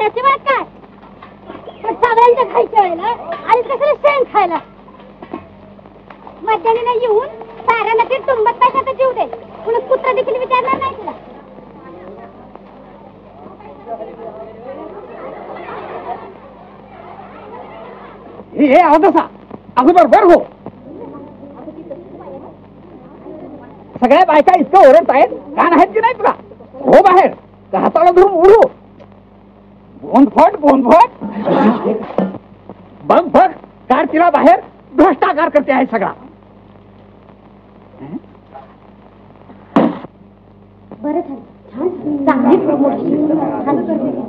याची बात काय? पण सगळ्यांच्या खायच्या वेळेला आणि कशाला शेण खायला मध्याने येऊन साऱ्यांना ते तुंबत पैशाचा जीव दे. कुणी कुत्रा देखील विचारणार नाही तुला. हे अवदसा अगोदर बर हो. सगळ्या बायका इतकं ओरडत आहेत, कान आहेत की नाही तुला? हो बाहेर का हाताला धरून उडू. बोंदफट बोंदफट बघ बघ काढ तिला बाहेर. भ्रष्टाचार करते आहे सगळा. बरं झालं, छान चांगली प्रमोशन.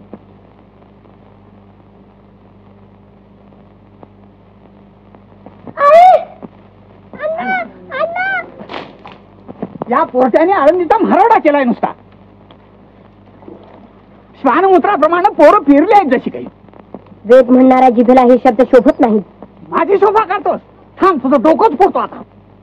या पोरट्याने आळंदीचा मराठा केलाय नुसता. श्वानमूत्राप्रमाणे पोरं फिरले आहेत जशी काही. वेद म्हणणाऱ्या जिभेला हे शब्द शोभत नाही. माझी शोभा करतोस? थांब तुझं डोकंच फोडतो आता.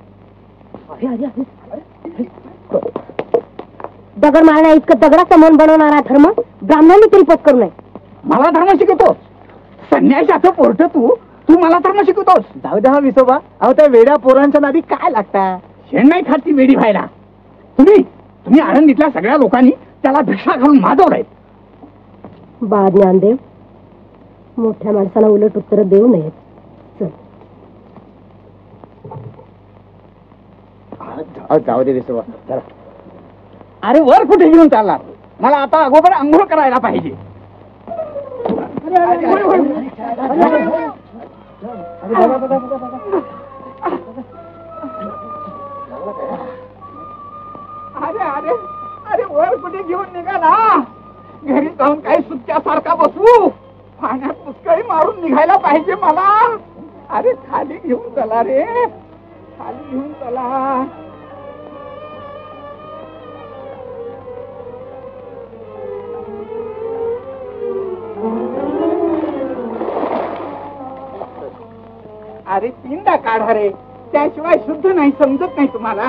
दगड मारण्या इतकं दगडाचं मन बनवणारा धर्म ब्राह्मणांनी तरी पत्करू नये. मला धर्म शिकवतोस? संन्याशाचं पोरट तू तू मला धर्म शिकवतोस? जाऊ द्या विसोबा. अहो त्या वेड्या पोरांच्या नादी काय लागता? शेण नाही खात ती वेडी व्हायला. तुम्ही तुम्ही आळंदीतल्या सगळ्या लोकांनी त्याला भिक्षा घालून माजवलंय. बा ज्ञानदेव, मोठ्या माणसाला उलट उत्तर देऊ नयेत. चल जाऊ दे विसोबा जरा. अरे वर कुठे घेऊन चालला? मला आता अगोदर अंघोळ करायला पाहिजे. अरे अरे अरे वर कुठे घेऊन निघाला? घरी जाऊन काही सुट्ट्यासारखा बसू? पाण्यात पुष्कळी मारून निघायला पाहिजे मला. अरे खाली घेऊन चला रे, खाली घेऊन चला. अरे पिंडा काढा रे, त्याशिवाय शुद्ध नाही समजत नाही तुम्हाला.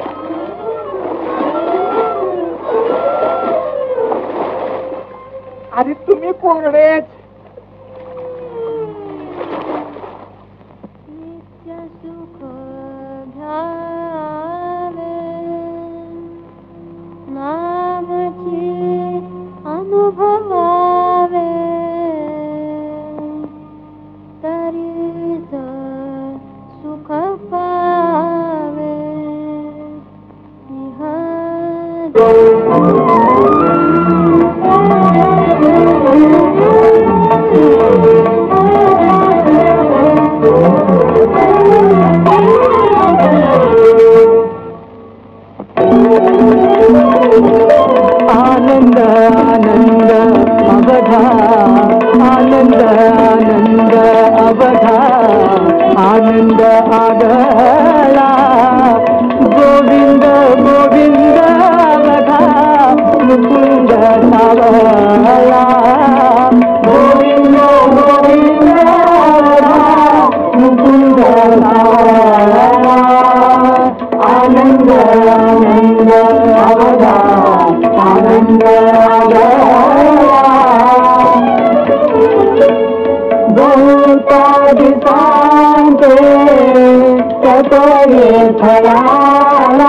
अरे तुम्ही कोरडेच. अनुभवावे तरी सुख पावे. आनंद आनंद अवघा, आनंद आनंद अवघा, आनंद आगळा. गोविंद गोविंद अवघा, मुकुंद सावळा. गोविंद गोविंद अवघा, मुकुंद सावळा. आनंद आनंद अवघा, आनंद बहुता दिसांते ततोरे फळाला.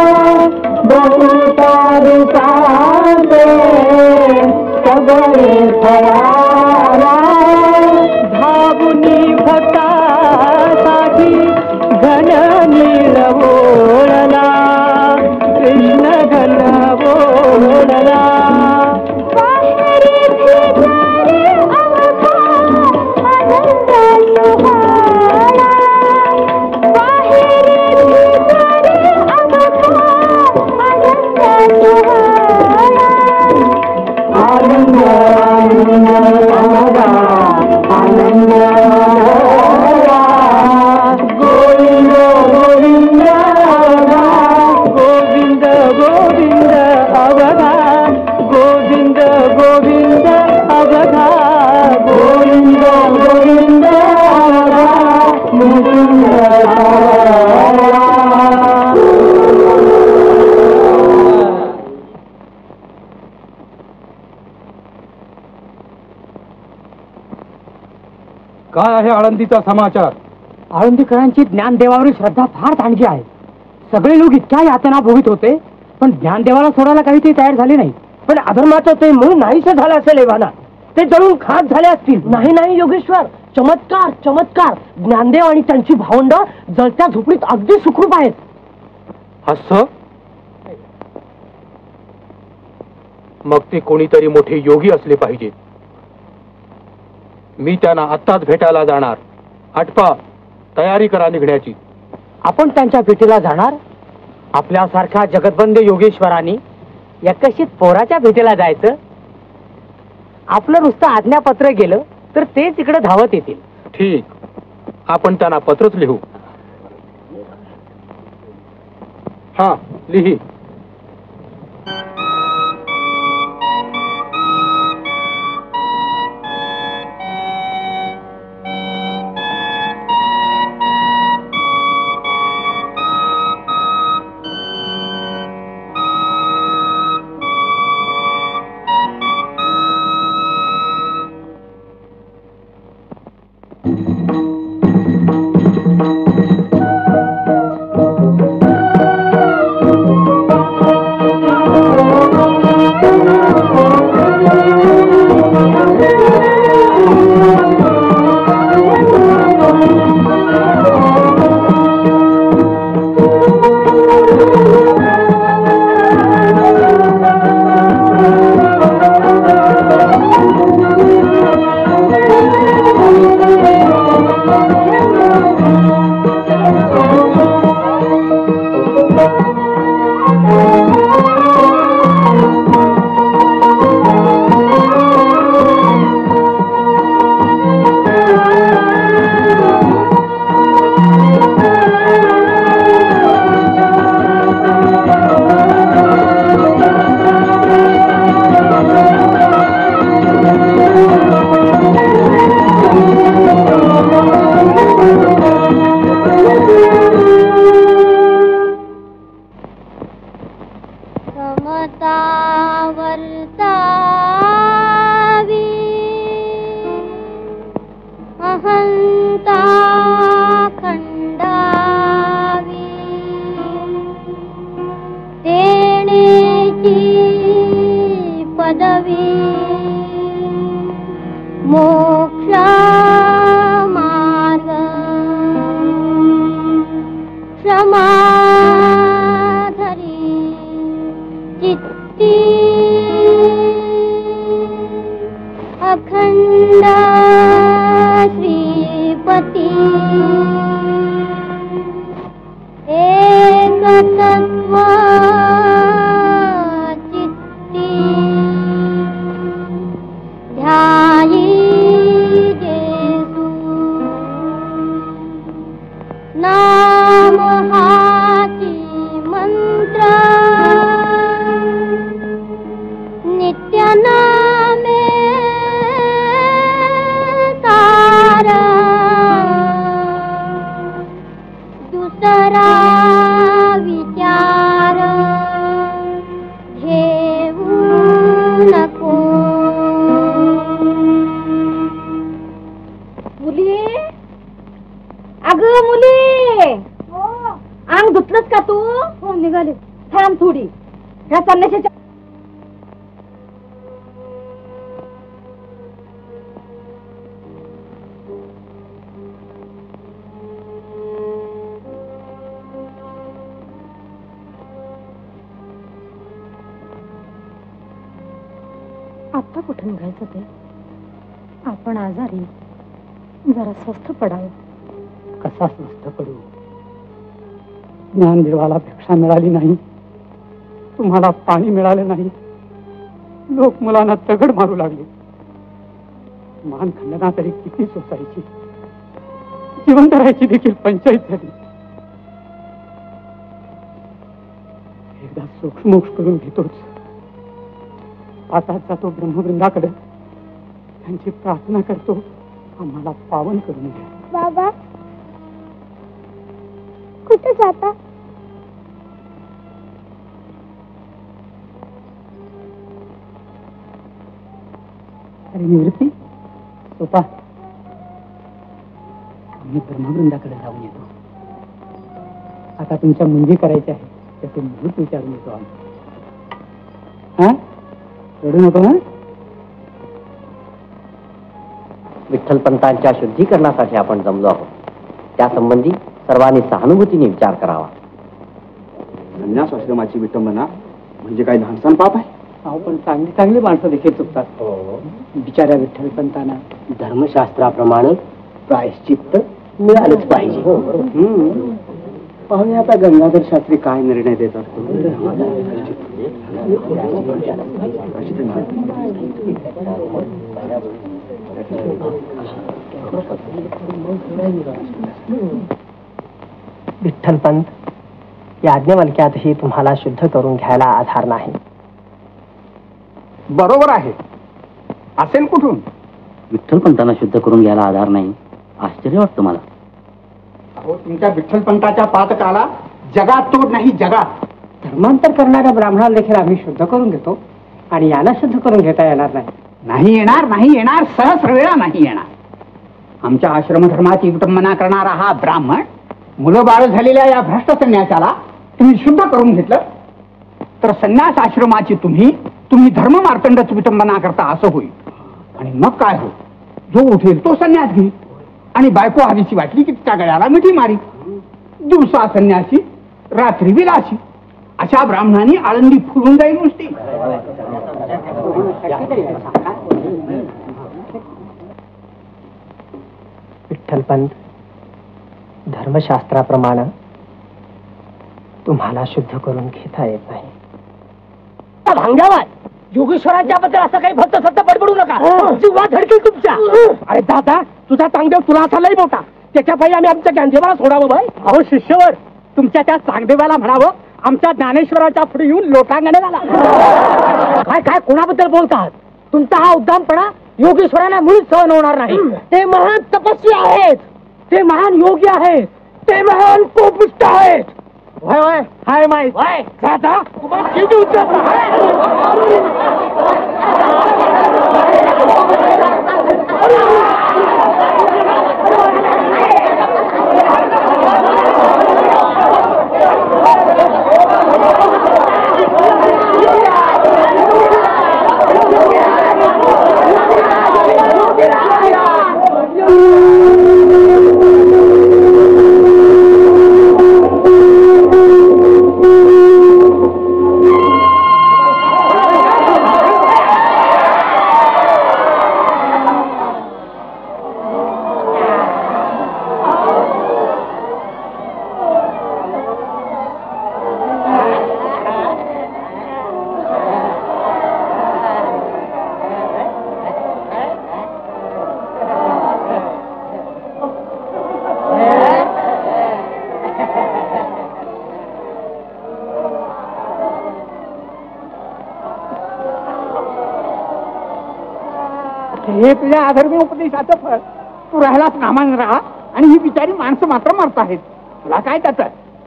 बहुता दिसांते ततोरे फळाला. भावुनी भक्तासाठी घन नीळ ओळला. कृष्ण घन ओळला. आनंद आनंद काय आहे आळंदीचा समाचार? आळंदीकरांची ज्ञानदेवावरील श्रद्धा फार दांडगी आहे. सगळे लोक इतक्या यातना भोगीत होते, पण ज्ञानदेवाला सोडायला काही ते तयार झाले नाही. पण अधर्माचं ते मूळ नाहीच झालं असेल एव्हाना. ते जळून खाक झाले असतील. नाही नाही योगेश्वर, चमत्कार चमत्कार. ज्ञानदेव आणि त्यांची भावंड जळत्या झोपडीत अगदी सुखरूप आहेत. असं? मग ते कोणीतरी मोठे योगी असले पाहिजे. मी त्यांना आत्ताच भेटायला जाणार. आटपा, तयारी करा निघण्याची. आपण त्यांच्या भेटीला जाणार? आपल्यासारख्या जगतबंद योगेश्वरांनी एकशीत पोराच्या भेटीला जायचं? आपलं नुसतं आज्ञापत्र गेलं तर ते तिकडे धावत येतील. ठीक, आपण त्यांना पत्रच लिहू. हा, लिही. आता कुठे निघायचं ते? आपण आजारी, जरा स्वस्थ पडावं. कसा स्वस्थ पडू? ज्ञानदेवाला भिक्षा मिळाली नाही, तुम्हाला पाणी मिळाले नाही, लोक मुलांना दगड मारू लागले. मान खंडना तरी किती सोसायची, जिवंत राहायची देखील पंचायत झाली. एकदा सूक्ष्मोक्ष करून घेतोच. आता जातो ब्रह्मवृंदाकडे, त्यांची प्रार्थना करतो, आम्हाला पावन करून घ्या. बाबा कुठे जाता? अरे निवृत्ती, स्वतः मी धर्मवृंदाकडे जाऊन येतो. आता तुमच्या मुंजी करायची आहे त्याचे मुहूर्त विचारून येतो आम्ही. हा रडू नको ना. विठ्ठलपंतांच्या शुद्धीकरणासाठी आपण जमलो आहोत. त्यासंबंधी सर्वांनी सहानुभूतीने विचार करावा. संन्यास आश्रमाची विटंबना म्हणजे काय लहानसान पाप आहे? अहो पण चांगली चांगली माणसं देखील चुकतात. बिचाऱ्या विठ्ठलपंतांना धर्मशास्त्राप्रमाणे प्रायश्चित्त मिळालंच पाहिजे. पाहुणे आता गंगाधर शास्त्री काय निर्णय देतात. विठ्ठलपंत, याज्ञवल्क्यातही तुम्हाला शुद्ध करून घ्यायला आधार नाही. बरोबर आहे. असेल कुठून? विठ्ठलपंतांना शुद्ध करून घ्यायला आधार नाही, आश्चर्य वाटतं मला. अहो तुमच्या विठ्ठलपंताच्या पातकाला जगात तोड नाही जगात. धर्मांतर करणाऱ्या ब्राह्मणाला देखील आम्ही शुद्ध करून घेतो आणि याला शुद्ध करून घेता येणार नाही. नाही येणार नाही येणार सहस्र नाही येणार. आमच्या आश्रमधर्माची विटंबना करणारा हा ब्राह्मण मुलं बाळ झालेल्या या भ्रष्ट संन्यासाला तुम्ही शुद्ध करून घेतलं तर संन्यास आश्रमाची तुम्ही तुम्ही धर्म मार्तंडच विटंबना करता असं होईल. आणि मग काय हो, जो उठेल तो संन्यास घेईल आणि बायको हवीची वाटली की त्या गळ्याला मिठी मारी. दिवसा संन्यासी रात्री विलासी अशा ब्राह्मणांनी आळंदी फुलून जाईल नुसती. विठ्ठलपंत, धर्मशास्त्राप्रमाणे तुम्हाला शुद्ध करून घेता येत नाही. भांग्यावाय योगेश्वराच्या बद्दल असं काही भक्त सत्ता बडबडू नका. जीवा धडकेल तुमच्या. अरे दादा, तुझा चांगदेव तुला असा लई मोठा, त्याच्या पायी आम्ही आमच्या ज्ञानदेवाला सोडावं बाय. अहो शिष्यवर, तुमच्या त्या चांगदेवाला म्हणावं आमच्या ज्ञानेश्वराच्या पुढे येऊन लोटांगणे झाला. काय काय कोणाबद्दल बोलतात? तुमचा हा उद्दामपणा योगेश्वराला मुळीच सहन होणार नाही. ते महान तपस्वी आहेत, ते महान योगी आहेत, ते महान कोपिष्ट आहेत. वय वय हाय माहित वय दादा किती उच्च हे तुझ्या अधर्मी उपदेशाचं फळ. तू राहिलाच नामान राहा आणि ही बिचारी माणसं मात्र मरत आहेत. तुला काय त्याचं?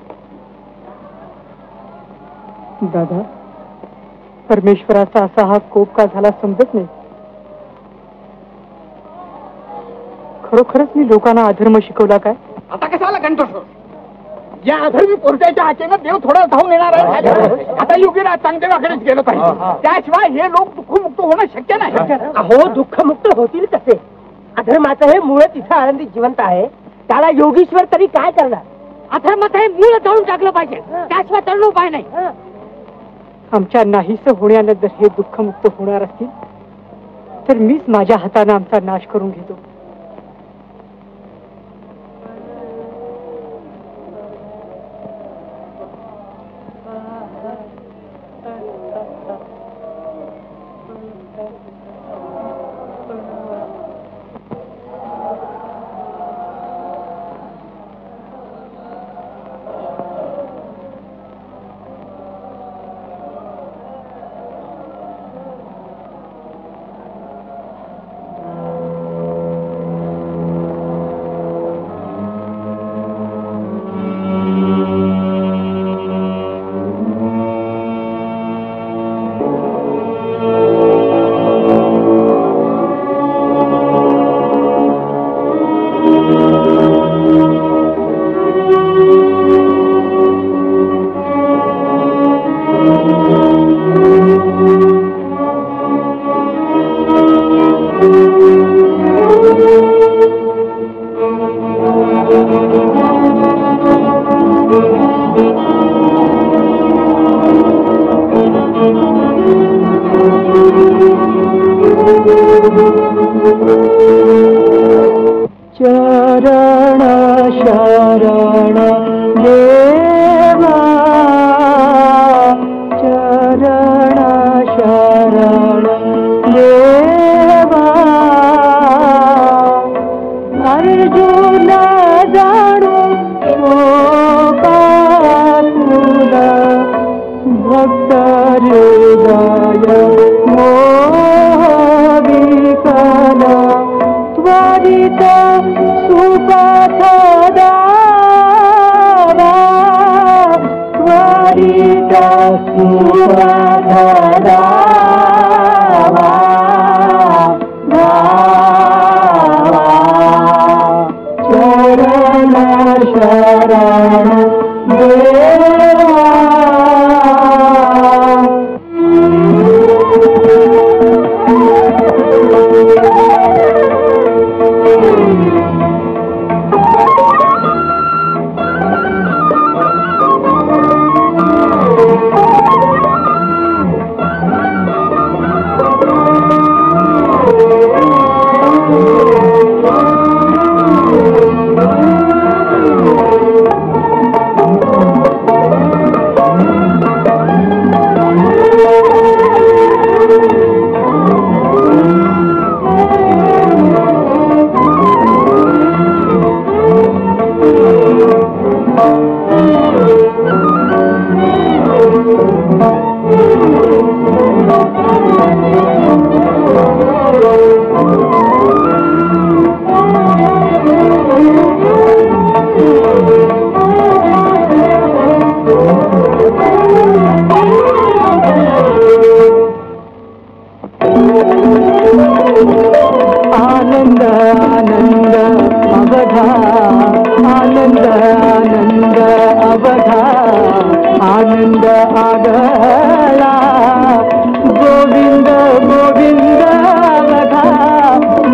दादा, परमेश्वराचा असा हा कोप का झाला समजत नाही. खरोखरच मी लोकांना अधर्म शिकवला काय? आता कशाला कंठोष? या अधर्मी पोरट्याच्या हाकेनं देव थोडा धावून येणार आहे. आता योगीराज चांगदेवाकडेच गेलं पाहिजे, त्याशिवाय हे लोक दुःखमुक्त होणं शक्य नाही. अहो दुःखमुक्त होतील कसे? अधर्माचं हे मूळ तिथं आनंदित जिवंत आहे, त्याला योगीश्वर तरी काय करणार? अधर्माचं हे मूळ जाळून टाकलं पाहिजे, त्याशिवाय तरुण उपाय नाही. आमच्या नाहीस होण्यानं जर हे दुःखमुक्त होणार असतील तर मीच माझ्या हाताने आमचा नाश करून घेतो.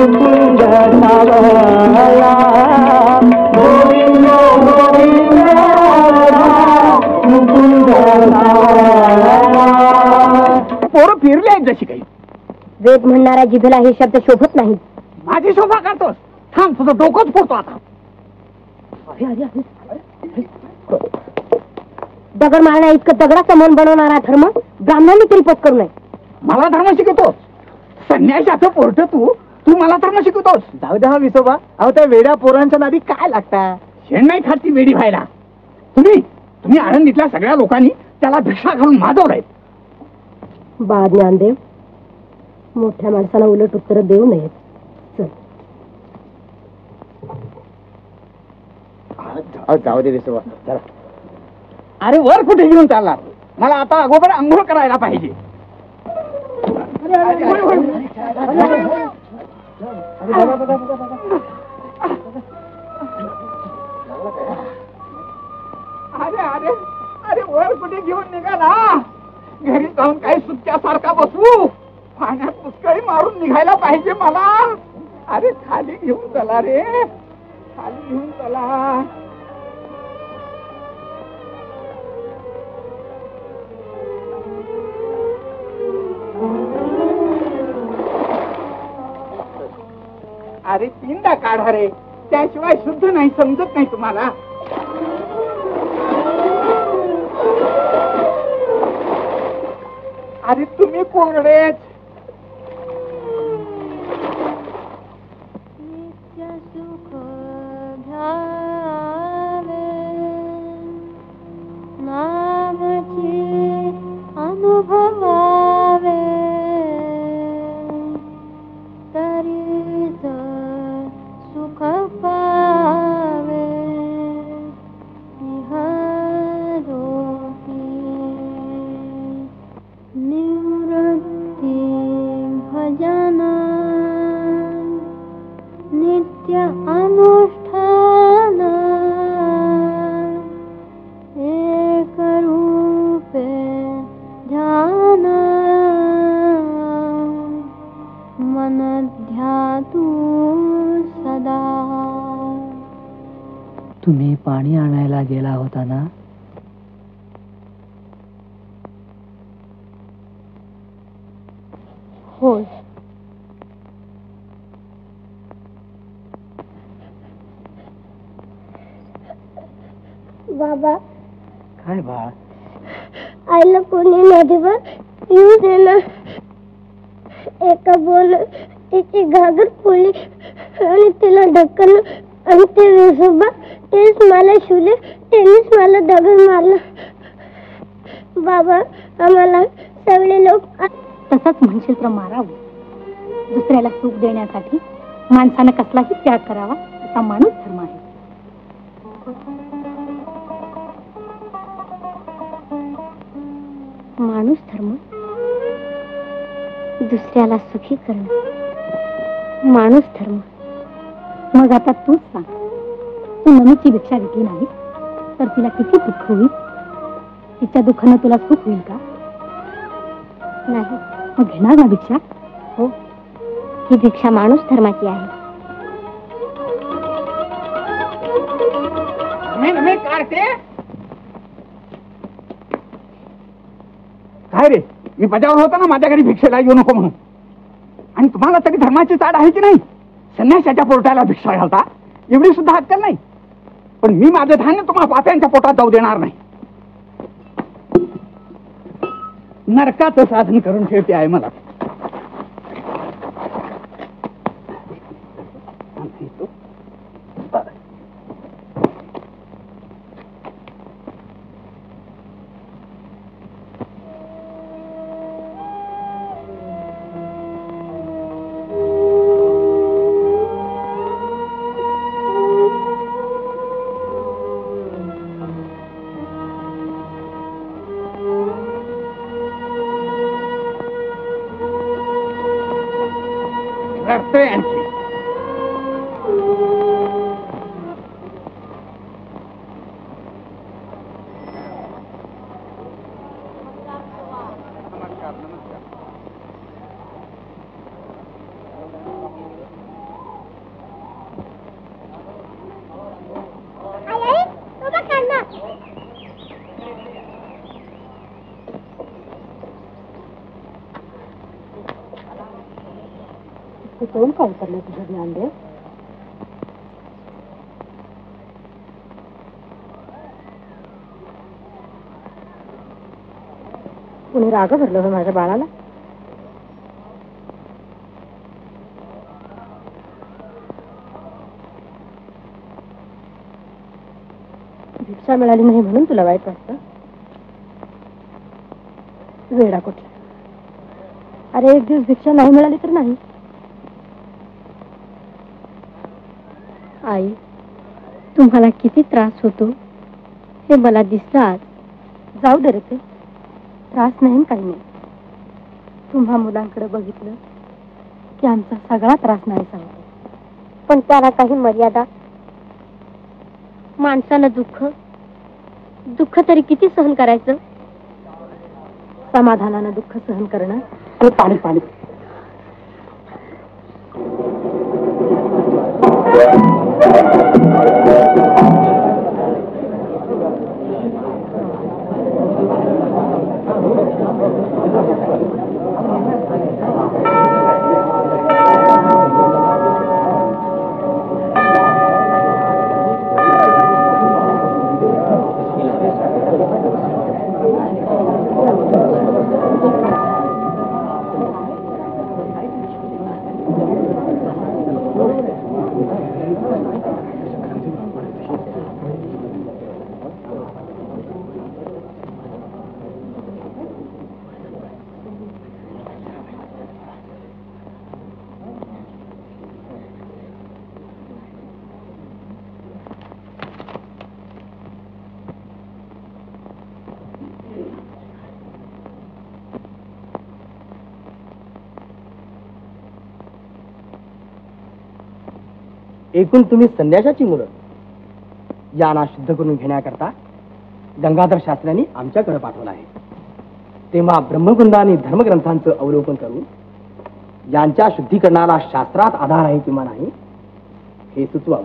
मुकुंद सावळा गोविंद गोविंद मुकुंद सावळा. पोरं फिरले आहेत जशी काही. वेद म्हणणाऱ्या जिभेला हे शब्द शोभत नाही. माझी शोभा करतोस. थांब तुझं डोकंच फोडतो आता. अरे अरे अरे दगड मारण्या इतकं दगडाचं मन बनवणारा धर्म ब्राह्मणांनी तरी पत्करू नये. मला धर्म शिकवतोस. संन्याशाचं पोरट तू तू मला धर्म शिकवतोस. जाऊ द्या विसोबा. अहो त्या वेड्या पोरांच्या नादी काय लागता. शेण नाही खाती वेडी व्हायला. तुम्ही तुम्ही आळंदीतल्या सगळ्या लोकांनी त्याला भिक्षा घालून माजवलंय. बा ज्ञानदेव, मोठ्या माणसाला उलट उत्तर देऊ नयेत. चल जाऊ दे विसोबा. चला. अरे वर कुठे घेऊन चालला. मला आता अगोदर अंघोळ करायला पाहिजे. अरे अरे अरे वर कुठे घेऊन निघाला. घरी जाऊन काही सुट्ट्यासारखा बसू. पाण्यात पुष्कळी मारून निघायला पाहिजे मला. अरे खाली घेऊन चला रे. खाली घेऊन चला. अरे पिंडा काढा रे. त्याशिवाय शुद्ध नाही समजत नाही तुम्हाला. अरे तुम्ही कोरडेच. सुख घ्यावे नामची अनुभवावे तरीच सुख पावे इहलोकी निवृत्ती भजन नित्य अनुष्ठान एक रूपे ध्यान मन ध्यातू सदा. तुम्ही पाणी आणायला गेला होता ना. होय. बाबा काय बाळ. आईला कोणी नदीवर येऊ दे ना. एका बोल तिची घागर फुली आणि तिला ढक्कन आणि ते विसोबा तेच मला शिवले. त्यांनीच मला दगड मारला. बाबा आम्हाला सगळे लोक तसंच म्हणशील तर मारावं. दुसऱ्याला सुख देण्यासाठी माणसानं कसलाही त्याग करावा असा माणूस धर्म आहे. माणूस धर्म दुसऱ्याला सुखी करणं माणूस धर्म. मग आता तूच सांग. तू नमीची भिक्षा घेतली नाही तर तिला किती दुःख होईल. तिच्या दुःखानं तुला सुख होईल का. नाही. मग घेणार ना भिक्षा. हो, ही भिक्षा माणूस धर्माची आहे. काय रे, मी बजावलं होतं ना माझ्या घरी भिक्षेला येऊ नको म्हणून. आणि तुम्हाला तरी धर्माची चाड आहे की नाही. संन्याशाच्या पोटाला भिक्षा घालता एवढी सुद्धा अक्कल नाही. पण मी माझं धान्य तुम्हाला पाप्यांच्या पोटात जाऊ देणार नाही. नरकाचं साधन करून ठेवते आहे मला. तोंड काय करलं तुझं ज्ञानदेव? कुणी राग भरलं हो माझ्या बाळाला? भिक्षा मिळाली नाही म्हणून तुला वाईट वाटतं? वेडा कुठला. अरे एक दिवस भिक्षा नाही मिळाली तर नाही. आई, तुम्हाला किती त्रास होतो हे मला दिसलं आज. जाऊ दे रे, ते त्रास नाही काही नाही. तुम्हा मुलांकडे बघितलं की आमचा सगळा त्रास नाही सांगतो. पण त्याला काही मर्यादा. माणसानं दुःख दुःख तरी किती सहन करायचं? समाधानानं दुःख सहन करणं. पाणी पाणी. एकूण तुम्ही संन्यासाची मुलं. यांना शुद्ध करून घेण्याकरता गंगाधर शास्त्र्यांनी आमच्याकडे पाठवलं आहे. तेव्हा ब्रह्मगुंड आणि धर्मग्रंथांचं अवलोकन करून यांच्या शुद्धीकरणाला शास्त्रात आधार आहे किंवा नाही हे सुचवावं.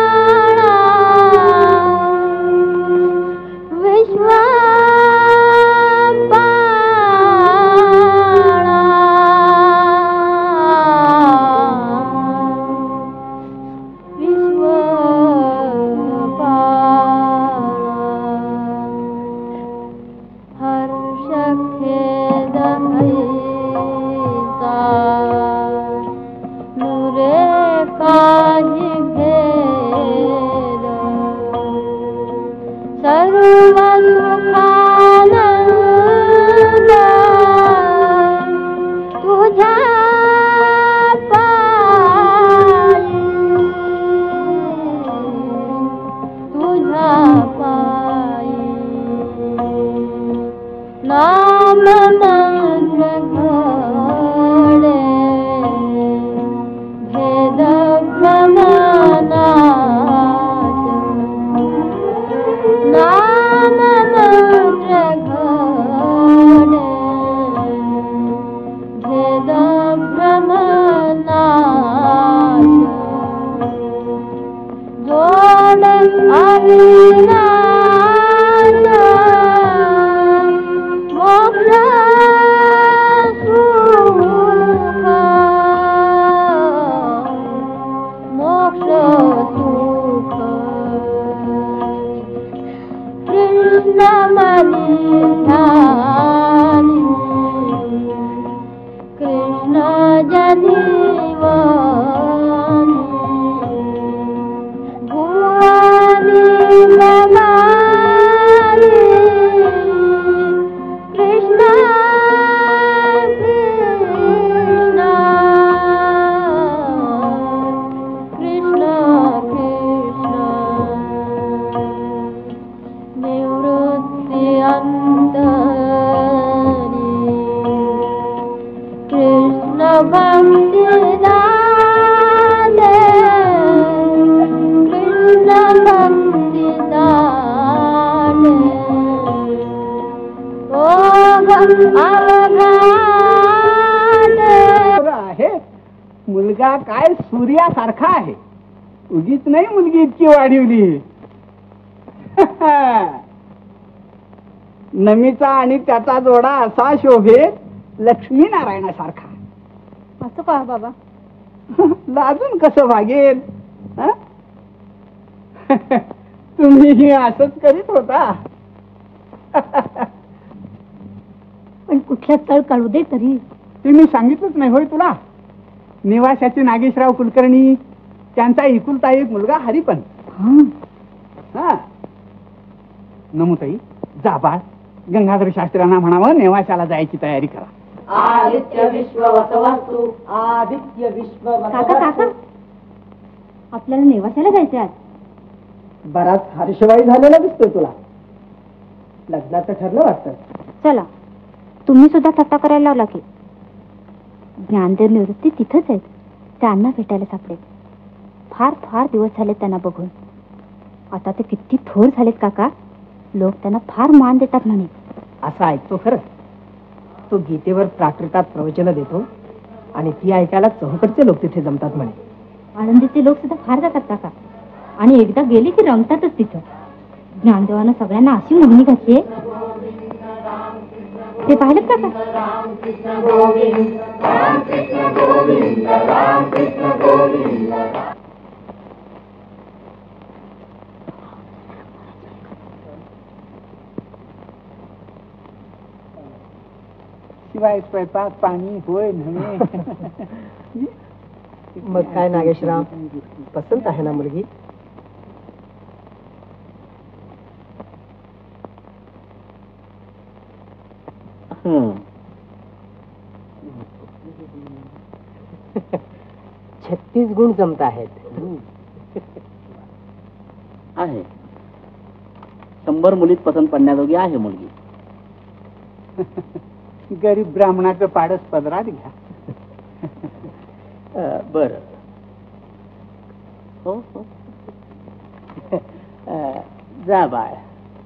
विश्वा भेद सर्व सुखानंद तुझ्या पायी तुझ्या पायी नाम मंत्र घडे भेद भ्रमनाश नाम मंत्र घडे भेद भ्रमनाश जोड अविनाश मोक्ष सुख मोक्ष सुख कृष्ण मनी ध्यानी कृष्ण जनीवनी भुवनी नमानी कृष्ण कृष्ण कृष्ण कृष्ण निवृत्ति अंतरी कृष्ण भक्ति दाने कृष्ण भक्ति दाने आहे मुलगा काय सूर्यासारखा आहे, उगीच नाही मुलगी इतकी वाढवली. नमीचा आणि त्याचा जोडा असा शोभे लक्ष्मी नारायणासारखा. असं पहा बाबा, लाजून कसं भागेल? तुम्ही असंच करीत होता. पण कुठल्या तळ काढू दे तरी. ते मी सांगितलंच नाही होय तुला? निवासाचे नागेशराव कुलकर्णी, त्यांचा एकुलता एक मुलगा हरिपंत. हा नमुताई, जा बाळ, गंगाधर शास्त्र्यांना म्हणावं नेवाशाला जायची तयारी करा. आदित्य विश्व वसवस्तु आदित्य विश्व काका काका, आपल्याला नेवाशाला जायचे आज. बराच हर्षवाई झालेला दिसतोय तुला. लग्नाचं ठरलं वाटतं. चला, तुम्ही सुद्धा थट्टा करायला लावला की. ज्ञानदेव निवृत्ती तिथंच आहेत, त्यांना भेटायला सापडेल. फार फार दिवस झाले त्यांना बघून. आता ते किती थोर झालेत काका, लोक त्यांना फार मान देतात म्हणे. असं ऐकतो खरं. तो गीतेवर प्राकृतात प्रवचन देतो आणि ती ऐकायला चहूकडचे लोक तिथे जमतात म्हणे. आळंदीचे लोक सुद्धा फार जातात काका, आणि एकदा गेले की रंगतातच तिथं. ज्ञानदेवानं सगळ्यांना अशी मोहिनी घातली, ते पाहिलं काका? शिवाय स्वयंपाक पाणी होय नव्हे. मग काय नागेशराव, पसंत आहे ना मुलगी? छत्तीस गुण जमत आहेत. आहे, शंभर मुलीत पसंत पडण्याजोगी आहे मुलगी. गरीब ब्राह्मणाचं पाडस पदरात घ्या. बर हो हो, जा बाळ.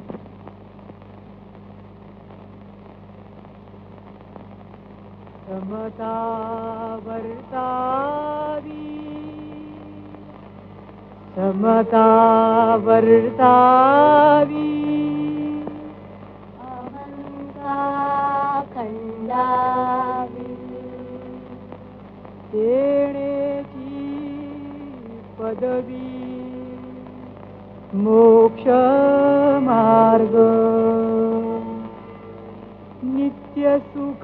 समता वर्तावी समता वर्तावी अहंता खंडावी तेणेची पदवी मोक्ष मार्ग नित्य सुख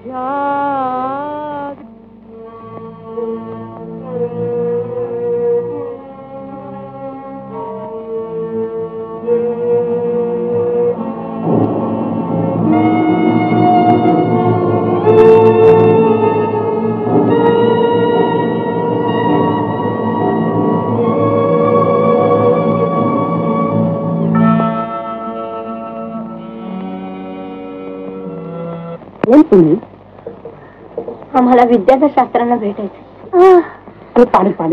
घ्या तुम्ही? आम्हाला विद्याधर शास्त्रांना भेटायचं. अरे पाणी पाणी.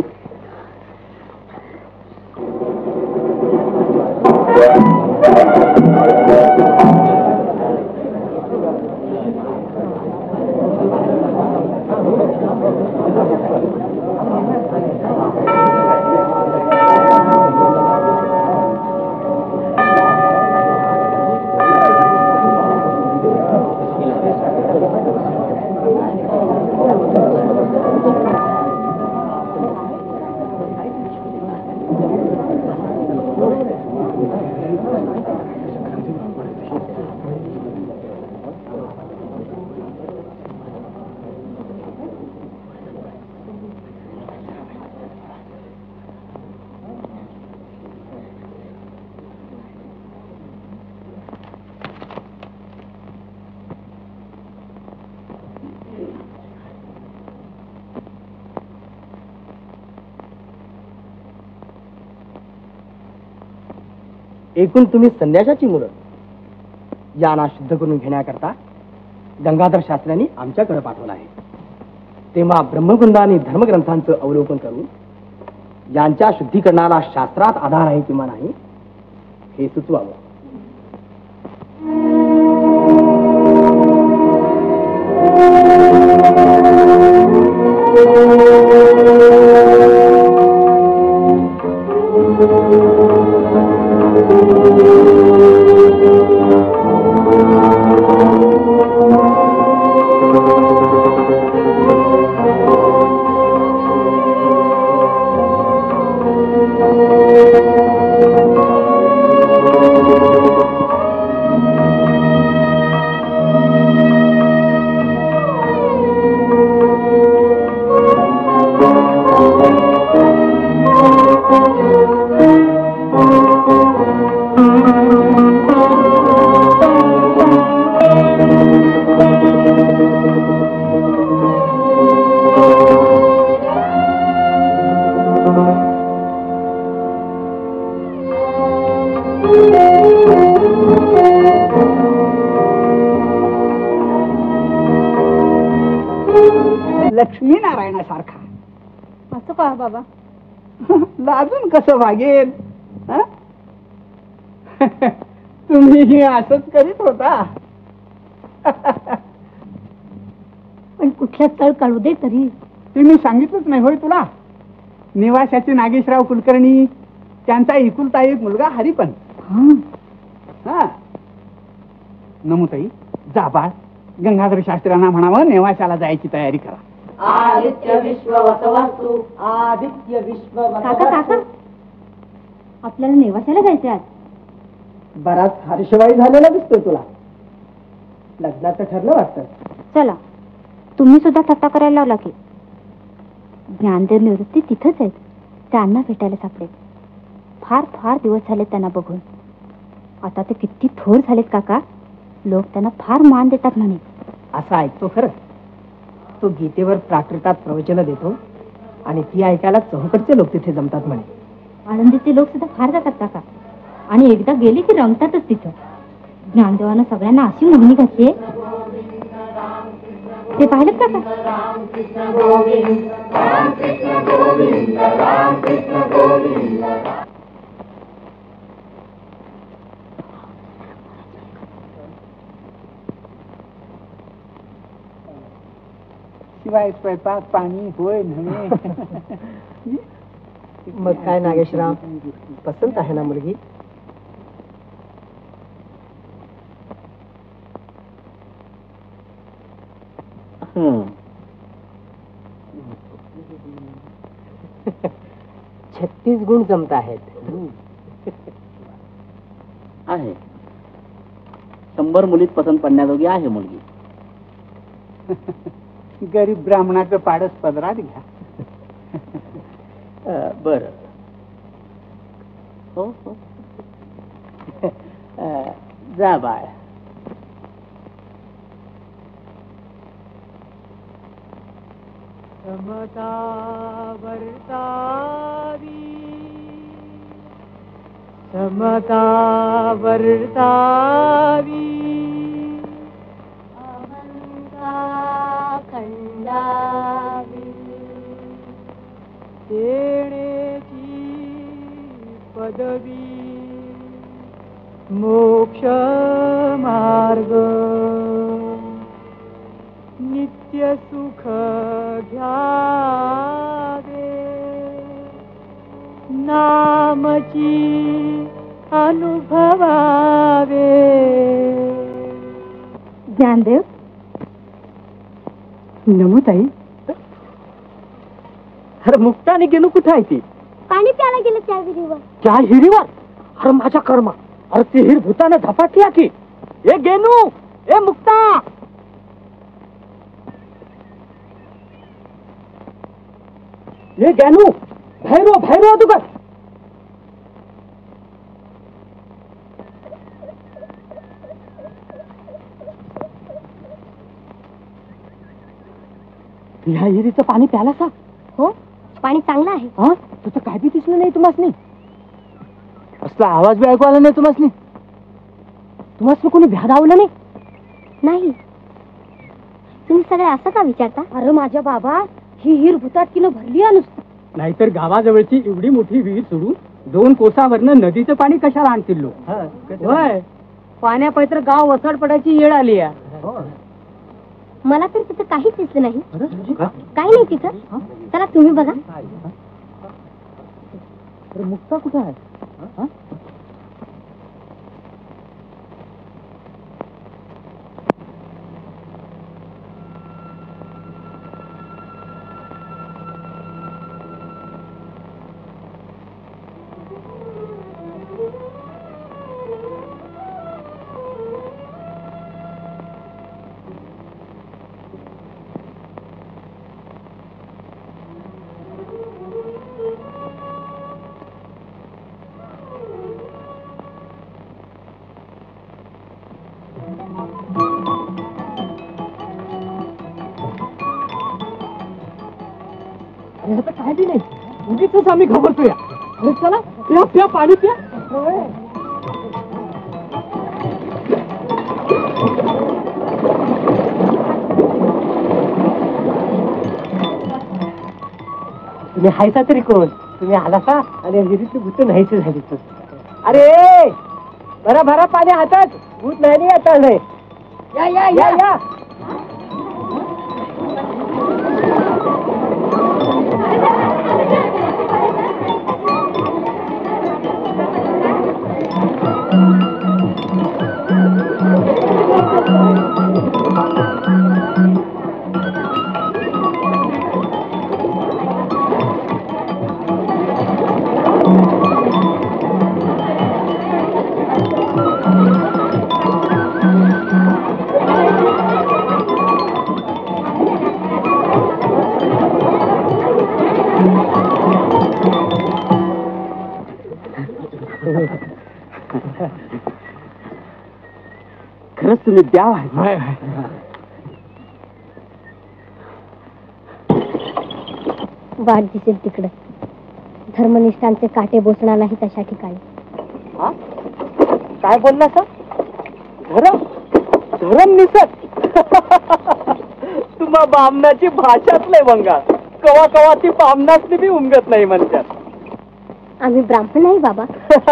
एकूण तुम्ही संन्यासाची मुलं. यांना शुद्ध करून घेण्याकरता गंगाधर शास्त्र्यांनी आमच्याकडे पाठवलं आहे. तेव्हा ब्रह्मगुंड आणि धर्मग्रंथांचं अवलोकन करून यांच्या शुद्धीकरणाला शास्त्रात आधार आहे किंवा नाही हे सुचवावं. लक्ष्मीनारायणासारखा. असं का बाबा? लाजून कसं वागेल? तुम्ही असंच करीत होता. पण कुठल्या तळ काढू दे तरी. ते मी सांगितलंच नाही होय तुला? निवासाचे नागेशराव कुलकर्णी, त्यांचा एकुलता एक मुलगा हरिपण. हा नमुताई, जा बाळ, गंगाधर शास्त्र्यांना म्हणावं नेवाशाला जायची तयारी करा. आदित्य विश्व वसवस्तु आदित्य विश्व काका काका आपल्याला नेवाशाला जायचे आज. बराच हर्षवाई झालेला दिसतोय तुला. लग्नाचं ठरलं वाटतं. चला, तुम्ही सुद्धा थट्टा करायला लावला की. ज्ञानदेव निवृत्ती तिथंच आहेत, त्यांना भेटायला सापडेल. फार फार दिवस झाले त्यांना बघून. आता ते किती थोर झालेत काका, लोक त्यांना फार मान देतात म्हणे. असं ऐकतो खरं. तो गीतेवर प्राकृतात प्रवचन देतो आणि ती ऐकायला चहूकडचे लोक तिथे जमतात म्हणे. आळंदीचे लोक सुद्धा फार जातात काका, आणि एकदा गेले की रंगतातच तिथं. ज्ञानदेवानं सगळ्यांना अशी मोहिनी घातली, ते पाहिलं काका? शिवाय स्वयंपाक पाणी होय नव्हे. मग काय नागेशराव, पसंत आहे ना मुलगी? छत्तीस गुण जमत आहेत. आहे, शंभर मुलीत पसंत पडण्याजोगी आहे मुलगी. गरीब ब्राह्मणाचं पाडस पदरात घ्या. बर हो हो. जा बाळ. समता वर्तावी समता वर्तावी अवंत पदवी मोक्ष मार्ग नित्य सुख घ्यावे नामची अनुभवावे. ज्ञानदेव. नमुताई. अरे मुक्ताने गेलो कुठं आहे ती? पाणी प्यायला गेलं त्या विहिरीवर. त्या हिरीवर? अरे माझ्या कर्मा. अरे ती हिर भूतानं झपाटली की. ए गेनू, ए मुक्ता. ए गेनू, बाहेर हो, बाहेर हो तू का? ह्या हिरीचं पाणी प्याला सा? हो, पाणी चांगलं आहे. हा, तुझं काय बी दिसलं नाही तुम्हाला? असला आवाज बी ऐकू आला नाही तुम्हाला? तुम्हाला कोणी भ्यादावलं नाही? नाही. तुम्ही सगळे असं का विचारता? अरे माझ्या बाबा, ही हिर भुताटकीनं भरली आहे नुसतं. नाहीतर गावाजवळची एवढी मोठी विहीर सोडून दोन कोसावरनं नदीचं पाणी कशाला आणतील लोक? होय, पाण्यापैत्र गाव वसड पडायची येळ आली आहे. मला तर तिथं काहीच दिसलं नाही. काही नाही तिथं. चला तुम्ही बघा. मुक्ता कुठं आहे? काय बी नाही, उगीच आम्ही घाबरतोय. अरे चला, प्या प्या, पाणी प्या. तुम्ही हायसा तरी कोण? तुम्ही आला का? आणि विहिरीतली भूत नाहीची झाली. अरे भरा भरा पाणी हातात, भूत नाही आता नाही. या या या या. खरंच तुम्ही द्या. वाट दिसेल तिकडं. धर्मनिष्ठांचे काटे बोसणार नाही तशा ठिकाणी. काय बोलला सर? धरम धरम निसत. तुम्हा बामणाची भाषाच नाही बंगाल. कवा कवा ती बामणासनी बी उमगत नाही म्हणतात. आम्ही ब्राह्मण नाही बाबा.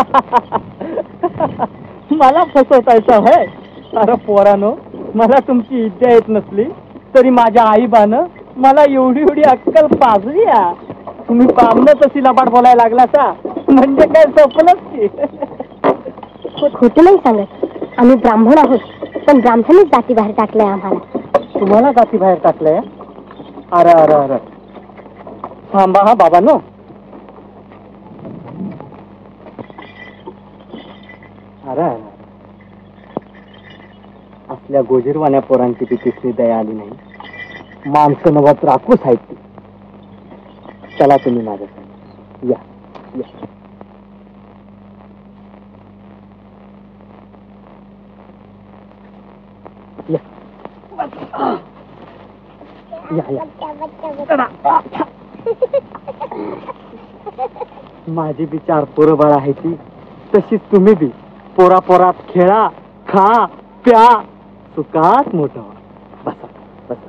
मला फसवतायचा होय? अरे पोरानो, मला तुमची इच्छा येत नसली तरी माझ्या आईबानं मला एवढी एवढी अक्कल पाजली. तुम्ही बामणं तशी लबाड बोलायला लागला सा म्हणजे काय सोपलंच की. खोटं नाही सांगत. आम्ही ब्राह्मण आहोत, पण ब्राह्मणच जाती बाहेर टाकलंय आम्हाला. तुम्हाला जाती बाहेर टाकलंय? अरे अरे अरे, थांबा हा बाबानो. अरे असल्या गोजीरवाण्या पोरांची ती तिसरी दया आली नाही. माणसं नवत राखूच आहेत ती. चला तुम्ही माझ्यासाठी या या. या या. माझी बी चार पोरं बाळ आहे ती, तशीच तुम्ही बी पोरा पोरात खेळा, खा, प्या, सुखात मोठं व्हा. बसा बसा.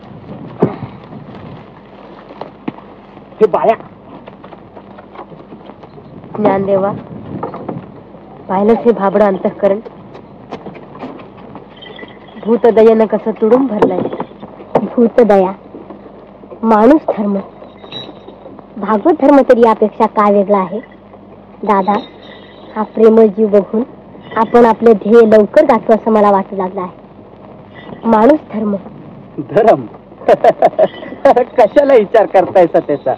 हे बाया, ज्ञानदेवा, पाहिलंच हे भाबडं अंतःकरण भूतदयेनं कसं तुडून भरलंय. भूतदया, माणूस धर्म, भागवत धर्म तरी यापेक्षा काय वेगळा आहे? दादा, हा प्रेमळ जीव बघून आपण आपले ध्येय लवकर गाठू असं मला वाटू लागलं आहे. माणूस धर्म धर्म कशाला विचार करतायचा त्याचा?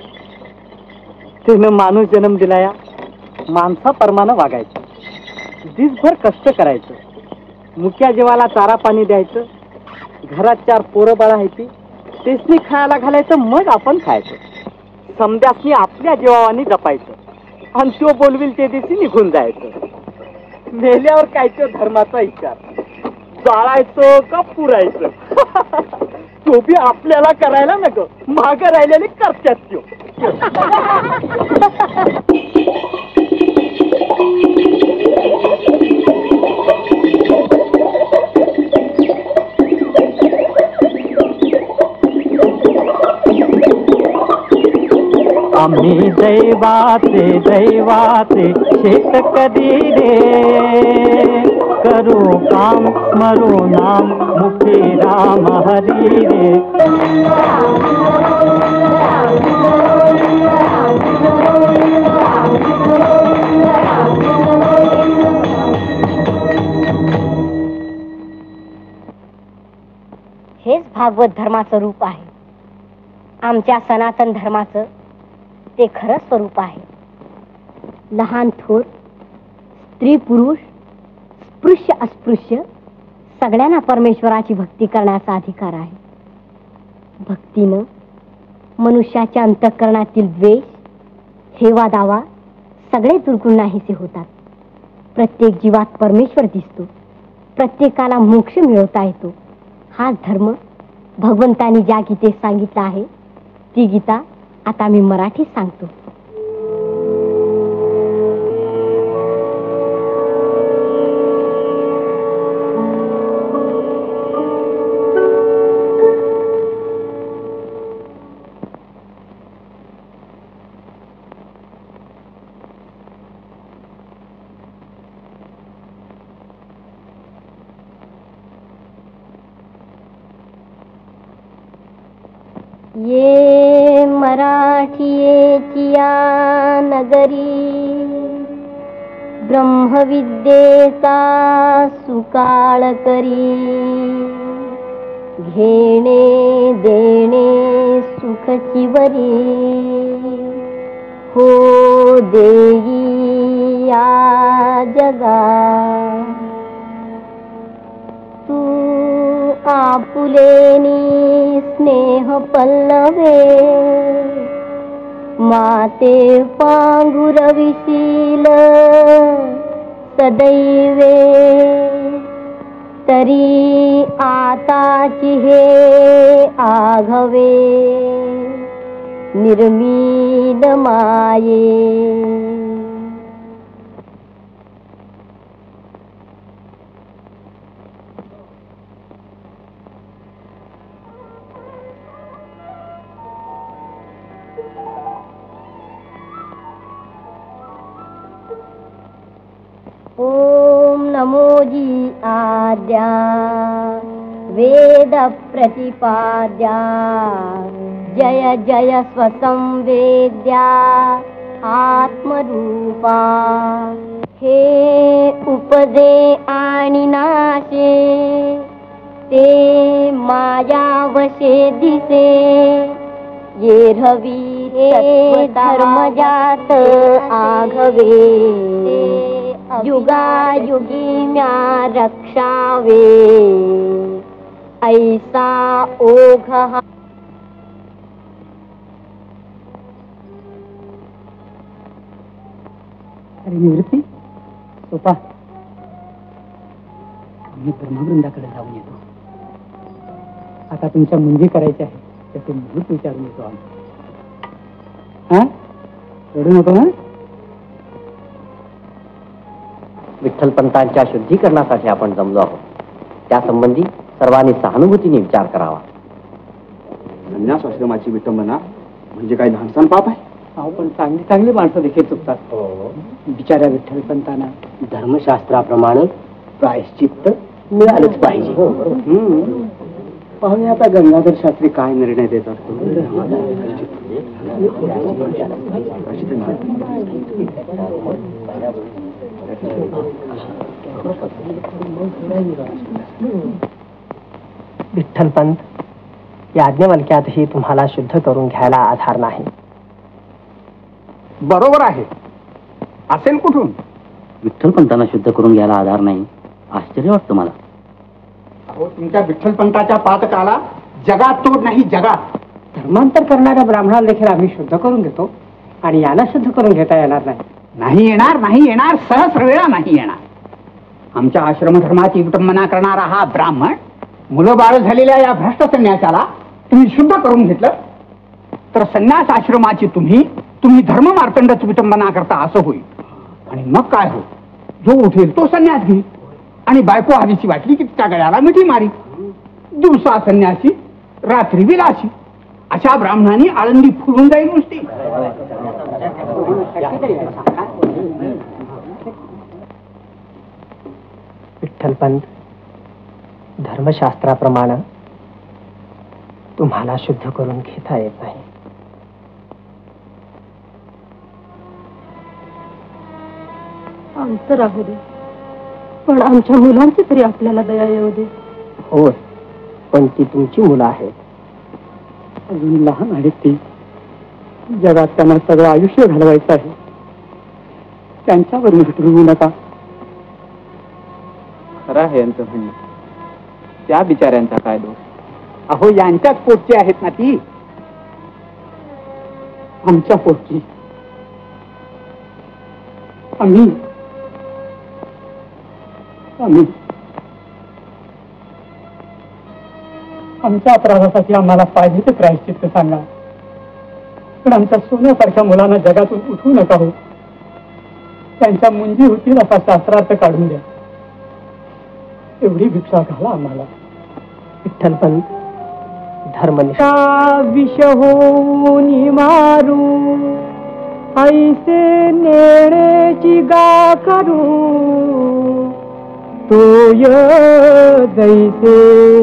तिनं माणूस जन्म दिलाया, माणसाप्रमाणे वागायचं, दिसभर कष्ट करायचं, मुक्या जीवाला चारा पाणी द्यायचं, घरात चार पोरं बाळा आहे ती तेसनी खायला घालायचं, मग आपण खायचं. समद्यासनी आपल्या जीवावानी जपायचं आणि तो बोलविल ते दिवशी निघून जायचं. मेल्यावर काय तो धर्माचा विचार, जाळायचं का पुरायचं तो बी आपल्याला करायला नको, माग राहिलेले करतात त्यो. आम्ही दैवाचे दैवाचे शेत कधी रे, करू काम स्मरू नाम मुखी राम हरी रे. हेच भागवत धर्माचं रूप आहे. आमच्या सनातन धर्माचं ते खरं स्वरूप आहे. लहान थोर, स्त्री पुरुष, स्पृश्य अस्पृश्य सगळ्यांना परमेश्वराची भक्ती करण्याचा अधिकार आहे. भक्तीनं मनुष्याच्या अंतःकरणातील द्वेष, हेवा दावा सगळे दुर्गुण नाहीसे होतात. प्रत्येक जीवात परमेश्वर दिसतो, प्रत्येकाला मोक्ष मिळवता येतो. हाच धर्म भगवंतांनी ज्या गीतेत सांगितला आहे ती गीता आता मी मराठीत सांगतो. ये मराठीची या नगरी, ब्रह्मविद्येचा सुकाळ करी. घेणे देणे सुखची वरी, हो देई या जगा. तू आपुलेनी स्नेह पल्लवे, माते पांघुरविशील सदैवे. तरी आताची हे आघवे निर्मील माये. ओम नमोजी आद्या वेद प्रतिपाद्या, जय जय स्वसंवेद्या आत्मरूपा. हे उपदे आणि नाशे, ते माया वशे दिसे. ये रवी हे धर्मजात आघवे, युगा युगी म्या रक्षावे. ऐसा ओघ हा. अरे निवृत्ती, सोपा, मी धर्मवृंदाकडे जाऊन येतो. आता तुमच्या मुंजी करायची आहे त्याचे मृत विचारून येतो आम्ही. हा, रडू नको ना. विठ्ठलपंतांच्या शुद्धीकरणासाठी आपण जमलो आहोत. त्यासंबंधी सर्वांनी सहानुभूतीने विचार करावा. संन्यास आश्रमाची विटंबना म्हणजे काय धाडसान पाप आहे? अहो पण चांगली चांगली माणसं देखील चुकतात. बिचाऱ्या विठ्ठलपंतांना धर्मशास्त्राप्रमाणे प्रायश्चित्त मिळालंच पाहिजे. पाहुणे आता गंगाधर शास्त्री काय निर्णय देतात. विठ्ठलपंत, याज्ञवल्क्यातही तुम्हाला शुद्ध करून घ्यायला आधार नाही. बरोबर आहे. असेल कुठून? विठ्ठलपंतांना शुद्ध करून घ्यायला आधार नाही, आश्चर्य वाटतं मला. अहो तुमच्या विठ्ठलपंताच्या पातकाला जगात तोड नाही जगात. धर्मांतर करणाऱ्या ब्राह्मणाला देखील आम्ही शुद्ध करून घेतो आणि याला शुद्ध करून घेता येणार नाही. नाही येणार नाही येणार सहस्र वेळा नाही येणार. आमच्या आश्रमधर्माची विटंबना करणारा हा ब्राह्मण मुलं बाळ झालेल्या या भ्रष्ट संन्यासाला तुम्ही शुद्ध करून घेतलं तर संन्यास आश्रमाची तुम्ही तुम्ही धर्म मार्तंडच विटंबना करता असं होईल. आणि मग काय हो, जो उठेल तो संन्यास घेईल आणि बायको हवीची वाटली की तिच्या गळ्याला मिठी मारी. दिवसा संन्यासी रात्री विलासी अशा ब्राह्मणांनी आळंदी फुलून जाईल नुसती. विठ्ठलपंत, धर्मशास्त्राप्रमाणे तुम्हाला शुद्ध करून घेता येत नाही. आमचं राहू दे, पण आमच्या मुलांची तरी आपल्याला दया येऊ दे. होय, पण ती तुमची मुलं आहेत. अजून लहान आहेत ती. जगात त्यांना सगळं आयुष्य घालवायचं आहे. त्यांच्यावर मिटवू नका. खरं आहे यांचं म्हणणं. त्या बिचाऱ्यांचा काय दोष? अहो यांच्याच पोटची आहेत ना ती. आमच्या पोटची. आम्ही आम्ही आमच्या अपराधासाठी आम्हाला पाहिजे ते प्रायश्चित्त सांगा. पण आमच्या सोन्यासारख्या मुलांना जगातून उठवू नका हो. त्यांच्या मुंजी होतील असा शास्त्रार्थ काढून द्या. एवढी भिक्षा घाला आम्हाला. विठ्ठलपंत, धर्मनिष्ठा विष होऊन मारू ऐसे नेण्याची गा करू तोय जैसे.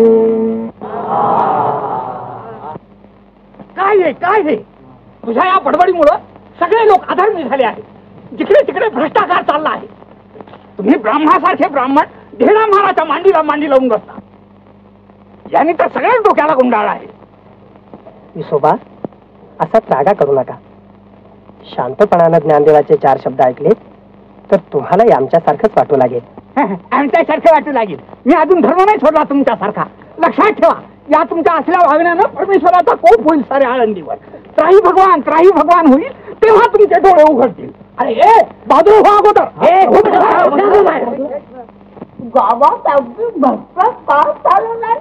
काय आहे काय आहे? तुझ्या या बडबडीमुळं सगळे लोक अधर्मी झाले आहेत. जिकडे तिकडे भ्रष्टाचार चालला आहे. तुम्ही ब्राह्मणासारखे ब्राह्मण ढेणा महाराच्या मांडीला मांडी लावून बसता. यांनी तर सगळ्याच डोक्याला गुंडाळला आहे. विसोबा, असा त्रागा करू नका. शांतपणानं ज्ञानदेवाचे चार शब्द ऐकले तर तुम्हाला आमच्यासारखंच वाटू लागेल. आमच्यासारखं वाटू लागेल. मी अजून धर्म नाही सोडला तुमच्यासारखा. लक्षात ठेवा, या तुमच्या असल्या वागण्यानं परमेश्वराचा कोप होईल साऱ्या आळंदीवर. त्राही भगवान त्राही भगवान होईल तेव्हा तुमचे डोळे उघडतील. अरे ए बहादूर हो अगोदर. गावात अगदी भरपूर पाऊस चालू नाही.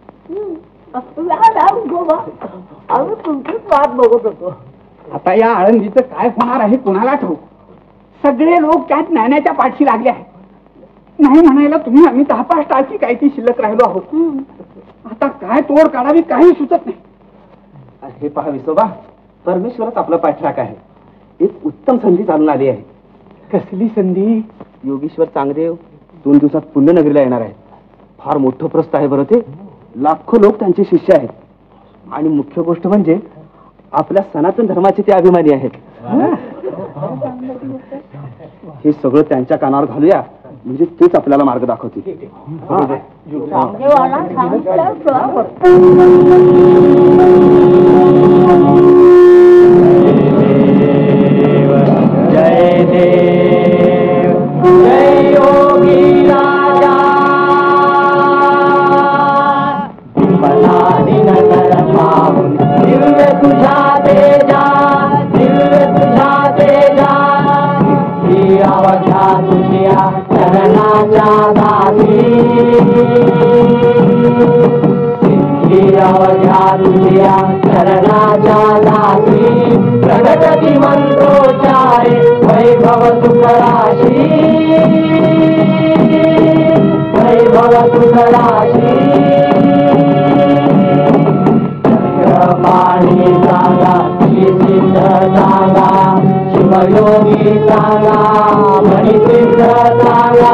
आम्ही तुमचीच वाट बघत होतो. आता या आळंदीचं काय होणार आहे कुणाला ठाऊक. सगळे लोक त्या ज्ञानाच्या पाठशी लागले आहेत. नाही म्हणायला तुम्ही आम्ही दहा पाच टाळकी काय ती शिल्लक राहिलो आहोत. आता काय तोड काढावी काही सुचत नाही. हे पहा विसोबा, परमेश्वरच आपला पाठराख आहे. एक उत्तम संधी चालून आली आहे. कसली संधी? योगेश्वर चांगदेव दोन दिवसात पुण्यनगरीला येणार आहेत. फार मोठं प्रस्थ आहे बरं ते. लाखो लोक त्यांचे शिष्य आहेत. आणि मुख्य गोष्ट म्हणजे आपल्या सनातन धर्माचे ते अभिमानी आहेत. हे सगळं त्यांच्या कानावर घालूया, म्हणजे तेच आपल्याला मार्ग दाखवतील. जय देव जय योगी राजा बिंबलादी नगर पाहून दिव्य तुझा तेजा दिव्य तुझा तेजा ही अवघ्या तुझ्या चरणाच्या दासी ही अवघ्या तुझ्या चरणाच्या दासी प्रगती मंत्रोच्चारे वैभव सुखराशी वैभव सुखराशी पाणी जागा सिद्धता सांगा शिवयोगी सांगा मणिसिद्ध सांगा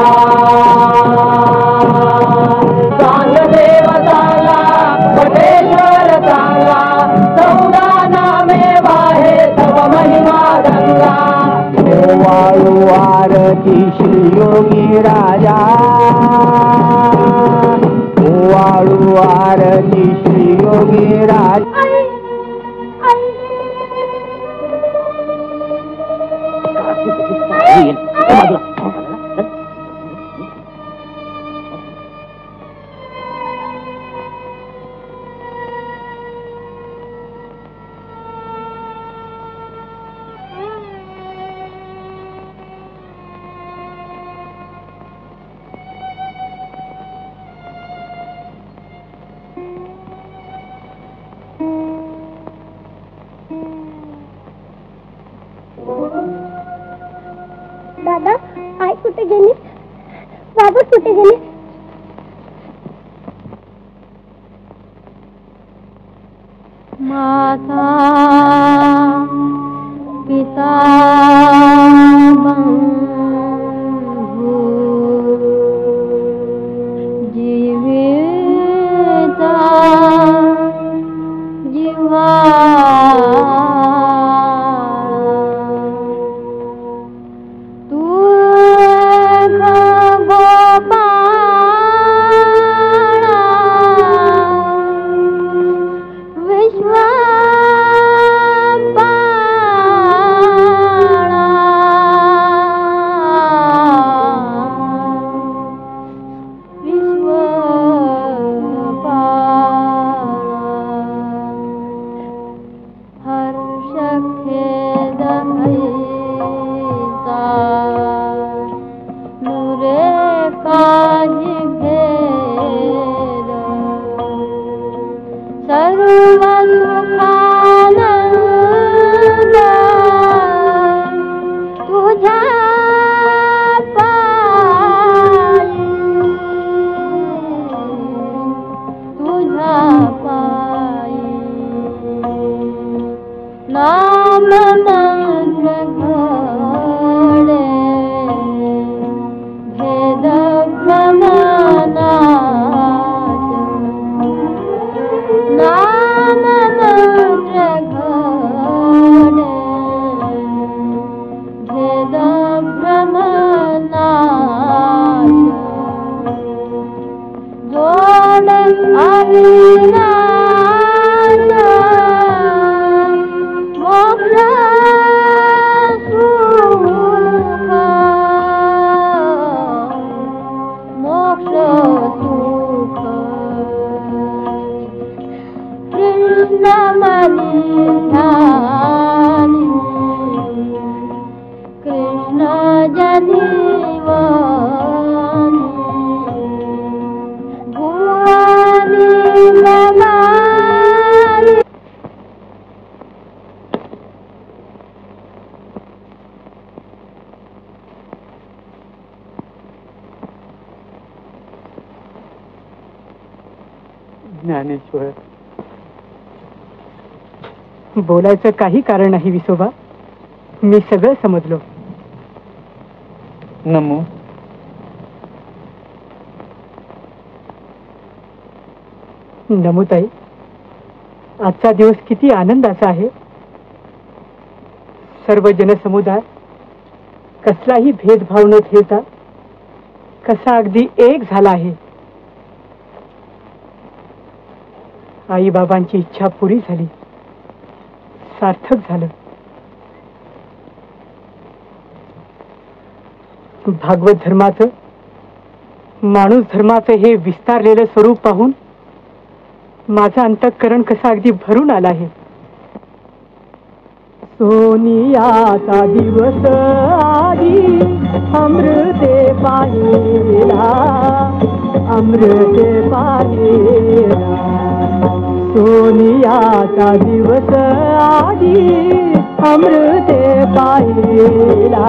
सांगदेव सांगा पटेश्वर सांगा चौदा नामे वाहे तव महिमा गंगा वाळू आरती श्री योगी राजा वाळू आरती श्री योगी राजा दादा आई कुठे गेली बाबा कुठे गेले माता पिता बंधू जीविता जीवा ज्ञानेश्वर बोलायचं काही कारण नाही विसोबा मी सगळं समजलो नमो नमोताई आजचा दिवस किती आनंदाचा आहे सर्व जनसमुदाय कसलाही भेदभाव न ठेवता कसा अगदी एक झाला आहे आई बाबांची इच्छा पुरी झाली सार्थक झालं भागवत धर्माचं माणूस धर्माचं हे विस्तारलेलं स्वरूप पाहून माझं अंतःकरण कसं अगदी भरून आलं आहे सोनियाचा दिवस आधी अमृते पाहिला अमृते पाहिला सोनियाचा दिवस आधी अमृते पाहिला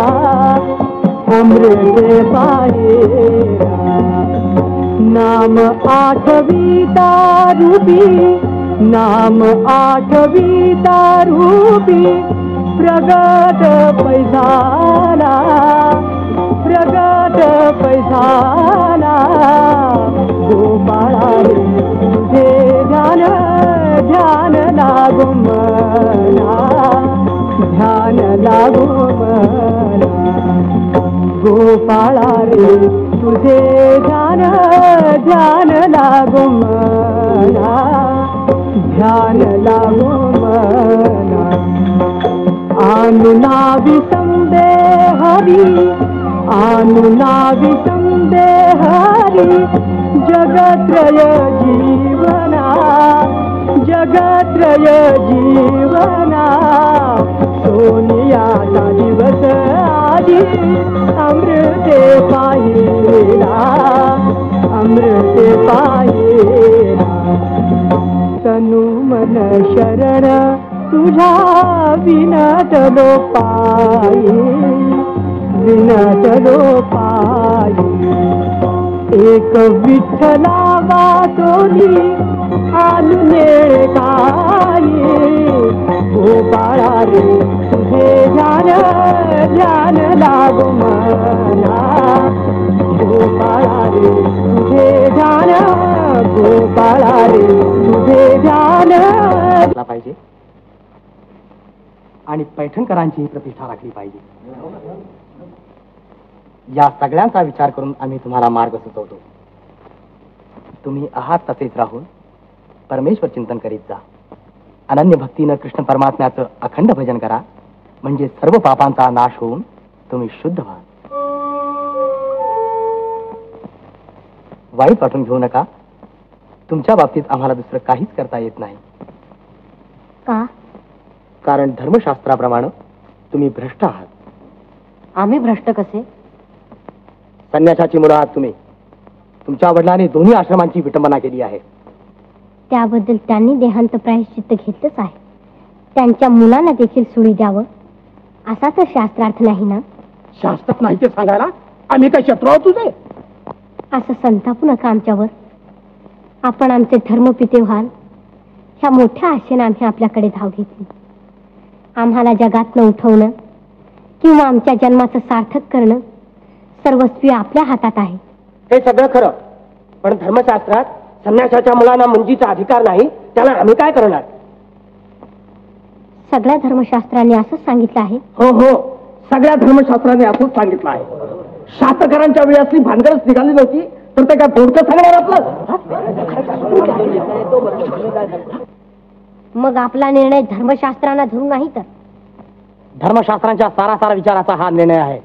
अमृते पाहिला नाम आठवीता रूपी नाम आठवीता रूपी प्रगट पैसाला प्रगट पैसाला गोपाळा रे तुझे ध्यान ध्यान लागो मना ध्यान लागो मना गोपाळा रे तुझे ध्यान ध्यान लागो मना ध्यान लागो मना अनुनावी संदेहरी अनुनावी संदेहरी जगत्रय जीवना जगत्रय जीवना सोनियाचा दिवस आधी अमृते पाहिला अमृते पाहिला तनु मन शरण तुझा विनतलो पायी विनतलो पायी एक विठ्ठला वाटोली आलुने काही गोपाळा रे तुझे ध्यान ध्यान लागो मना गोपाळा रे तुझे ध्यान गोपाळा रे तुझे ध्यान पाहिजे आणि पैठणकरांची प्रतिष्ठा राखली पाहिजे. या सगळ्यांचा विचार करून आम्ही तुम्हाला मार्ग सुचवतो. तुम्ही आहात तसेच राहून परमेश्वर चिंतन करीत जा. अनन्य भक्तीनं कृष्ण परमात्म्याचं अखंड भजन करा, म्हणजे सर्व पापांचा नाश होऊन तुम्ही शुद्ध व्हा. वाईट वाटून घेऊ नका. तुमच्या बाबतीत आम्हाला दुसरं काहीच करता येत नाही. का? कारण धर्मशास्त्राप्रमाणे तुम्ही भ्रष्ट आहात. आम्ही भ्रष्ट कसे? संन्यासाची मुलं आहात तुम्ही. तुमच्या वडिलांनी दोन्ही आश्रमांची विटंबना केली आहे. त्याबद्दल त्यांनी देहांत प्रायश्चित्त घेतलंच आहे. त्यांच्या मुलांना देखील सुळी द्यावं असा तर शास्त्रार्थ नाही ना. शास्त्रात नाही ते सांगायला आम्ही काय शत्रू आहोत तुझे? असं संतापू नका आमच्यावर. आपण आमचे धर्मपिते व्हाल ह्या मोठ्या आशेने आम्ही आपल्याकडे धाव घेतली. आम्हाला जगातनं उठवणं किंवा आमच्या जन्माचं सार्थक करणं सर्वस्वी आपल्या हातात आहे. हे सगळं खरं, पण धर्मशास्त्रात संन्यासाच्या मुलांना मुंजीचा अधिकार नाही. त्याला आम्ही काय करणार? सगळ्या धर्मशास्त्रांनी असंच सांगितलं आहे. हो हो, सगळ्या धर्मशास्त्रांनी असंच सांगितलं आहे. शास्त्रकारांच्या वेळी असली भानगडच निघाली नव्हती तर ते काय बोडकं सांगणार आपलं? मग आपला निर्णय धर्मशास्त्रांना धरून नाही तर धर्मशास्त्रांच्या सारासार विचाराचा हा निर्णय आहे.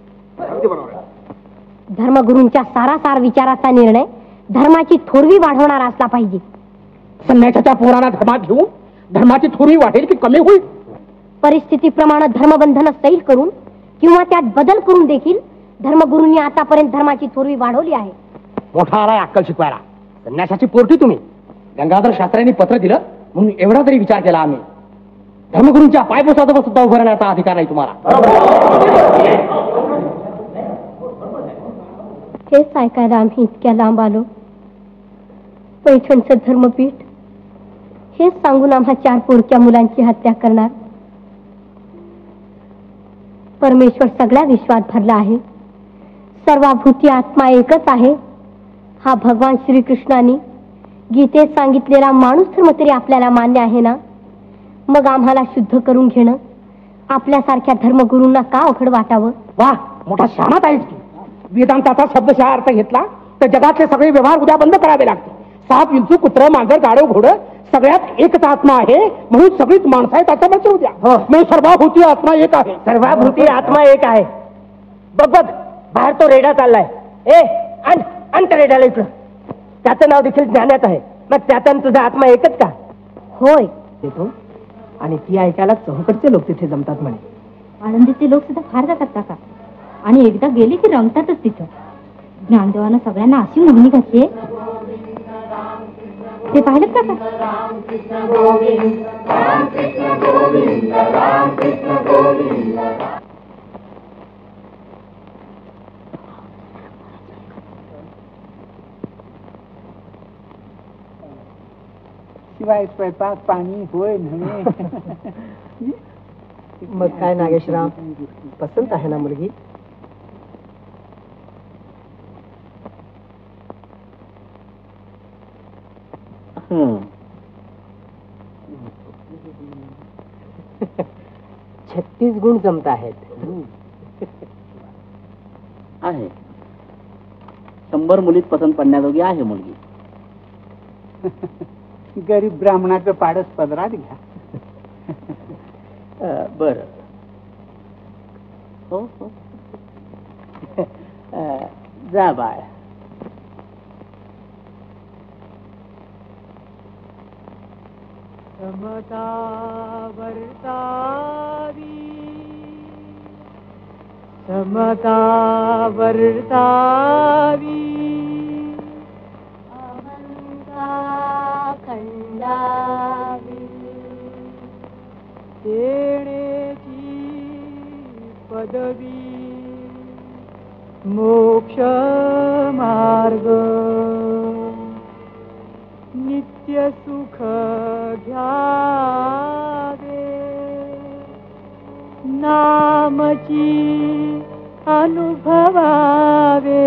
धर्मगुरूंच्या सारासार विचाराचा निर्णय धर्माची थोरवी वाढवणारा असला पाहिजे. संन्यासाच्या पोरांना धर्मात घेऊन धर्माची थोरवी वाढेल की कमी होईल? परिस्थितीप्रमाणे धर्मबंधन सैल करून किंवा त्यात बदल करून देखील धर्मगुरूंनी आतापर्यंत धर्माची थोरवी वाढवली आहे. मोठा आलाय अक्कल शिकवायला. संन्यासाची पोरटी तुम्ही. गंगाधर शास्त्र्यांनी पत्र दिलं म्हणून एवढा तरी विचार केला आम्ही. धर्मगुरूंच्या पायपोसाजवळ सुद्धा उभं राहण्याचा अधिकार नाही तुम्हाला. हेच ऐकायला आम्ही इतक्या लांब आलो. पैठणचं धर्मपीठ हेच सांगून आम्हा चार पोरक्या मुलांची हत्या करणार. परमेश्वर सगळ्या विश्वात भरला आहे. सर्वभूती आत्मा एकच आहे हा भगवान श्रीकृष्णाने गीतेत सांगितलेला माणूस धर्म तरी आपल्याला मान्य आहे ना. मग आम्हाला शुद्ध करून घेणं आपल्यासारख्या धर्मगुरूंना का अवघड वाटावं? वा, मोठा शहाणात आहेस की. वेदांताचा शब्दशः अर्थ घेतला तर जगातले सगळे व्यवहार उद्या बंद करावे लागतील. साप, विंचू, कुत्र, मांजर, गाढव, घोडं सगळ्यात एकच आत्मा आहे म्हणून सगळीच माणसं आहेत आता बचू द्या. म्हणून सर्वभूती आत्मा एक आहे. सर्वभूती आत्मा एक आहे. बघ बघ, बाहेर तो रेडा चाललाय. ए आण आण त्या रेड्याला इकडं. त्याचं नाव देखील ज्ञानात आहे. मग त्याचा तुझा आत्मा एकच का? होय. येतो आणि ती ऐकायला चौकडचे लोक तिथे जमतात म्हणे. आनंदीचे लोक सुद्धा फार जातात काका, आणि एकदा गेले की रंगतातच तिथं. ज्ञानदेवानं सगळ्यांना अशी मोहिनी घातली ते पाहिलं काका? शिवाय स्वयंपाक पाणी होय नाही. मग काय नागेशराव, पसंत आहे ना मुलगी? छत्तीस गुण जमत आहेत. आहे शंभर मुलीत पसंत पडण्याजोगी आहे मुलगी. गरीब ब्राह्मणाचं पाडस पदरात घ्या. बर हो हो जा बाळ. समता वर्तावी समता वर्तावी अहंता खंडावी देण्याची पदवी मोक्ष मार्ग नित्य सुख घ्यावे नामची अनुभवावे.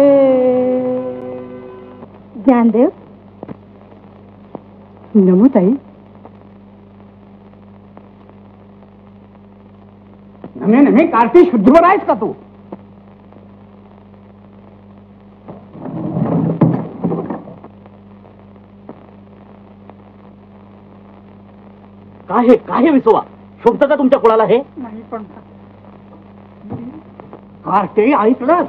ज्ञानदेव. नमोताई. नमे नमे कार्तिक शुद्धवर आहेस का तू? काय हे काय हे विसोबा, शोभतं का तुमच्या कुळाला हे? नाही पण कार्टे ऐकलंस?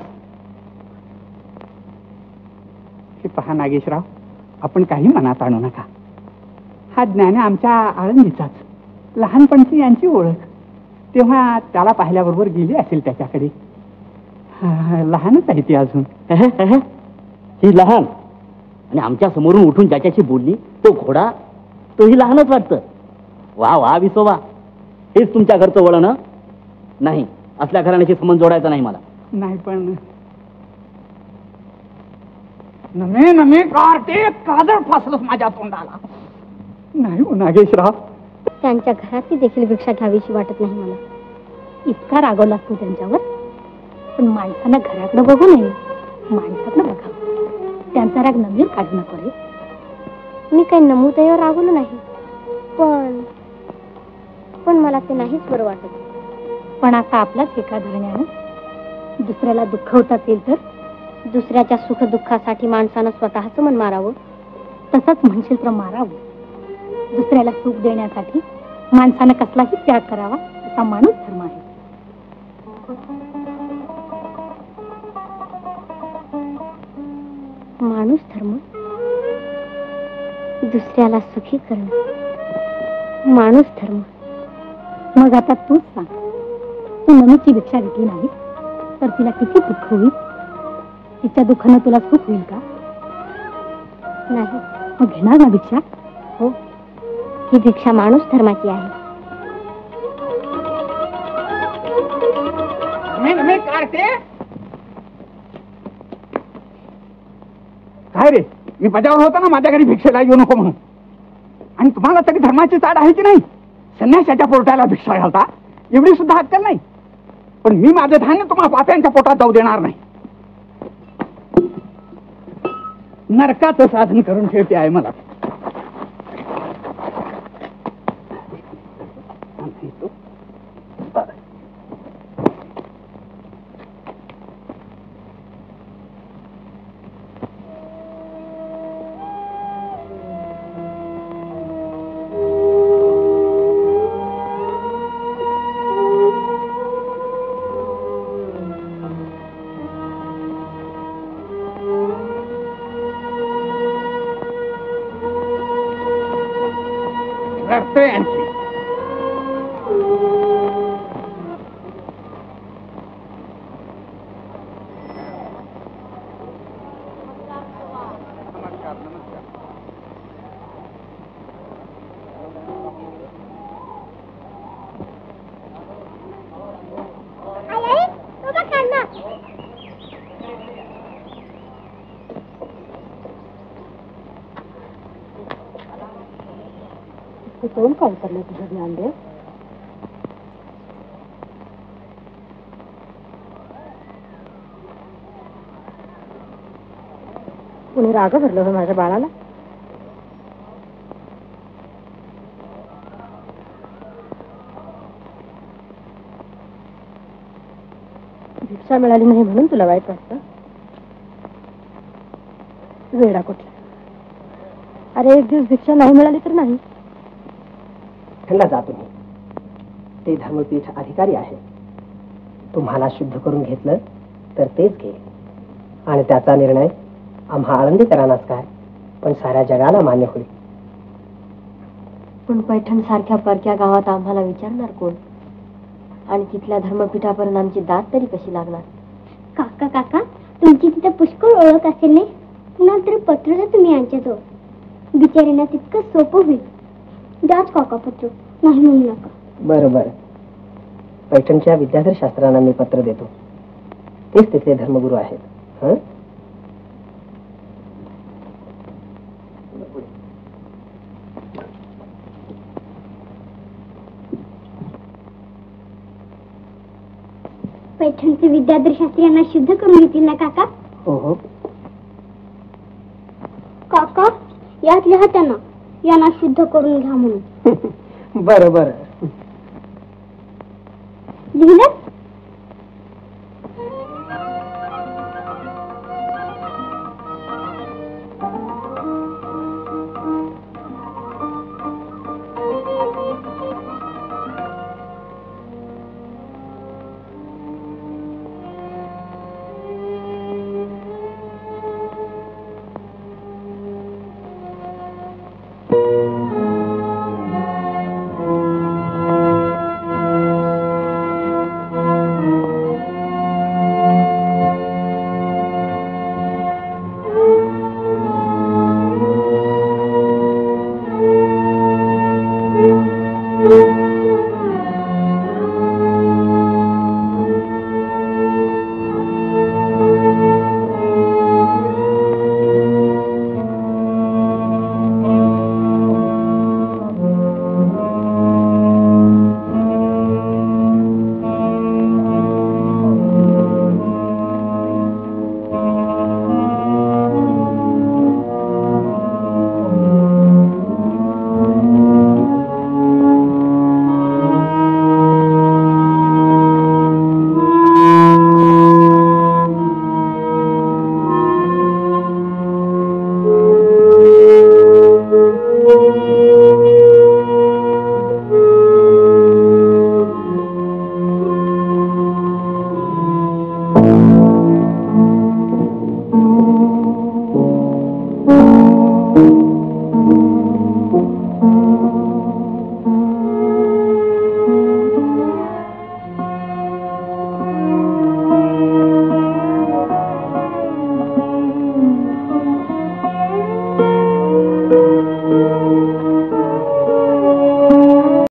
हे पहा नागेशराव, आपण काही मनात आणू नका. हा ज्ञान आमच्या आळंदीचाच, लहानपणची यांची ओळख. तेव्हा त्याला पाहिल्याबरोबर गेली असेल त्याच्याकडे. लहानच आहे ती अजून. ही लहान आणि आमच्या समोरून उठून ज्याच्याशी बोलली तो घोडा, तोही लहानच वाटतं. वा वा विसोबा, हेच तुमच्या घरचं वळण? नाही, असल्या घराण्याशी संबंध जोडायचा नाही मला. नाही पण नमे नमे कार्टे काजळ फासलंस माझ्या तोंडाला. नाही हो नागेशराव. त्यांच्या घरातली देखील भिक्षा घ्यावीशी वाटत नाही मला. इतका रागवलास तू त्यांच्यावर? पण माणसानं घराकडे बघू नये, माणसाकडे बघा. त्यांचा राग नवीन काढू नको रे. मी काही नमुदयावर रागवलं नाही, पण पण मला ते नाहीच बरं वाटत. पण आता आपलाच एका धरण्यानं दुसऱ्याला दुःख होत असेल तर दुसऱ्याच्या सुख दुःखासाठी माणसानं स्वतःच मन मारावं. तसंच म्हणशील तर मारावं. दुसऱ्याला सुख देण्यासाठी माणसानं कसलाही त्याग करावा, असा माणूस धर्म आहे. माणूस धर्म, दुसऱ्याला सुखी करणं, माणूस धर्म. मग आता तूच सांग, तू नमीची भिक्षा घेतली नाही तर तिला किती दुःख होईल? तिच्या दुःखानं तुला सुख होईल का? नाही. मग घेणार ना भिक्षा? हो, ही भिक्षा माणूस धर्माची आहे. काय रे, मी बजावलं होतं ना माझ्या घरी भिक्षेला येऊ नको म्हणून. आणि तुम्हाला तरी धर्माची चाड आहे की नाही? संन्याशाच्या पोटाला भिक्षा घालता एवढी सुद्धा अक्कल नाही. पण मी माझं धान्य तुम्हाला पाप्यांच्या पोटात जाऊ देणार नाही. नरकाचं साधन करून ठेवते आहे मला. तोंड काय करणार तुझं ज्ञानदेव? कुणी राग भरलं माझ्या बाळाला? भिक्षा मिळाली नाही म्हणून तुला वाईट वाटतं? वेडा कुठला. अरे एक दिवस भिक्षा नाही मिळाली तर नाही. थंडा जा तुम्ही. ते धर्मपीठ अधिकारी आहे. तुम्हाला शुद्ध करून घेतलं तर तेच घे आणि त्याचा निर्णय आम्हा आळंदीकरांनाच काय पण साऱ्या जगाला मान्य होईल. पण पैठण सारख्या परक्या गावात आम्हाला विचारणार कोण? आणि तिथल्या धर्मपीठापर्यंत आमची दात तरी कशी लागणार? काका काका तुमची तिथे पुष्कळ ओळख असेल नाही? पुन्हा तरी पत्र द्या तुम्ही यांच्याजवळ. बिचाऱ्यांना तितकं सोपं होईल. द्याच काका पत्र, नाही म्हणू नका. बरं बरं. पैठणच्या विद्याधर शास्त्रांना मी पत्र देतो. तेच तिथले धर्मगुरू आहेत. हं पैठणचे विद्याधर शास्त्री यांना शुद्ध करून घेतील ना काका? हो हो. काका यात लिहा त्यांना यांना शुद्ध करून घ्या म्हणून. बरं बरं. लिहिलं?